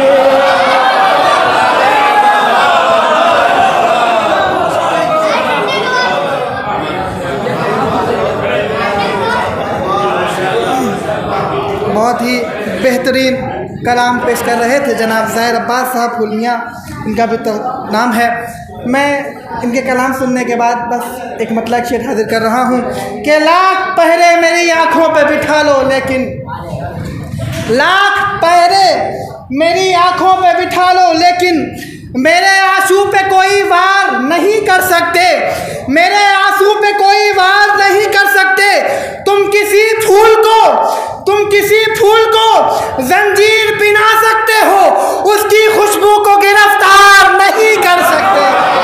बहुत ही बेहतरीन कलाम पेश कर रहे थे जनाब ज़ाहिर अब्बास साहब फुलमिया, इनका भी तो नाम है। मैं इनके कलाम सुनने के बाद बस एक मतलब शेर हाजिर कर रहा हूँ कि लाख पहरे मेरी आँखों पे बिठा लो, लेकिन लाख पहरे मेरी आँखों पे बिठा लो, लेकिन मेरे आंसू पे कोई वार नहीं कर सकते, मेरे आंसू पे कोई वार नहीं कर सकते। तुम किसी फूल को जंजीर पिना सकते हो, उसकी खुशबू को गिरफ्तार नहीं कर सकते।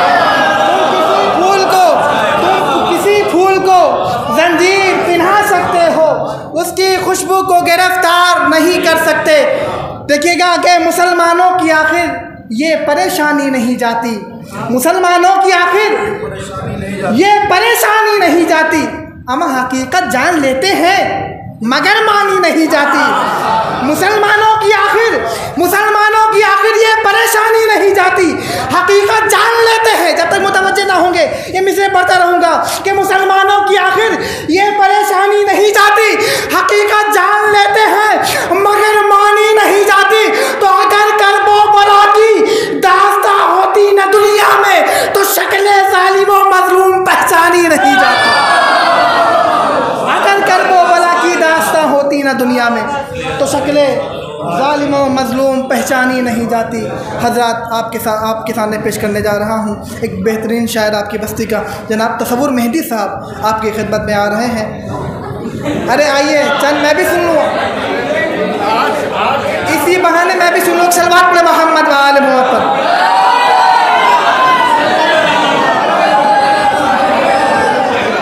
तुम किसी फूल को जंजीर पिना सकते हो, उसकी खुशबू को गिरफ्तार नहीं कर सकते। देखिएगा कि मुसलमानों की आखिर ये परेशानी नहीं जाती, मुसलमानों की आखिर ये परेशानी नहीं जाती। हम हकीकत जान लेते हैं मगर मानी नहीं जाती। मुसलमानों की आखिर ये परेशानी नहीं जाती, हकीकत जान लेते हैं। जब तक मुतवज्जे ना होंगे ये मिसरे पढ़ता रहूँगा कि मुसलमानों की आखिर ये परेशानी नहीं जाती, हकीकत जान लेते हैं मगर मानी नहीं जाती। तो अगर करबो बला की दास्तां होती न दुनिया में, तो शक्ले जालिम व मजलूम पहचानी नहीं जाती। अगर करबो बला की दास्तां होती न दुनिया में, तो शक्ले जालिम व मजलूम पहचानी नहीं जाती। हजरात आपके सामने पेश करने जा रहा हूँ एक बेहतरीन शायर आपकी बस्ती का, जनाब तसव्वुर मेहदी साहब आपकी खिदमत में आ रहे हैं। अरे आइए चंद मैं भी सुन लूँ, इसी बहाने मैं भी सुन लूँ। सलवात पढ़े मोहम्मद व आले मोहम्मद।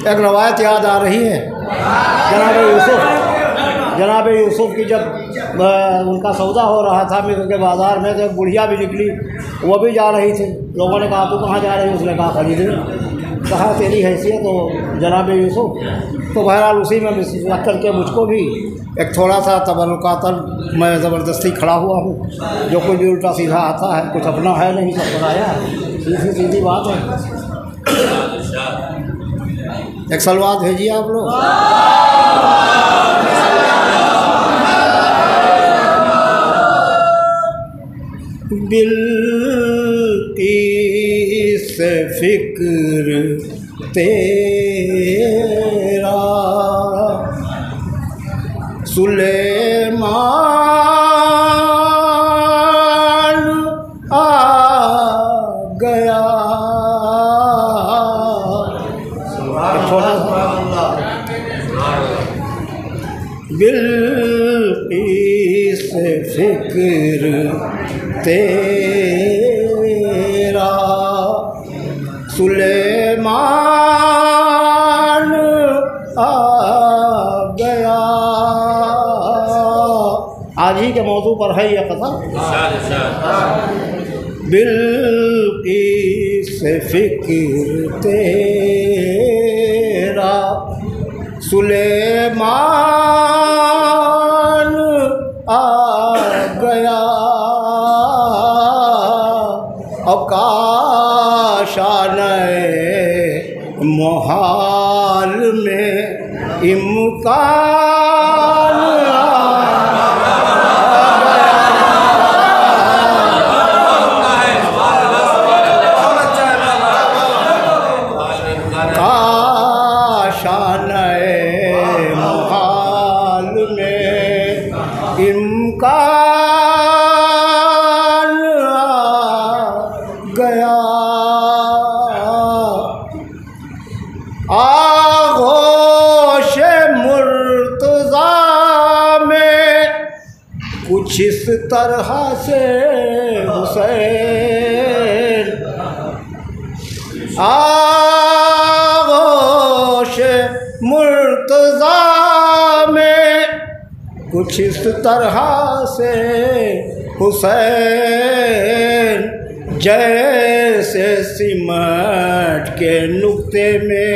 एक रवायत याद आ रही है जनाब यूसुफ की जब उनका सौदा हो रहा था मिस्र के बाज़ार में, तो एक बुढ़िया भी निकली, वो भी जा रही थी। लोगों ने कहा तू कहाँ जा रही है? उसने कहा खरीदने। कहा तेरी हैसियत तो जनाब यूसुफ, तो बहरहाल उसी में रख करके मुझको भी एक थोड़ा सा तबरुकातन मैं ज़बरदस्ती खड़ा हुआ हूँ। जो कुछ भी उल्टा सीधा आता है, कुछ अपना है नहीं, सब बनाया है, सीधी बात है। एक सलवात भेजिए आप लोग। बिल्किस फिक्र तेरा सुलेमान आ गया। बिल्किस फिक्र तेरा सुलेमान आ गया। आज ही के मौजू पर है यह कथा। बिल्किस फिक्र तेरा सुलेमान आ गया। अब काशाने मोहाल में इम्कान कुछ इस तरह से हुसैन आगोश मुर्तज़ा में कुछ इस तरह से हुसैन जैसे सिमट के नुक्ते में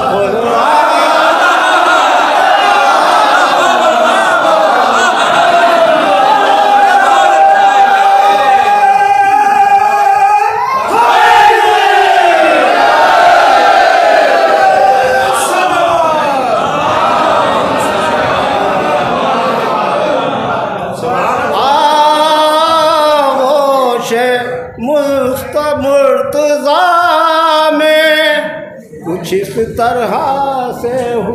मुर्तज़ा में कुछ इस तरह से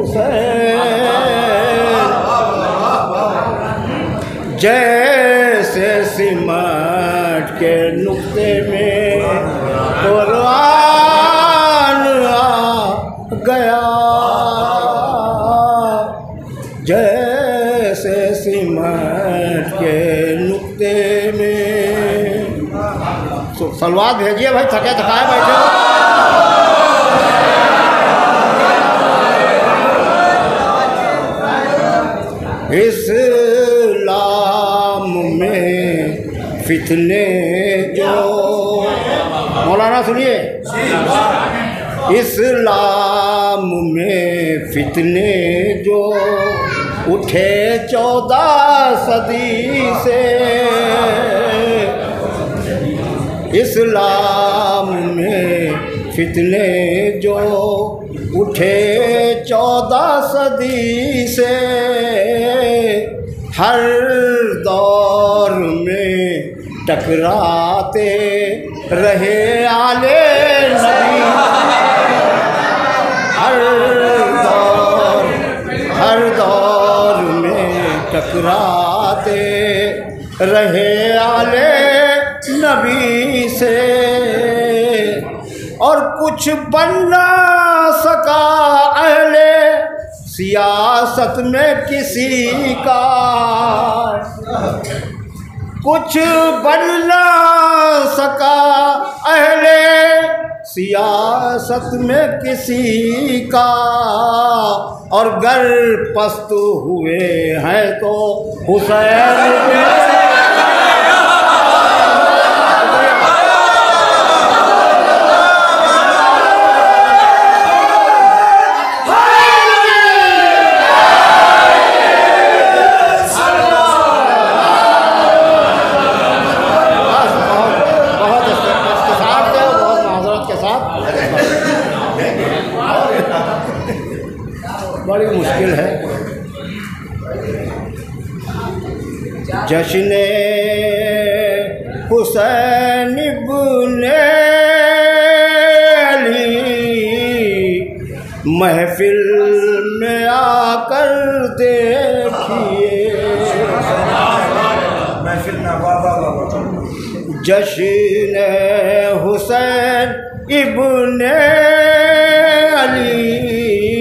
हुसैन जैसे सिमट के नुक्ते में कुरान आ गया। जैसे सिमट के नुक्ते में। सलवार भेजिए भाई, थके थकाए बैठे हो। इस्लाम में फितने जो, मौलाना सुनिए, इस्लाम में फितने जो उठे 14 सदी से। इस्लाम में फितने जो उठे 14 सदी से। हर दौर में टकराते रहे आले नबी। हर दौर में टकराते रहे आले नबी से। और कुछ बन ना सका अहले सियासत में किसी का। कुछ बन ना सका अहले सियासत में किसी का, और गर पस्त हुए हैं तो हुसैन बड़ी मुश्किल है। जश्न हुसैन इब्ने अली महफिल में आकर देखिए, जश्न हुसैन इब्ने अली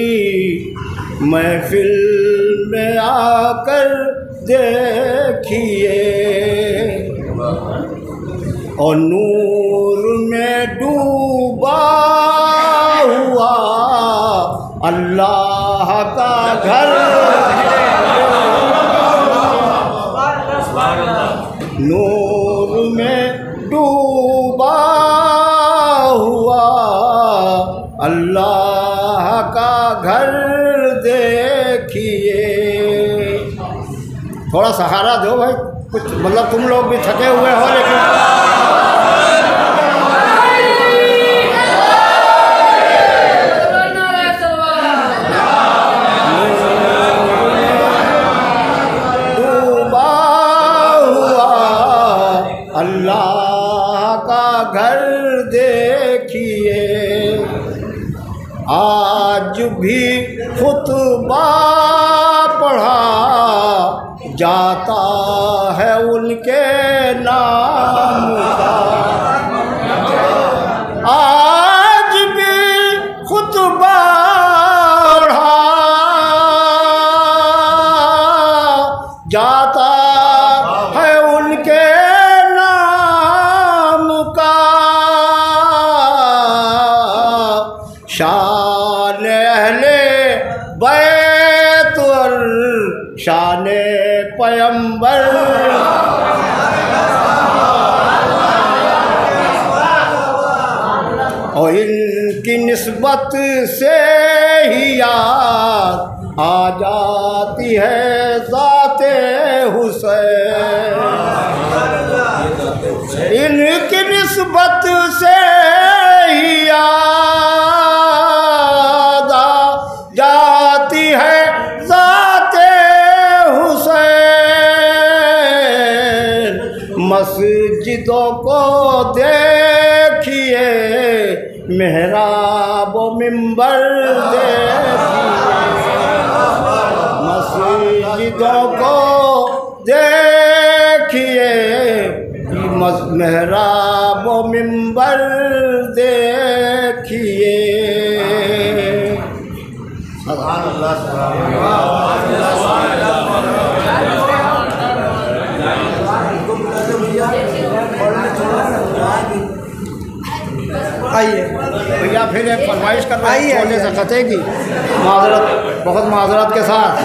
महफिल में आकर देखिए, और नूर में डूबा हुआ अल्लाह का घर, नूर में डूबा हुआ अल्लाह का घर देखिए। थोड़ा सहारा दो भाई, कुछ मतलब तुम लोग भी थके हुए हो, लेकिन डूबा हुआ अल्लाह का घर देखिए, आज भी खुतबा पढ़ा जाता है उनके नाम का, आज भी खुतबा पढ़ा जाता है उनके नाम का, शान अहले बैत और शान पैगंबर, और इनकी निस्बत से ही याद आ जाती है ज़ाते हुसैन, इनकी निस्बत से ही याद आ जाती है ज़ाते हुसैन, मस्जिदों को देखिए, मेहराब व मिंबर देखिए, मस्जिदों को देखिए, मेहराब व मिंबर देखिए। आइए भैया फिर एक फरमाइश कर रहा है छोटे से खते की, माजरत, बहुत माजरत के साथ।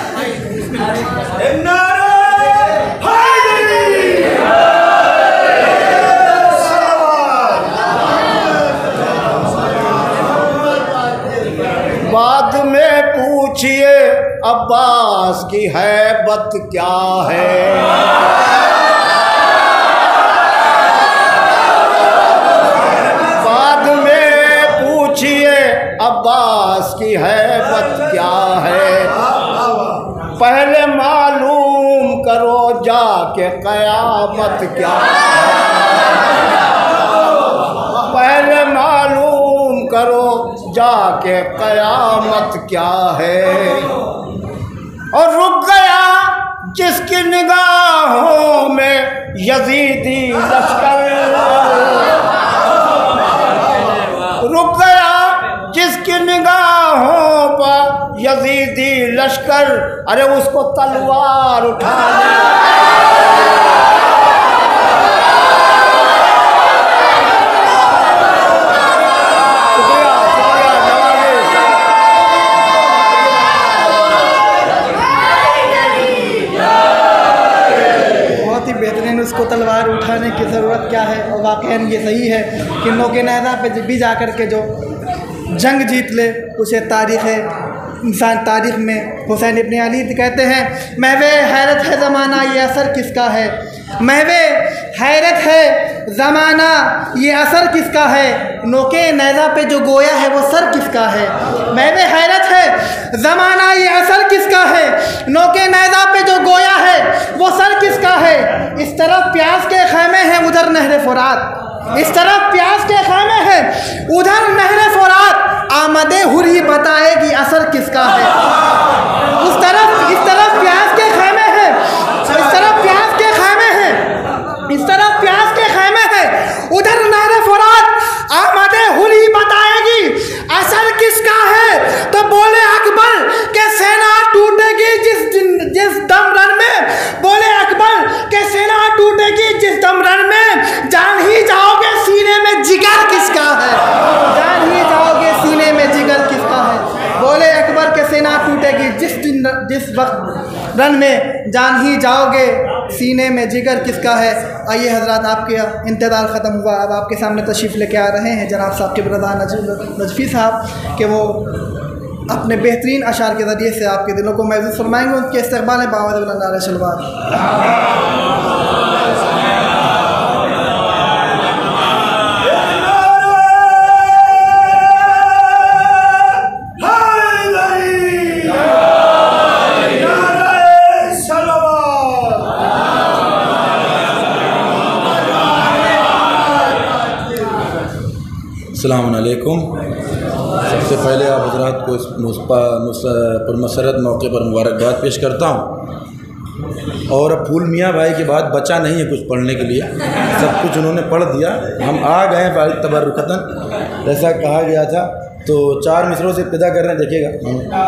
बाद में पूछिए अब्बास की हैबत क्या है, बाद में पूछिए अब्बास की हैबत क्या है, पहले मालूम करो जाके क़यामत क्या है, पहले मालूम करो जाके क़यामत क्या है, और रुक गया जिसकी निगाहों में यजीदी लश्कर, रुक गया जिसकी निगाहों पर यजीदी लश्कर, अरे उसको तलवार उठा लेकिन ये सही है कि नौके नैज़ा पे भी जा कर के जो जंग जीत ले उसे इंसान तारीख़ में हुसैन इब्न अली कहते हैं, महवे हैरत है ज़माना ये असर किसका है, महवे हैरत है ज़माना ये असर किसका है, नोके नैज़ा पे जो गोया है वो सर किसका है। महवे हैरत है ज़माना ये असर किसका है, नोके नैज़ा पे जो गोया है वो सर किसका है। इस तरफ प्यास के खैमे हैं उधर नहर फुरात, इस तरफ प्यास के खैमे हैं उधर नहर फुरात, आमदे हुरी बताएगी असर किसका है। इस तरफ प्यास के खैमे हैं, इस तरफ प्यास के खैमे हैं, इस तरफ प्यास के खैमे हैं उधर नहर फुरात, आमदे हुरी बताएगी असर किसका है। तो बोले अकबर के सेना टूटेगी जिस दम रन में, बोले अकबर के सेना टूटेगी जिस दम रन में, जान ही जाओगे सीने में जिगर किसका है, जान ही जाओगे सीने में जिगर किसका है। बोले अकबर के सेना टूटेगी जिस वक्त रन में, जान ही जाओगे सीने में जिगर किसका है। आइए हजरात, आपके इंतज़ार ख़त्म हुआ, अब आपके सामने तशरीफ़ लेके आ रहे हैं जनाब साहब के ब्रदर नजफ़ी साहब, कि वो अपने बेहतरीन अशार के ज़रिए से आपके दिलों को महसूस फरमाएंगे। उनके इस्तक़बाल में बावद नारे शलवात। अस्सलाम वालेकुम। सबसे पहले आप हज़रात को इस पुरमसरत मौके पर मुबारकबाद पेश करता हूँ। और अब फूल मियाँ भाई के बाद बचा नहीं है कुछ पढ़ने के लिए, सब कुछ उन्होंने पढ़ दिया, हम आ गए फारिग तबर्रुकतन जैसा कहा गया था। तो 4 मिसरों से इब्तिदा कर रहे हैं, देखिएगा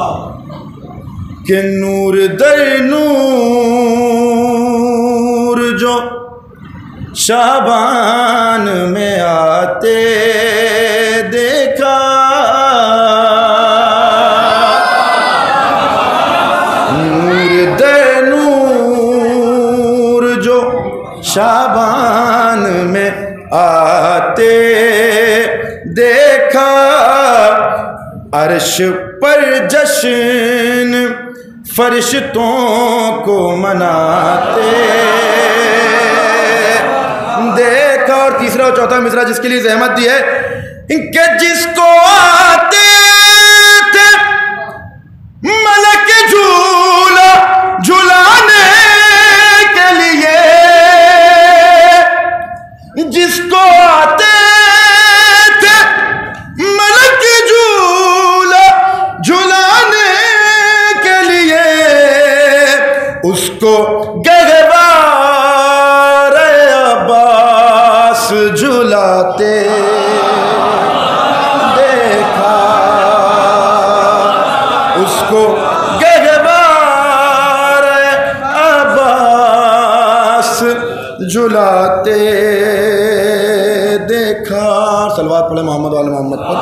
कि नूर दर नूर जो शाबान में आते देखा, नूर दे नूर जो शाबान में आते देखा, अर्श पर जश्न फरिश्तों को मनाते देखा। और तीसरा और चौथा मिसरा जिसके लिए जहमत दी है, इनके जिसको आते थे मलक झूला झुलाने के लिए, जिसको आते थे मलक झूला झुलाने के लिए, उसको झुलाते देखा, उसको गहवार अब्बास झुलाते देखा। सलवात पढ़े मोहम्मद वाले मोहम्मद पर।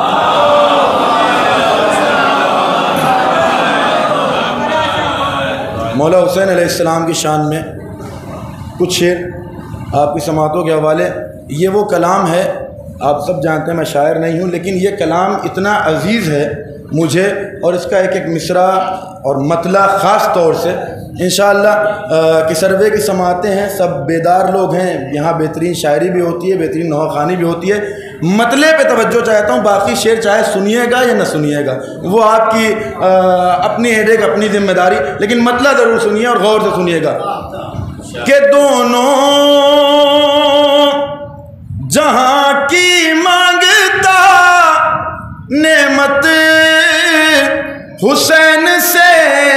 मौला हुसैन अलैहिस्सलाम की शान में कुछ शेर आपकी समातों के हवाले। ये वो कलाम है, आप सब जानते हैं मैं शायर नहीं हूँ, लेकिन ये कलाम इतना अजीज़ है मुझे, और इसका एक एक मिसरा और मतला ख़ास तौर से इंशाअल्लाह कि सर्वे की समातें हैं, सब बेदार लोग हैं, यहाँ बेहतरीन शायरी भी होती है, बेहतरीन नौखानी भी होती है। मतले पे तवज्जो चाहता हूँ, बाकी शेर चाहे सुनिएगा या न सुनिएगा वो आपकी अपनी हेडेक, अपनी जिम्मेदारी, लेकिन मतला ज़रूर सुनिए और गौर से सुनिएगा कि दोनों जहां की मांगता नेमत हुसैन से,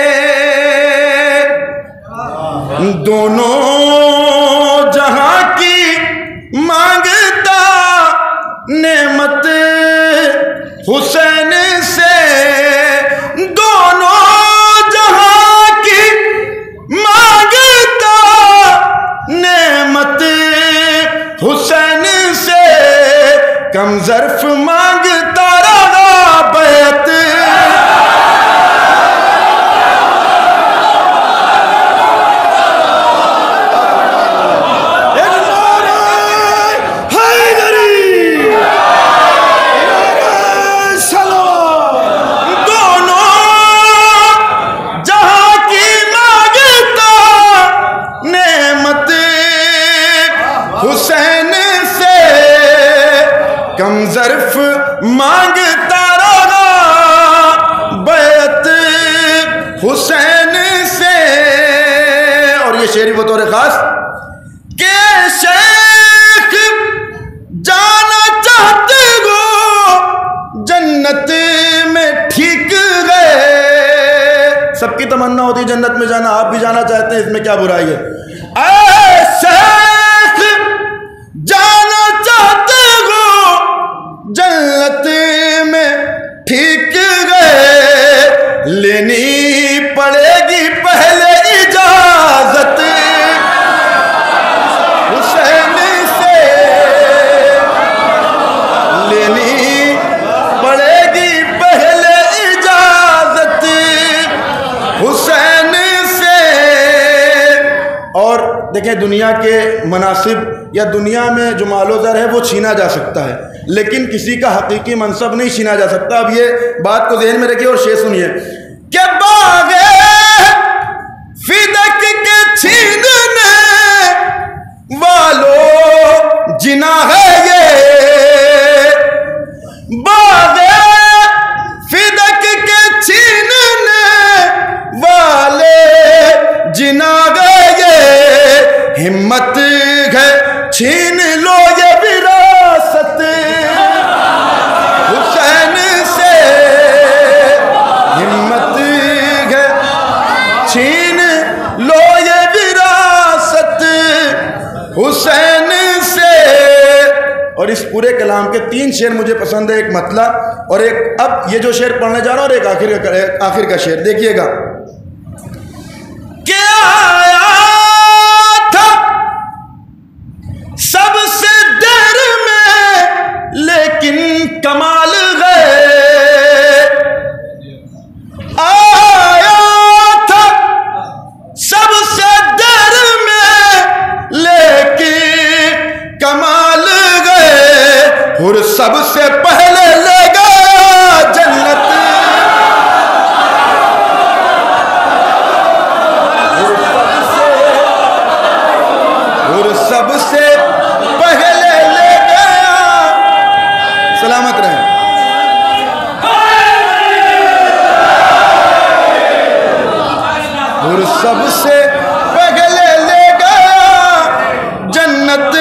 दोनों जहां की मांगता नेमत हुसैन से, दोनों जहां की मांगता नेमत हुसैन से, कम ज़र्फ मांगता रहा बैत, सबकी तमन्ना होती है जन्नत में जाना, आप भी जाना चाहते हैं, इसमें क्या बुराई है? ऐ शेख जाना चाहते हो जन्नत में, ठीक गए लेनी पड़ेगी पहले इजाजत हुसैन से, लेनी पड़ेगी पहले इजाजत हुसैन से। और देखें, दुनिया के मनासिब या दुनिया में जो मालो ज़र है वो छीना जा सकता है, लेकिन किसी का हकीकी मनसब नहीं छीना जा सकता। अब ये बात को ध्यान में रखिए और शेर सुनिए कि बागे फिदक के छीनने वालों जिना है ये, बागे फिदक के छीनने वाले जिना गए ये, हिम्मत है छीन लो ये विरासत हुसैन से, हिम्मत है छीन लो ये विरासत हुसैन से। और इस पूरे कलाम के 3 शेर मुझे पसंद है, एक मतला और एक अब ये जो शेर पढ़ने जा रहा हूं, और एक आखिर का शेर देखिएगा। क्या आया था सबसे देर में लेकिन कमाल गए, आया था सबसे देर में लेकिन कमाल गए, और सबसे पहले ले गया जन्नत, और सबसे पहले ले गया, सलामत रहे, और सबसे पहले ले गया जन्नत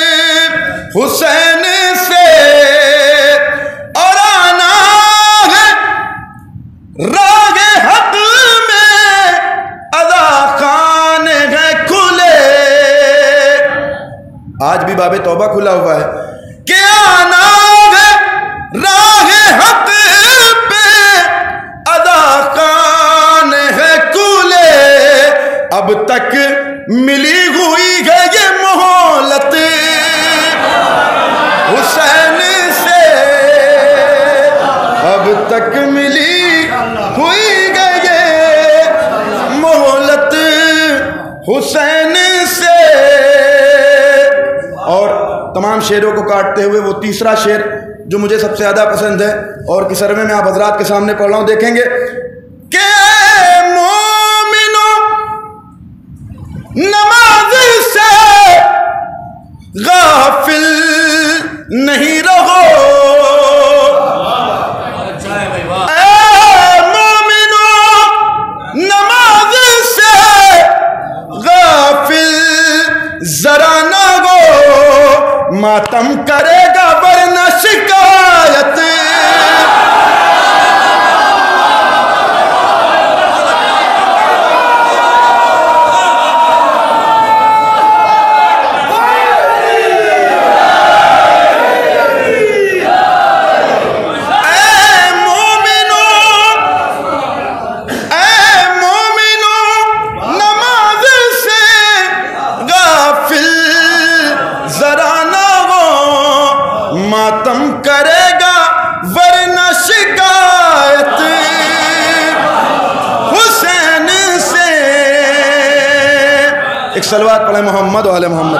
हुसैन से। और आना है रागे हक में अदा खान है खुले, आज भी बाबे तौबा खुला हुआ है कि आना है रागे हक पे अदा खान है खुले, अब तक मिली हुई है ये मोहलत हुसैन से, अब तक मिली हुई है ये मोहलत हुसैन से। और तमाम शेरों को काटते हुए वो तीसरा शेर जो मुझे सबसे ज़्यादा पसंद है और किसरवे में आप हजरात के सामने पढ़ रहा हूँ, देखेंगे कि मोमिनो नमाज से गाफिल नहीं रहो, मोमिनो नमाज से गाफिल जरा ना गो, मातम करेगा वरना शिकायत, मातम करेगा वरना शिकायत हुसैन से। एक सलवात पढ़े मोहम्मद वाले मोहम्मद।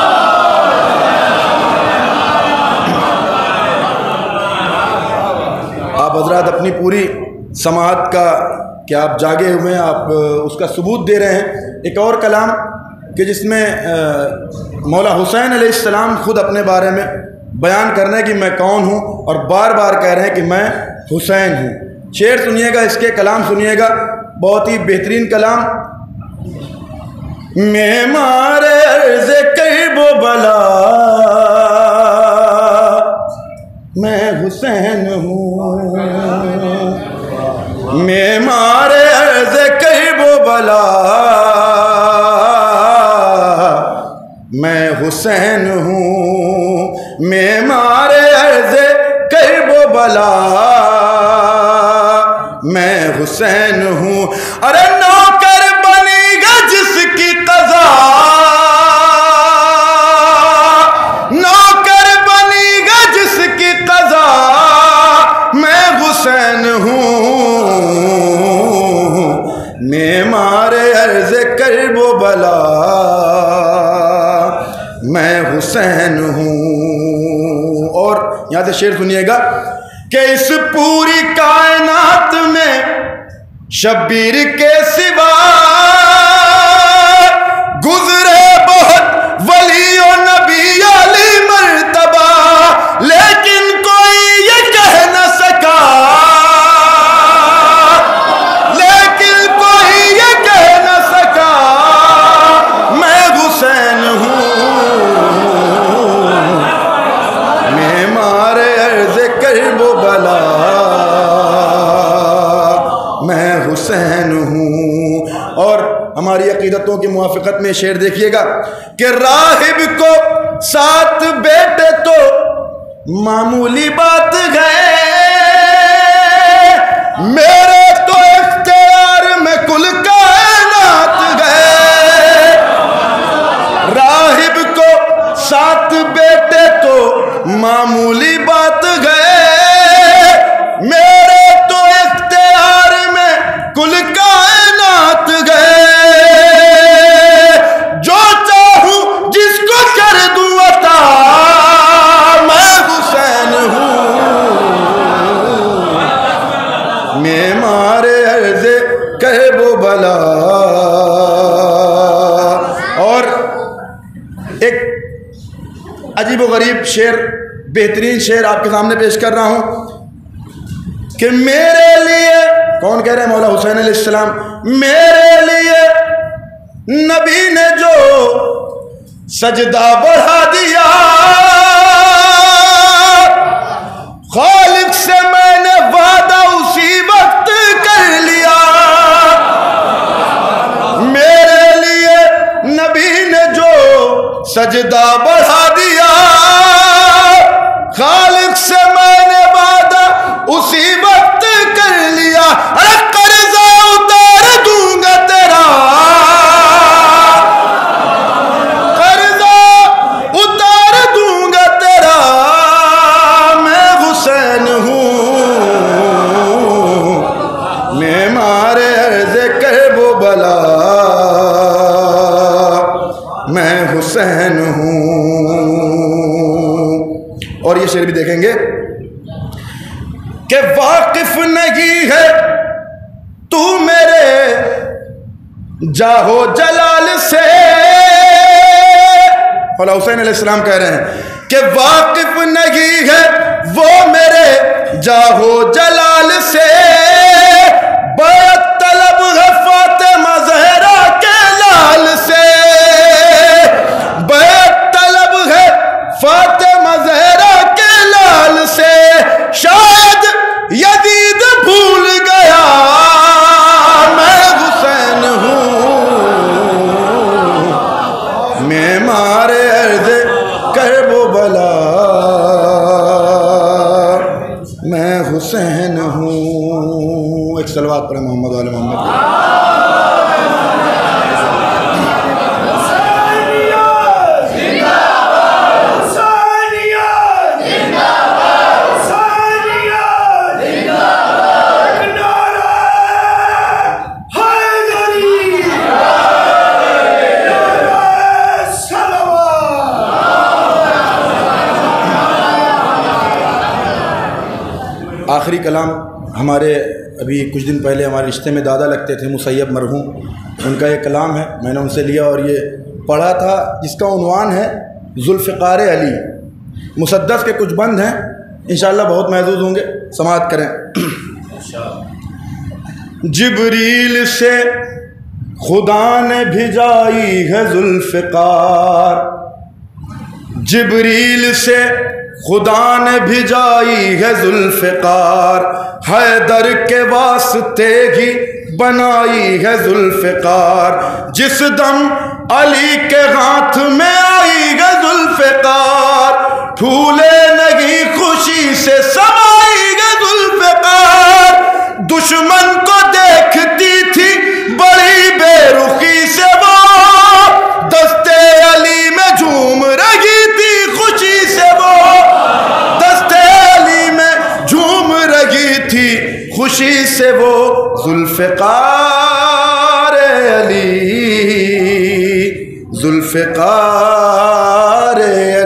आप हजरात अपनी पूरी समाअत का क्या आप जागे हुए हैं, आप उसका सबूत दे रहे हैं। एक और कलाम कि जिसमें मौला हुसैन अलैहिस्सलाम खुद अपने बारे में बयान कर रहे हैं कि मैं कौन हूँ और बार बार कह रहे हैं कि मैं हुसैन हूँ। शेर सुनिएगा, इसके कलाम सुनिएगा, बहुत ही बेहतरीन कलाम। मैं मारे अर्ज़ करबो बला मैं हुसैन हूँ, मैं मारे अर्ज़ मैं हुसैन हूँ। अरे नौकर बनेगा जिसकी कज़ा, नौकर बनेगा जिसकी कज़ा, मैं हुसैन हूँ। मैं मारे अर्ज़ करबो बला, मैं हुसैन हूँ। और यहाँ से शेर सुनिएगा कि इस पूरी कायनात में शब्बीर के सिवा गुजरे बहुत वली और नबी अली मर्तबा, लेकिन कोई ये कह न सका, लेकिन कोई ये कह न सका, मैं हुसैन हूँ। मैं मारे अर्ज़ करबो बला, मैं हुसैन हूँ। और हमारी अकीदतों की मुआफ़क़त में शेर देखिएगा कि राहिब को 7 बेटे तो मामूली बात है, मेरे तो इख्तियार में कुल कायनात गए। राहिब को 7 बेटे तो मामूली बात गए, मेरे तो इख्तियार में कुल कायनात गए। जो चाहूं जिसको कर दूं अता, मैं हुसैन हूँ। मैं मारे अर्ज़े कहबो बला। और एक अजीब व गरीब शेर, बेहतरीन शेर आपके सामने पेश कर रहा हूँ कि मेरे लिए, कौन कह रहे हैं? मौला हुसैन अलैहिस्सलाम, मेरे लिए नबी ने जो सजदा बढ़ा दिया, खालिक से मैंने वादा उसी वक्त कर लिया। मेरे लिए नबी ने जो सजदा बढ़ा दिया, खालिक से मैंने वादा उसी वक्त कर लिया। अरे कर्जा उतार दूंगा तेरा, कर्जा उतार दूंगा तेरा, मैं हुसैन हूँ। मैं मारे अर्ज़े कहबो बला, मैं हुसैन हूँ। और ये शेर भी देखेंगे कि वाकिफ नहीं है तू मेरे जाहो जलाल से। मौला हुसैन अलैहिस्सलाम कह रहे हैं कि वाकिफ नहीं है वो मेरे जाहो जलाल से, बैत तलब है फातिमा ज़हरा के लाल से, बैत तलब है फातिमा ज़हरा के लाल से। शायद यजीद भूल गया मैं हुसैन हूँ। मैं मारे अर्ज़े करबो बला, मैं हुसैन हूँ। एक सलवात पढ़े मोहम्मद वाले मोहम्मद। आखिरी कलाम हमारे अभी कुछ दिन पहले हमारे रिश्ते में दादा लगते थे मुसैयब मरहूम, उनका एक कलाम है, मैंने उनसे लिया और ये पढ़ा था, जिसका उन्वान है ज़ुल्फ़िकार अली। मुसद्दस के कुछ बंद हैं, इंशाअल्लाह बहुत महसूस होंगे, समाअत करें। जिब्रील से खुदा ने भिजाई है ज़ुल्फ़िकार, जिब्रील से खुदा ने भिजाई है ज़ुल्फ़िकार, हैदर के वास्ते ही बनाई है ज़ुल्फ़िकार, जिस दम अली के हाथ में आई है ज़ुल्फ़िकार, फूले नहीं खुशी से समाई है ज़ुल्फ़िकार, दुश्मन को देखती थी बड़ी बेरुखी से, वो दस्ते अली में झूम रही थी खुशी से, वो दस्ते अली में झूम रही थी खुशी से, वो जुल्फ़िकार अली, जुल्फ़िकार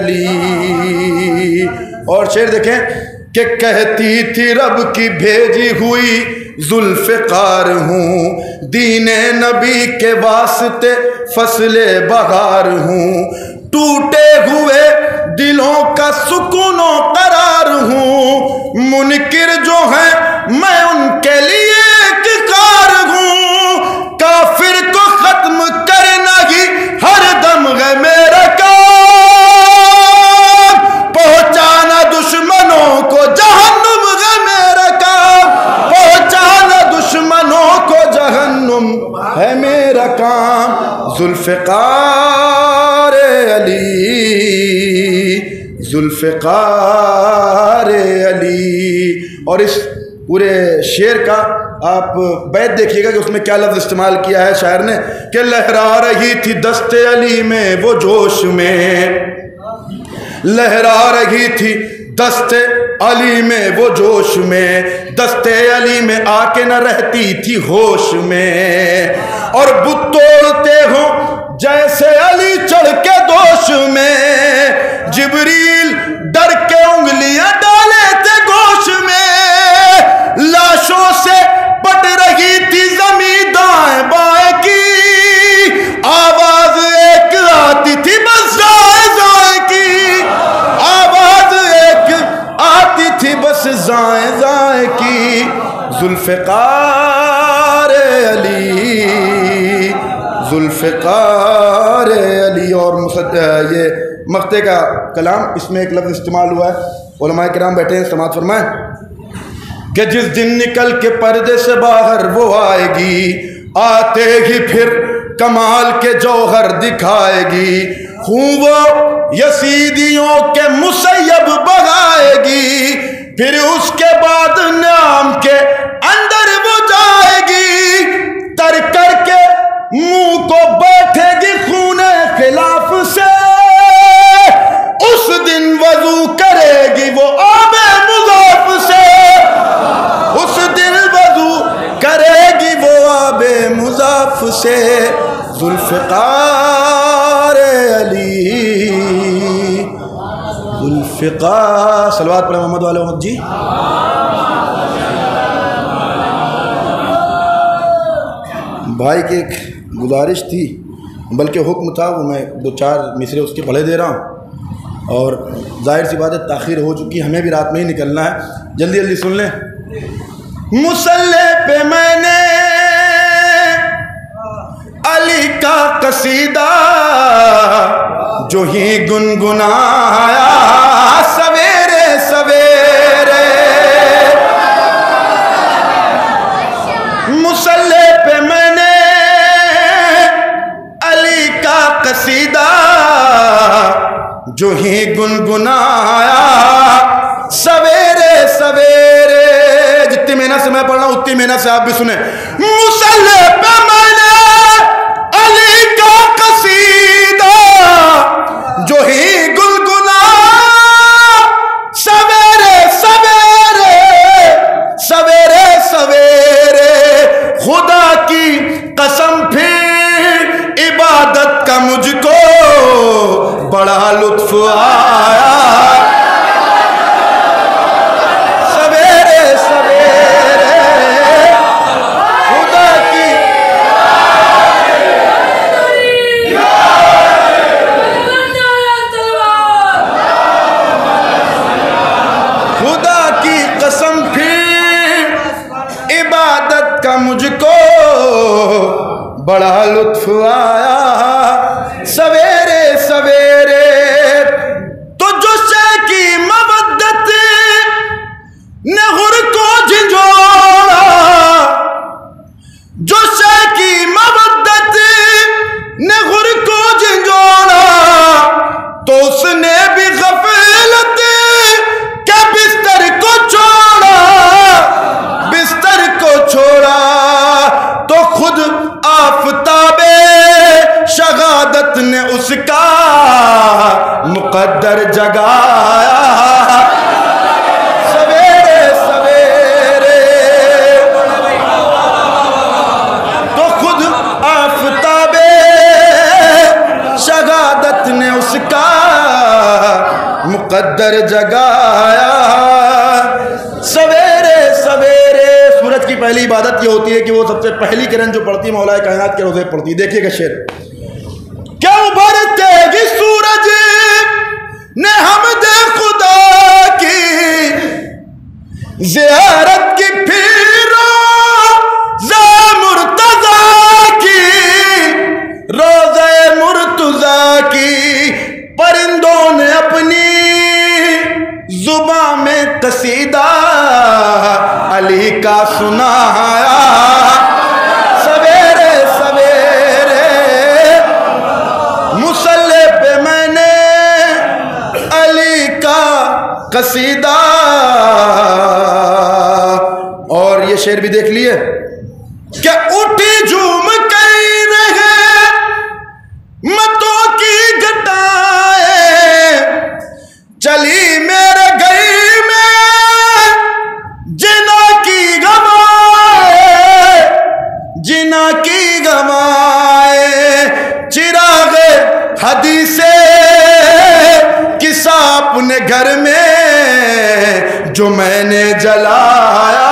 अली। और शेर देखें कि कहती थी रब की भेजी हुई जुल्फ़िकार हूँ, दीने नबी के वास्ते फसले बहार हूँ, टूटे हुए दिलों का सुकूनो करार हूँ, मुनकिर जो है मैं उनके लिए एक कार हूँ, काफिर को खत्म करना ही हर दम है मेरा काम, पहुंचाना दुश्मनों को जहन्नुम है मेरा काम, पहुंचाना दुश्मनों को जहन्नुम है मेरा काम। जुल्फ़िकार अली, जुल्फ़िकार अली। और इस पूरे शेर का आप बैत देखिएगा कि उसमें क्या लफ्ज़ इस्तेमाल किया है शायर ने, कि लहरा रही थी दस्ते अली में वो जोश में, लहरा रही थी दस्ते अली में वो जोश में, दस्ते अली में आके न रहती थी होश में, और बुत तोड़ते हो जैसे अली चढ़ के दोष में, जिब्रील डर के उंगलियां डाले थे गोश में, लाशों से पट रही थी जमीन दाएं बाएं की, आवाज एक आती थी बस जाए जाए की, आवाज एक आती थी बस जाए जाए की। जुल्फ़िकार अली, जुल्फ़िकार अली। और ये मक्ते का कलाम, इसमें एक लफ्ज़ इस्तेमाल हुआ है, उलमाए किराम बैठे हैं, समाअत फरमाएं कि जिस दिन निकल के पर्दे से बाहर वो आएगी, आते ही फिर कमाल के जौहर दिखाएगी, हूँ वो यसीदियों के मुसैयब बगाएगी, फिर उसके बाद नाम के अंदर वो जाएगी, तर करके मुंह को बैठेगी खूने खिलाफ से, उस दिन वजू करेगी वो आबे मुज़ाफ से, उस दिन वजू करेगी वो आबे मुज़ाफ से। जुल्फ़िकार अली, जुल्फ़िकार। सलवात पढ़े मोहम्मद वाले मोहम्मद जी। भाई की एक गुजारिश थी, बल्कि हुक्म था, वो मैं 2-4 मिसरे उसके पढ़े दे रहा हूँ, और जाहिर सी बात है ताख़ीर हो चुकी, हमें भी रात में ही निकलना है, जल्दी जल्दी सुन लें। मुसल्ले पे मैंने अली का कसीदा जो ही गुनगुनाया सवेरे सवेरे, मुसल्ले पे मैंने अली का कसीदा जो ही गुनगुनाया सवेरे सवेरे। जितनी मेहनत से मैं पढ़ रहा हूं उतनी मेहनत से आप भी सुने। मुसल्ले पे मैंने अली का कसीदा जो ही गुनगुनाया सवेरे सवेरे, सवेरे सवेरे। खुदा की कसम फिर इबादत का मुझको बड़ा लुत्फ आया सवेरे सवेरे। खुदा की खुदा की कसम फिर इबादत का मुझको बड़ा लुत्फ आया सवेरे सवेरे। तो जो शे की मवद्दत ने हुर को झिंझोड़ा, जो शे की मवद्दत ने हुर को झिंझोड़ा, तो उसने भी गफलत के बिस्तर को छोड़ा, बिस्तर को शहादत ने उसका मुकद्दर जगाया। सवेरे सवेरे तो खुद आफताबे शहादत ने उसका मुकद्दर जगाया। सवेरे सवेरे सूरज की पहली इबादत ये होती है कि वो सबसे पहली किरण जो पड़ती है मौलाए कायनात के रोज़े पड़ती है। देखिएगा शेर, क्या उभरते ही सूरज ने हमदे खुदा की ज़ियारत की, फिर रोज़ा मुर्तज़ा की, रोज़े मुर्तज़ा की। परिंदों ने अपनी जुबां में कसीदा अली का सुनाया। सवेरे सवेरे मुसल्ले पे मैंने अली का कसीदा। और ये शेर भी देख लिए, क्या उठी झूम कई रहे मतों की घटाए, चली मेरे गई में जिना की गमाए, जिना की गमाए। चिराग हदीसे किसा अपने घर में जो मैंने जलाया।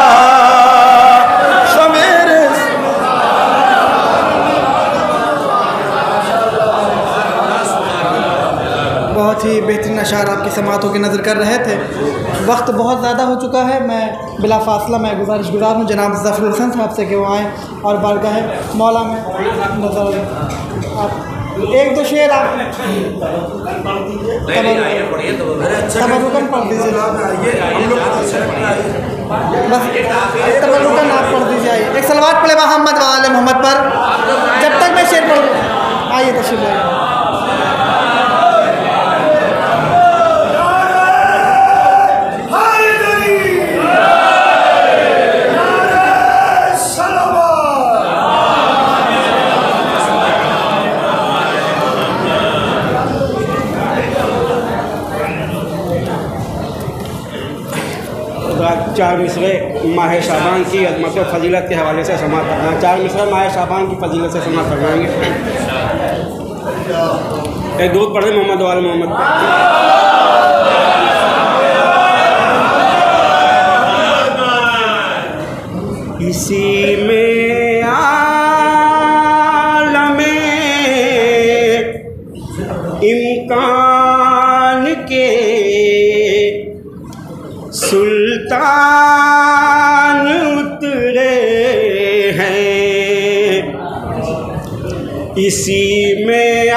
बहुत ही बेहतरीन अशार आपकी समातों की नज़र कर रहे थे। वक्त बहुत ज़्यादा हो चुका है। मैं बिला फासला मैं गुज़ारिश हूँ जनाब ज़फ़रुल हसन साहब से कि वो आएँ और बारगाह मौला में नज़र आप एक दो शेर आप तबरुकन पढ़ दीजिए, बस तबरुकन आप पढ़ दीजिए। आइए एक सलवात पढ़े मोहम्मद वाले मोहम्मद पर, जब तक मैं शेर पढ़ूँ। आइए तशरीफ़ लाइए। चार मिसरे माह शाबान की अज़मत व फजीलत के हवाले से समाअत करना। चार मिसरे माह शाबान की फजीलत से समाअत करवाएंगे। एक दूध पढ़े मोहम्मद वाले मोहम्मद इसी में आलमे इम्कान के सुल्तान उतरे हैं। इसी में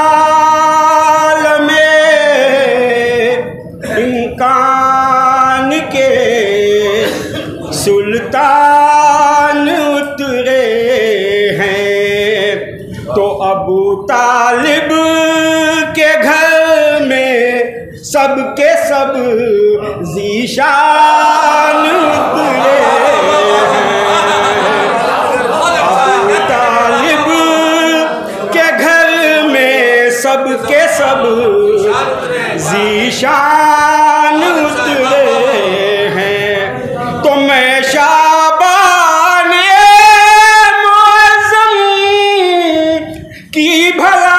आलमे इम्कान के सुल्तान उतरे हैं। तो अबू तालिब के घर में सबके सब ज़ीशान उतरे हैं। अबू तालिब के घर में सबके सब ज़ीशान उतरे हैं। तो मैं शाबान मुअज़्ज़म की भला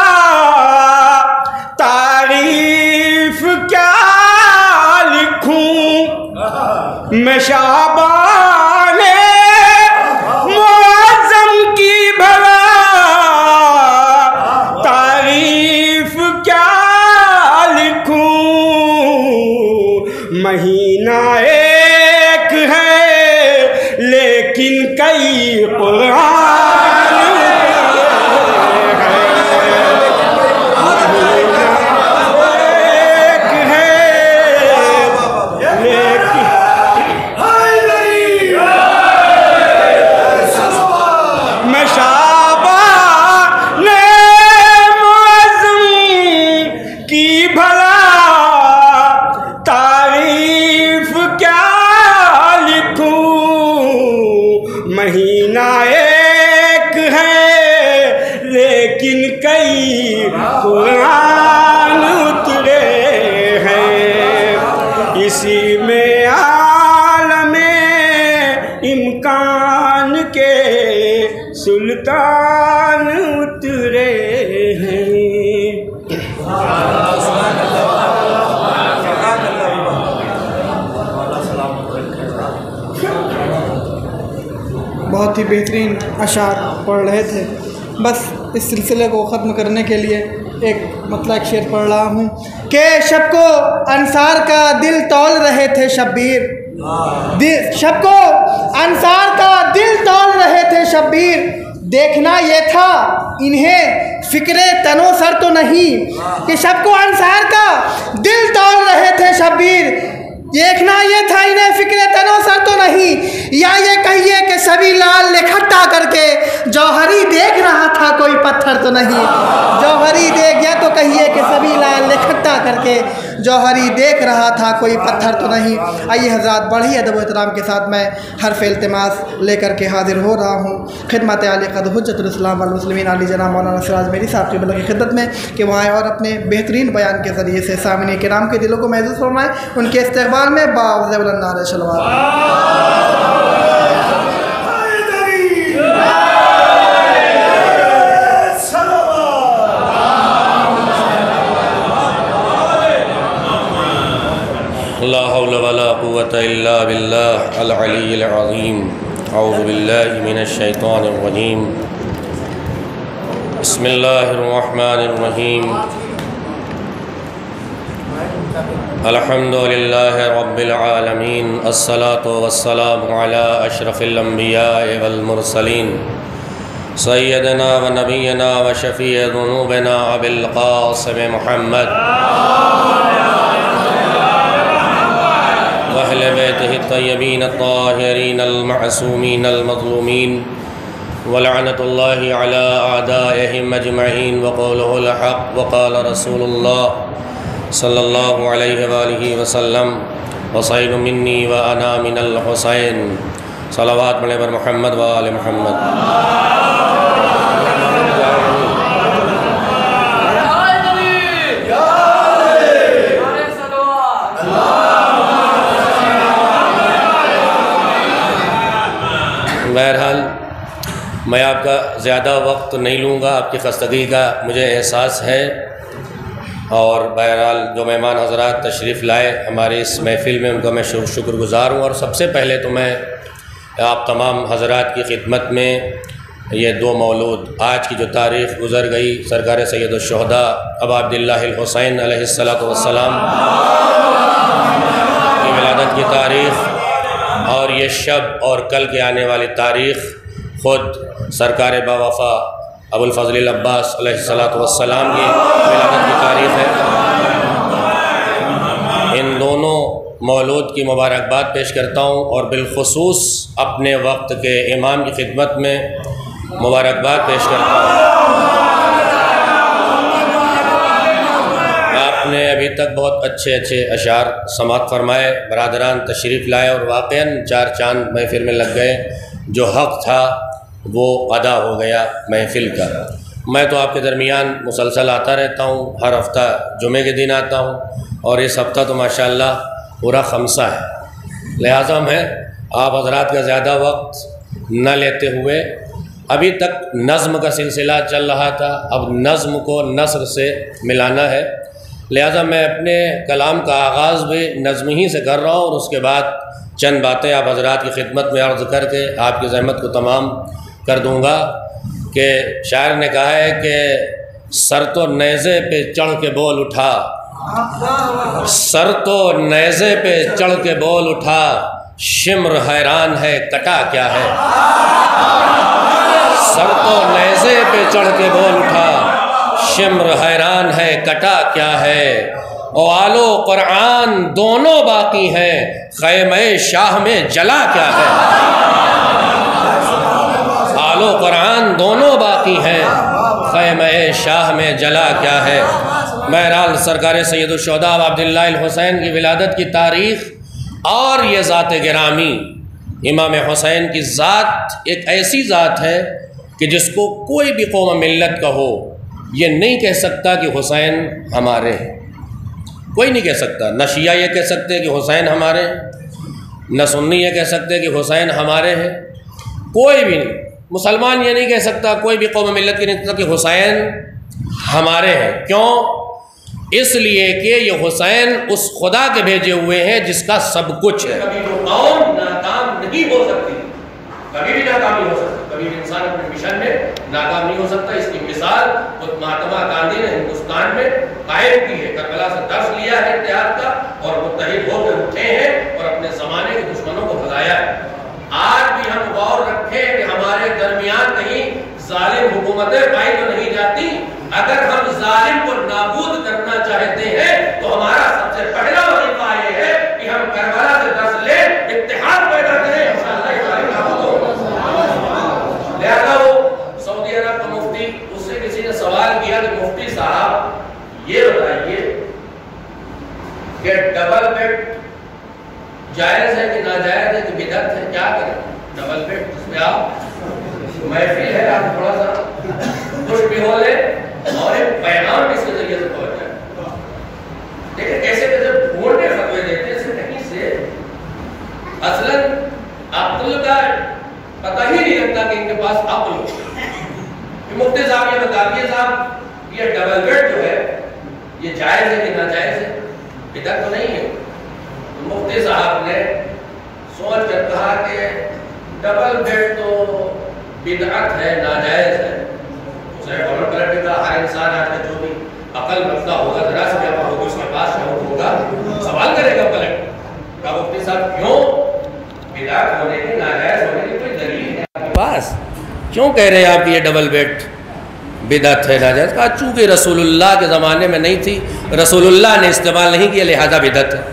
तारीफ क्या लिखूं। मैं शाबान मुअज़्ज़म की भला तारीफ क्या लिखूं। महीना एक है लेकिन कई कुरान एक है लेकिन मैं शाबान मुअज़्ज़म की भला तारीफ क्या लिखूं। महीना एक है लेकिन कई कुरान उतरे हैं, इसी में आलमे इम्कान के सुल्तान उतरे हैं। बहुत ही बेहतरीन अशार पढ़ रहे थे। बस इस सिलसिले को ख़त्म करने के लिए एक मतलब शेर पढ़ रहा हूँ कि शब को अंसार का दिल तौल रहे थे शब्बीर, शब को अंसार का दिल तौल रहे थे शब्बीर, देखना ये था इन्हें फ़िक्रे तनो सर तो नहीं, कि शब को अंसार का दिल तौल रहे थे शब्बीर, देखना ये था इन्हें फ़िक्रे तनो सर तो नहीं, या ये कहिए कि सभी लाल इकट्ठा करके जौहरी देख रहा था कोई पत्थर तो नहीं, जौहरी देख, या तो कहिए कि सभी लाल इकट्ठा करके जौहरी देख रहा था कोई पत्थर तो नहीं। आइए हज़रात, बड़ी अदब एहतराम के साथ मैं हर्फ़ इल्तिमास लेकर के हाजिर हो रहा हूँ खिदमत आली क़द्र हुज्जतुल इस्लाम वल मुस्लिमीन अली जनाब मौलाना सिराज मेरी साहब की बल्कि खिदमत में कि वहाँ आए और अपने बेहतरीन बयान के ज़रिए से सामने किराम के दिलों को महसूस फरमाएँ। उनके इस्तेक़बाल में बावज़ शलवात। ला हौला वला कुव्वता इल्ला बिल्लाह अल अलील अज़ीम। औज़ु बिल्लाहि मिनश शैतानिर रजीम। बिस्मिल्लाहिर रहमानिर रहीम। अल्हम्दुलिल्लाहि रब्बिल आलमीन। अस्सलातु वस्सलामु अला अशरफिल अंबिया'i वल मुरसलीन सय्यदना व नबियना व शफ़ीअ ज़ुनूबिना अबिल क़ासिम मुहम्मद अहले बैतिहि तय्यबीन अत्ताहिरीन अल-मअसूमीन अल-मज़लूमीन व लअनतुल्लाहि अला अअदाइहिम अजमईन व क़ौलुहुल हक़ व क़ाल रसूलुल्लाह सल्लल्लाहु अलैहि व आलिहि व सल्लम हुसैन मिन्नी व अना मिनल हुसैन। सलावत मिले बर मुहम्मद व आले मुहम्मद। बहरहाल मैं आपका ज़्यादा वक्त नहीं लूँगा, आपकी खस्तगी का मुझे एहसास है, और बहरहाल जो मेहमान हज़रात तशरीफ़ लाए हमारे इस महफ़िल में उनका मैं शुक्रगुज़ार हूँ। और सबसे पहले तो मैं आप तमाम हज़रात की खिदमत में ये 2 मौलूद आज की जो तारीख़ गुज़र गई सरकार सैयदुश्शुहदा अबा अब्दिल्लाहिल हुसैन अलैहिस्सलातु वस्सलाम की विलादत की तारीख़, और ये शब और कल के आने वाली तारीख़ ख़ुद सरकार बावफ़ा अबुल फ़ज़ल अब्बास अलैहिस्सलातु वस्सलाम की विलादत की तारीख़ है। इन दोनों मौलूद की मुबारकबाद पेश करता हूँ, और बिलख़ुसूस अपने वक्त के इमाम की खिदमत में मुबारकबाद पेश करता हूँ। आपने अभी तक बहुत अच्छे अच्छे अशार समात फरमाए, बरादरान तशरीफ़ लाए, और वाक़ईन 4 चाँद महफ़िल में लग गए। जो हक़ था वो अदा हो गया महफ़िल का। मैं तो आपके दरमियान मुसलसल आता रहता हूँ, हर हफ़्ता जुमे के दिन आता हूँ, और इस हफ़्ता तो माशाअल्लाह पूरा खमसा है। लिहाजा मैं आप हज़रात का ज़्यादा वक्त न लेते हुए, अभी तक नज़्म का सिलसिला चल रहा था, अब नज़्म को नस्र से मिलाना है। लिहाजा मैं अपने कलाम का आगाज़ भी नज़्म ही से कर रहा हूँ, और उसके बाद चंद बातें आप हज़रात की खिदमत में अर्ज़ करके आपकी ज़हमत को तमाम कर दूँगा। कि शायर ने कहा है कि सर तो नेज़े पे चढ़ के बोल उठा, सर तो नेज़े पे चढ़ के बोल उठा, शिम्र हैरान है कटा क्या है। सर तो नेज़े पे चढ़ के बोल उठा, शिम्र हैरान है कटा क्या है। और आलो कुरान दोनों बाकी हैं, ख़ैमे शाह में जला क्या है। आलो कुरान दोनों बाकी हैं, ख़ैमे शाह में जला क्या है। बहरहाल सरकार सैयदुश्शुहदा अब्दुल्लाह हुसैन की विलादत की तारीख़, और ये ज़ात गिरामी इमाम हुसैन की ज़ात एक ऐसी ज़ात है कि जिसको कोई भी कौम मिल्लत का हो ये नहीं कह सकता कि हुसैन हमारे हैं। कोई नहीं कह सकता। न शिया ये कह सकते हैं कि हुसैन हमारे हैं, न सुन्नी ये कह सकते हैं कि हुसैन हमारे हैं, कोई भी नहीं। मुसलमान ये नहीं कह सकता, कोई भी कौम मिल्लत की नहीं कह सकता कि हुसैन हमारे हैं। क्यों? इसलिए कि ये हुसैन उस खुदा के भेजे हुए हैं जिसका सब कुछ है। कभी वो कौम नाकाम नहीं हो सकती, कभी भी नाकाम नहीं हो सकती, कभी भी इंसान अपने मिशन में नाकाम नहीं हो सकता। इसकी मिसाल खुद महात्मा गांधी ने हिंदुस्तान में कायम की है। करबला से दर्श लिया है इत्तेहाद का और मुत्तहिद होकर उठे हैं और अपने ज़माने के दुश्मनों को भगाया है। आज भी हम गौर रखें कि हमारे दरमियान कहीं जालिम हुकूमतें पाई तो नहीं जाती। अगर हम जालिम को नाबूद करना चाहते हैं तो हमारा सबसे पहला वजीफा ये है कि हम करबला से दर्श लें, इत्तेहाद पैदा करें, इंशाअल्लाह ये जालिम नाबूद होगा। लिहाजा वो सऊदी अरब का मुफ्ती, उससे किसी ने सवाल किया कि मुफ्ती साहब ये बताइए कि डबल बेड जायज़ है कि नाजायज़ है कि बिदअत है, क्या करें? डबल बेड जिसमें आप महफिल है, आप थोड़ा सा खुश भी हो ले और एक पैगाम इसके जरिए से पहुंच जाए। देखिए कैसे कैसे मोटे फतवे देते हैं, कहीं से असलन अक्ल का पता ही नहीं लगता कि इनके पास अक्ल हो। मुफ्ती साहब ये बता दिए साहब ये डबल बेड जो है ये जायज़ है कि नाजायज़ है, बिदअत तो नहीं है। तो मुफ्ती साहब ने सोच कर कहा कि डबल बेड तो बिदअत है, नाजायज़ है। उसने डबल बेड भी कहा हर इंसान आज का जो भी अकल रखता होगा, जरा से जब होगा उसके पास शौक होगा, सवाल करेगा पलट का मुफ्ती साहब क्यों बिदअत होने की, नाजायज़ होने की कोई दलील है आपके पास? क्यों कह रहे हैं आप कि ये डबल बेड बिदअत है, नाजायज़? कहा चूँकि रसूलुल्लाह के ज़माने में नहीं थी, रसूलुल्लाह ने इस्तेमाल नहीं किया, लिहाजा बिदअत है।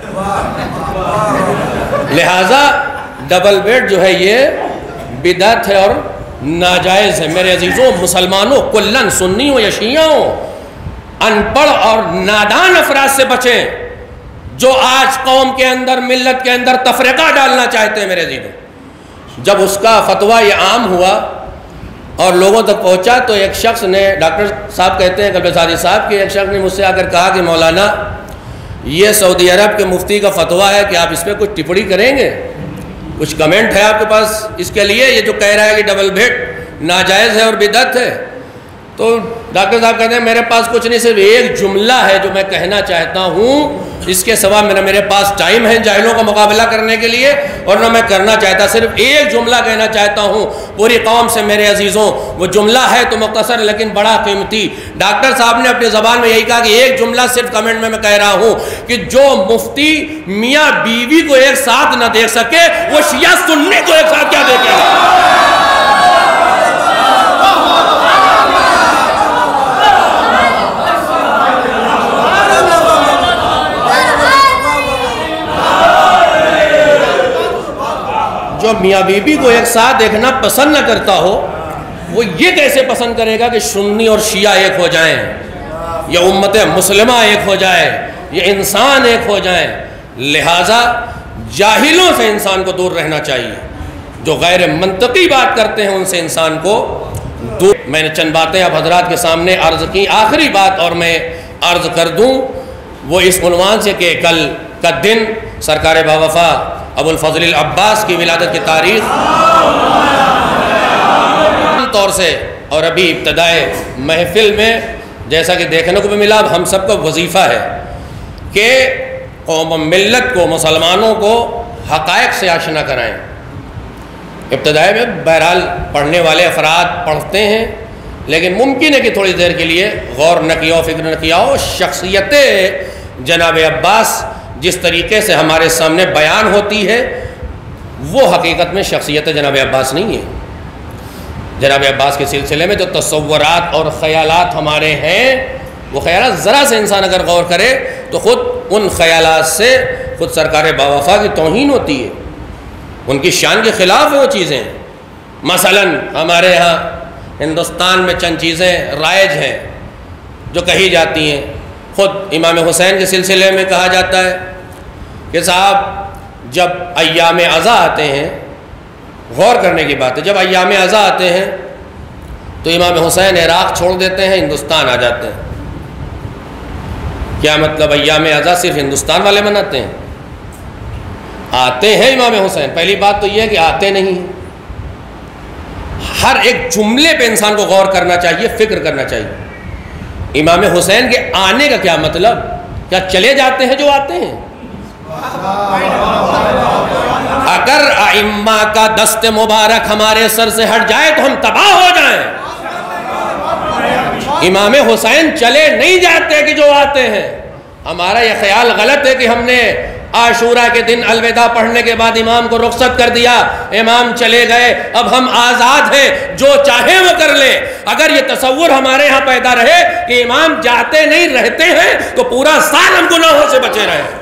लिहाजा डबल बेड जो है ये बिदअत है और नाजायज़ है। मेरे अजीज़ों, मुसलमानों कुल्लन, सुन्नी हो या शिया हो, अनपढ़ और नादान अफराद से बचें जो आज कौम के अंदर, मिल्लत के अंदर तफरीका डालना चाहते हैं। मेरे अजीज़ों, जब उसका फतवा ये आम हुआ और लोगों तक पहुंचा तो एक शख्स ने, डॉक्टर साहब कहते हैं कल्बसादी साहब के, एक शख्स ने मुझसे आकर कहा कि मौलाना ये सऊदी अरब के मुफ्ती का फतवा है कि आप इस पर कुछ टिप्पणी करेंगे, कुछ कमेंट है आपके पास इसके लिए? ये जो कह रहा है कि डबल बेड नाजायज़ है और बिदअत है। तो डॉक्टर साहब कहते हैं मेरे पास कुछ नहीं, सिर्फ एक जुमला है जो मैं कहना चाहता हूँ, इसके सिवा मेरे पास टाइम है जाहिलों का मुकाबला करने के लिए और न मैं करना चाहता, सिर्फ एक जुमला कहना चाहता हूँ पूरी कौम से। मेरे अजीज़ों, वो जुमला है तो मुख्तसर लेकिन बड़ा कीमती। डॉक्टर साहब ने अपनी ज़बान में यही कहा कि एक जुमला सिर्फ कमेंट में मैं कह रहा हूँ कि जो मुफ्ती मियाँ बीवी को एक साथ न देख सके वो शिया सुन्नी को एक साथ क्या देखेगा? जो मियाँ बीबी को एक साथ देखना पसंद न करता हो वो ये कैसे पसंद करेगा कि सुन्नी और शिया एक हो जाएं, या उम्मत मुस्लिमा एक हो जाए, या इंसान एक हो जाएं। लिहाजा जाहिलों से इंसान को दूर रहना चाहिए, जो गैर मंतकी बात करते हैं उनसे इंसान को दूर। मैंने चंद बातें अब हजरात के सामने अर्ज़ की। आखिरी बात और मैं अर्ज़ कर दूँ वो इस उन्वान से कि कल का दिन सरकार बावफा अबुल फजल अब्बास की विलादत की तारीख़ तौर से, और अभी इब्तदाए महफिल में जैसा कि देखने को भी मिला, अब हम सबका वजीफ़ा है कि कौम मिल्लत को, मुसलमानों को हक़ाइक़ से आशना कराएँ। इब्तदाए में बहरहाल पढ़ने वाले अफराद पढ़ते हैं, लेकिन मुमकिन है कि थोड़ी देर के लिए गौर न किया, फिक्र न किया हो। शख्सियत जनाब अब्बास जिस तरीके से हमारे सामने बयान होती है वो हकीकत में शख्सियत जनाब अब्बास नहीं है। जनाब अब्बास के सिलसिले में जो तसव्वुरात और ख़यालात हमारे हैं, वो ख़यालात ज़रा से इंसान अगर गौर करे तो ख़ुद उन ख़यालात से ख़ुद सरकार बावफा की तौहीन होती है, उनकी शान के ख़िलाफ़ है वो चीज़ें। मसलन हमारे यहाँ हिंदुस्तान में चंद चीज़ें राइज हैं जो कही जाती हैं। ख़ुद इमाम हुसैन के सिलसिले में कहा जाता है कि साहब जब अय्याम अज़ा आते हैं, गौर करने की बात है, जब अय्याम अज़ा आते हैं तो इमाम हुसैन इराक़ छोड़ देते हैं, हिंदुस्तान आ जाते हैं। क्या मतलब अय्याम अज़ा सिर्फ हिंदुस्तान वाले मनाते हैं? आते हैं इमाम हुसैन। पहली बात तो यह है कि आते नहीं, हर एक जुमले पे इंसान को गौर करना चाहिए, फिक्र करना चाहिए। इमाम हुसैन के आने का क्या मतलब? क्या चले जाते हैं जो आते हैं? अगर आइम्मा का दस्त मुबारक हमारे सर से हट जाए तो हम तबाह हो जाएं। इमाम हुसैन चले नहीं जाते कि जो आते हैं। हमारा यह ख्याल गलत है कि हमने आशूरा के दिन अलविदा पढ़ने के बाद इमाम को रुखसत कर दिया, इमाम चले गए, अब हम आज़ाद हैं, जो चाहे वो कर ले। अगर ये तसव्वुर हमारे यहाँ पैदा रहे कि इमाम जाते नहीं रहते हैं तो पूरा साल हम गुनाहों से बचे रहे।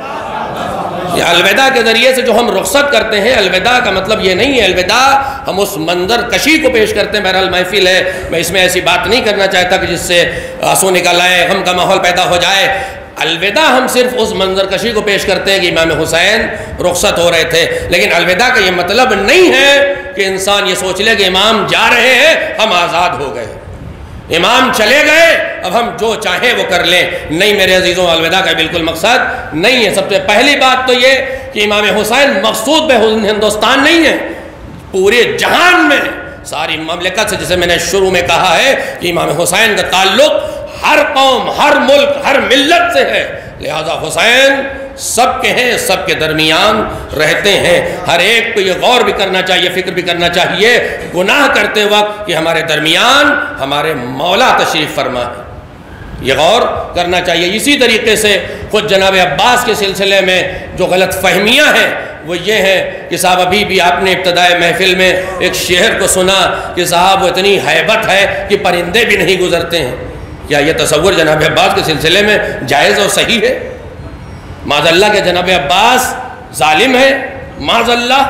ये अलविदा के ज़रिए से जो हम रुखसत करते हैं, अलविदा का मतलब ये नहीं है, अलविदा हम उस मंजर कशी को पेश करते हैं। बहरहाल महफिल है, मैं इसमें ऐसी बात नहीं करना चाहता कि जिससे आंसू निकल आए, गम का माहौल पैदा हो जाए। अलविदा हम सिर्फ उस मंजर कशी को पेश करते हैं कि इमाम हुसैन रुखसत हो रहे थे, लेकिन अलविदा का ये मतलब नहीं है कि इंसान ये सोच ले कि इमाम जा रहे हैं, हम आज़ाद हो गए, इमाम चले गए, अब हम जो चाहें वो कर लें। नहीं मेरे अजीज़ों, अलविदा का बिल्कुल मकसद नहीं है। सबसे पहली बात तो ये कि इमाम हुसैन मकसूद में हिंदुस्तान नहीं है, पूरे जहान में सारी ममलिकत से, जिसे मैंने शुरू में कहा है कि इमाम हुसैन का ताल्लुक हर कौम, हर मुल्क, हर मिल्लत से है। लिहाजा हुसैन सबके हैं, सबके दरमियान रहते हैं। हर एक को ये गौर भी करना चाहिए, फिक्र भी करना चाहिए गुनाह करते वक्त कि हमारे दरमियान हमारे मौला तशरीफ़ फरमा है, ये गौर करना चाहिए। इसी तरीके से खुद जनाब अब्बास के सिलसिले में जो गलत फहमियाँ हैं वो ये है कि साहब अभी भी आपने इब्तदाए महफिल में एक शेर को सुना कि साहब वो इतनी हैबत है कि परिंदे भी नहीं गुजरते हैं। क्या ये तसव्वुर जनाब अब्बास के सिलसिले में जायज़ और सही है? माज़अल्लाह के जनाब अब्बास जालिम है, माज़अल्लाह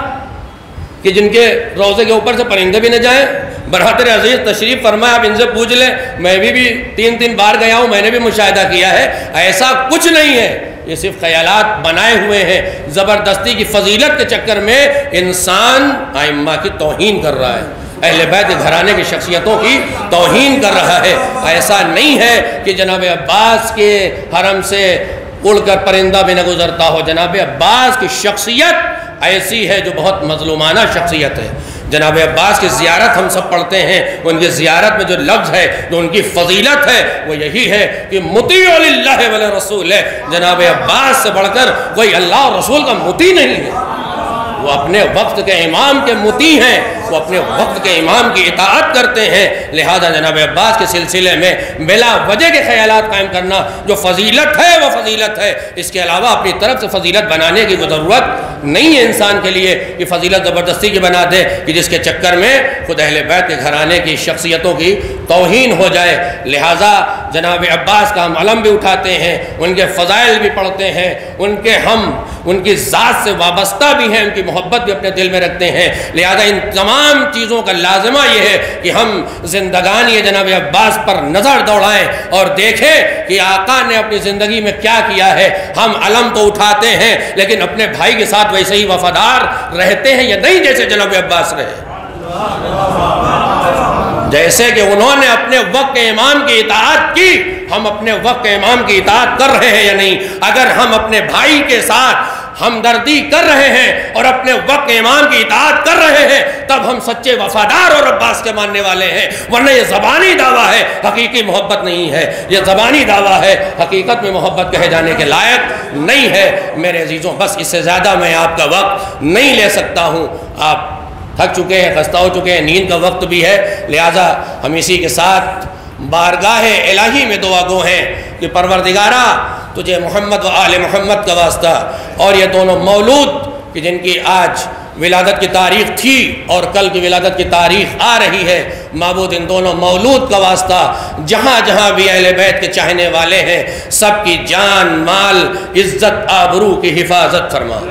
कि जिनके रोज़े के ऊपर से परिंदे भी न जाएं। बरहातर अजीज़ तशरीफ़ फरमाए, आप इनसे पूछ लें, मैं भी 3-3 बार गया हूँ, मैंने भी मुशाहिदा किया है, ऐसा कुछ नहीं है। ये सिर्फ ख्यालात बनाए हुए हैं। ज़बरदस्ती की फजीलत के चक्कर में इंसान आइम्मा की तौहीन कर रहा है, अहले बैत के घराने की शख्सियतों की तौहीन कर रहा है। ऐसा नहीं है कि जनाब अब्बास के हरम से उड़कर परिंदा भी न गुजरता हो। जनाब अब्बास की शख्सियत ऐसी है जो बहुत मजलूमाना शख्सियत है। जनाब अब्बास की ज़ियारत हम सब पढ़ते हैं, उनकी ज़ियारत में जो लफ्ज़ है, जो उनकी फ़जीलत है, वो यही है कि मुतीउ लिल्लाहि व रसूल है। जनाब अब्बास से बढ़कर कोई अल्लाह और रसूल का मुती नहीं है। वो अपने वक्त के इमाम के मुती हैं, वो अपने वक्त के इमाम की इताअत करते हैं। लिहाजा जनाब अब्बास के सिलसिले में बिला वजह के ख्यालात कायम करना जो फजीलत है वो फजीलत है। इसके अलावा अपनी तरफ से फजीलत बनाने की कोई ज़रूरत नहीं है इंसान के लिए कि फ़जीलत ज़बरदस्ती की बना दे कि जिसके चक्कर में खुद अहले बैत के घराने की शख्सियतों की तौहीन हो जाए। लिहाजा जनाब अब्बास का हम अलम भी उठाते हैं, उनके फ़ज़ाइल भी पढ़ते हैं, उनकी ज़ात से वाबस्ता भी हैं, उनकी मोहब्बत भी अपने दिल में रखते हैं। लिहाजा इन तमाम चीज़ों का लाजमा ये है कि हम ज़िंदगानी जनाब अब्बास पर नज़र दौड़ाएं और देखें कि आका ने अपनी ज़िंदगी में क्या किया है। हम अलम तो उठाते हैं लेकिन अपने भाई के साथ वैसे ही वफादार रहते हैं या नहीं, जैसे जनाब अब्बास रहे, जैसे कि उन्होंने अपने वक्त के इमाम की इताअत की, हम अपने वक्त के इमाम की इताअत कर रहे हैं या नहीं। अगर हम अपने भाई के साथ हमदर्दी कर रहे हैं और अपने वक्त के इमाम की इताअत कर रहे हैं, तब हम सच्चे वफादार और अब्बास के मानने वाले हैं। वरना ये ज़बानी दावा है, हकीकी मोहब्बत नहीं है। ये ज़बानी दावा है, हकीकत में मोहब्बत कहे जाने के लायक नहीं है। मेरे अजीज़ों, बस इससे ज़्यादा मैं आपका वक्त नहीं ले सकता हूँ। आप थक चुके हैं, खस्ता हो चुके हैं, नींद का वक्त भी है। लिहाजा हम इसी के साथ बारगाह इलाही में दुआ गो हैं कि परवरदिगारा तुझे मोहम्मद व आले मोहम्मद का वास्ता, और ये दोनों मौलूद कि जिनकी आज विलादत की तारीख़ थी और कल की विलादत की तारीख़ आ रही है, माबूद इन दोनों मौलूद का वास्ता जहाँ जहाँ भी अहले बैत के चाहने वाले हैं सबकी जान माल इज़्ज़त आबरू की हिफाजत फरमा।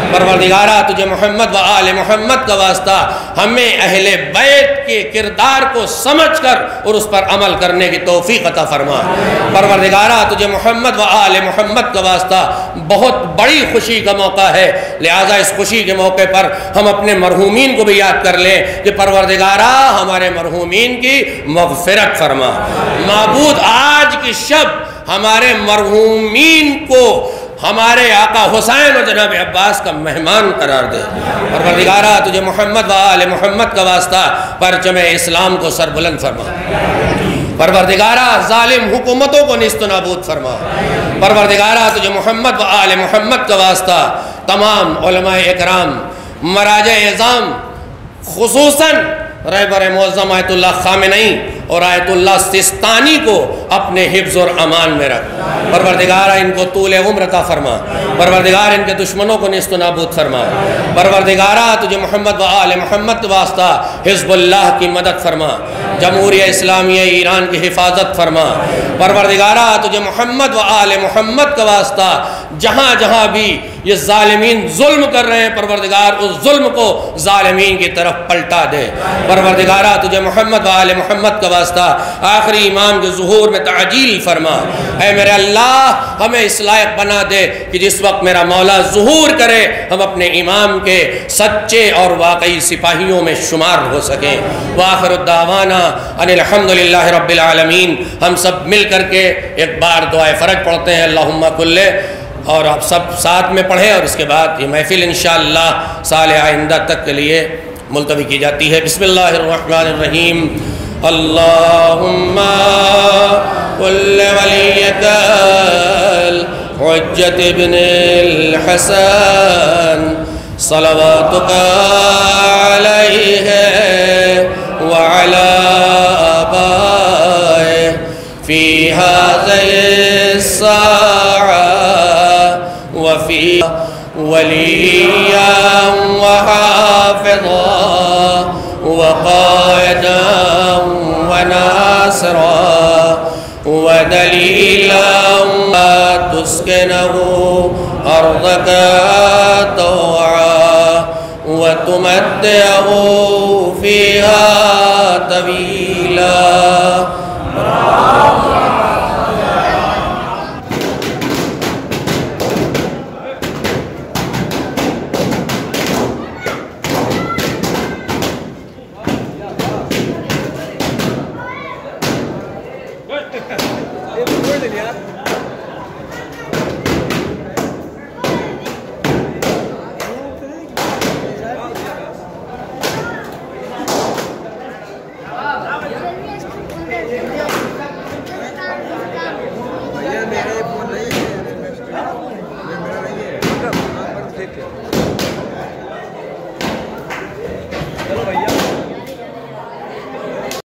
परवरदिगारा तुझे मोहम्मद व आले मोहम्मद का वास्ता हमें अहले बैत के किरदार को समझकर और उस पर अमल करने की तौफीक अता फरमा। परवरदिगारा तुझे मोहम्मद व आले मोहम्मद का वास्ता बहुत बड़ी खुशी का मौका है, लिहाजा इस खुशी के मौके पर हम अपने मरहूमीन को भी याद कर लें कि परवरदिगारा हमारे मरहूमीन की मग़फ़िरत फरमा। माबूद आज की शब हमारे मरहूमीन को हमारे आका हुसैन और जनाब अब्बास का मेहमान करार दे। परवरदिगारा तुझे मोहम्मद व आले मोहम्मद का वास्ता परचम इस्लाम को सरबुलंद फरमा। परवरदिगारा जालिम हुकूमतों को निस्त नाबूद फरमा। परवरदिगारा तुझे मोहम्मद व आले मोहम्मद का वास्ता तमाम उलमाए इकराम मराजे एज़ाम खुसूसन रहबर मुअज़्ज़म आयतुल्लाह ख़ामेनी और आयतुल्लाह सिस्तानी को अपने हिफ्ज़ और अमान में रख। परवरदिगार इनको तूले उम्र अता फरमा। परवरदिगार इनके दुश्मनों को निस्त नाबूद फरमा। परवरदिगारा तुझे मोहम्मद व आले मोहम्मद के वास्ता हिज़्बुल्लाह की मदद फरमा। जमहूरिया इस्लामिया ईरान की हिफाजत फरमा। परवरदिगारा तुझे मोहम्मद व आले मोहम्मद का वास्ता जहाँ जहाँ भी ये ज़ालिमीन जुल्म कर रहे हैं, परवरदिगार उस जुल्म को ज़ालिमीन की तरफ पलटा दे। परवरदिगारा तुझे मोहम्मद व आले मोहम्मद का वास्ता आखिरी इमाम के ज़ुहूर में ताजील फरमा। ऐ मेरे अल्लाह हमें इस लायक बना दे कि जिस वक्त मेरा मौला ज़ुहूर करे हम अपने इमाम के सच्चे और वाकई सिपाहियों में शुमार हो सकें। व आखिर दावाना अनिल हम्दुलिल्लाहि रब्बिल आलमीन। हम सब मिल करके एक बार दुआए फ़रज पढ़ते हैं अल्लाहुम्मा कुल्ले, और आप सब साथ में पढ़ें और इसके बाद ये महफिल इंशाअल्लाह साल आइंदा तक के लिए मुलतवी की जाती है। बिस्मिल्लाहिर्रहमानिर्रहीम। अल्लाहुम्मा कुल्ले वलियकल हुज्जत इब्निल हसन सलवातुका अलैहि व अला आबाए फी हाज़िहि स्साअ व फी वलिया व हाफ़िज़ा व क़ाइदा व नासिरा व दलीला तुस्किनहु अर्ज़का तौआ व तुमत्तिअहु फ़ीहा तवीला।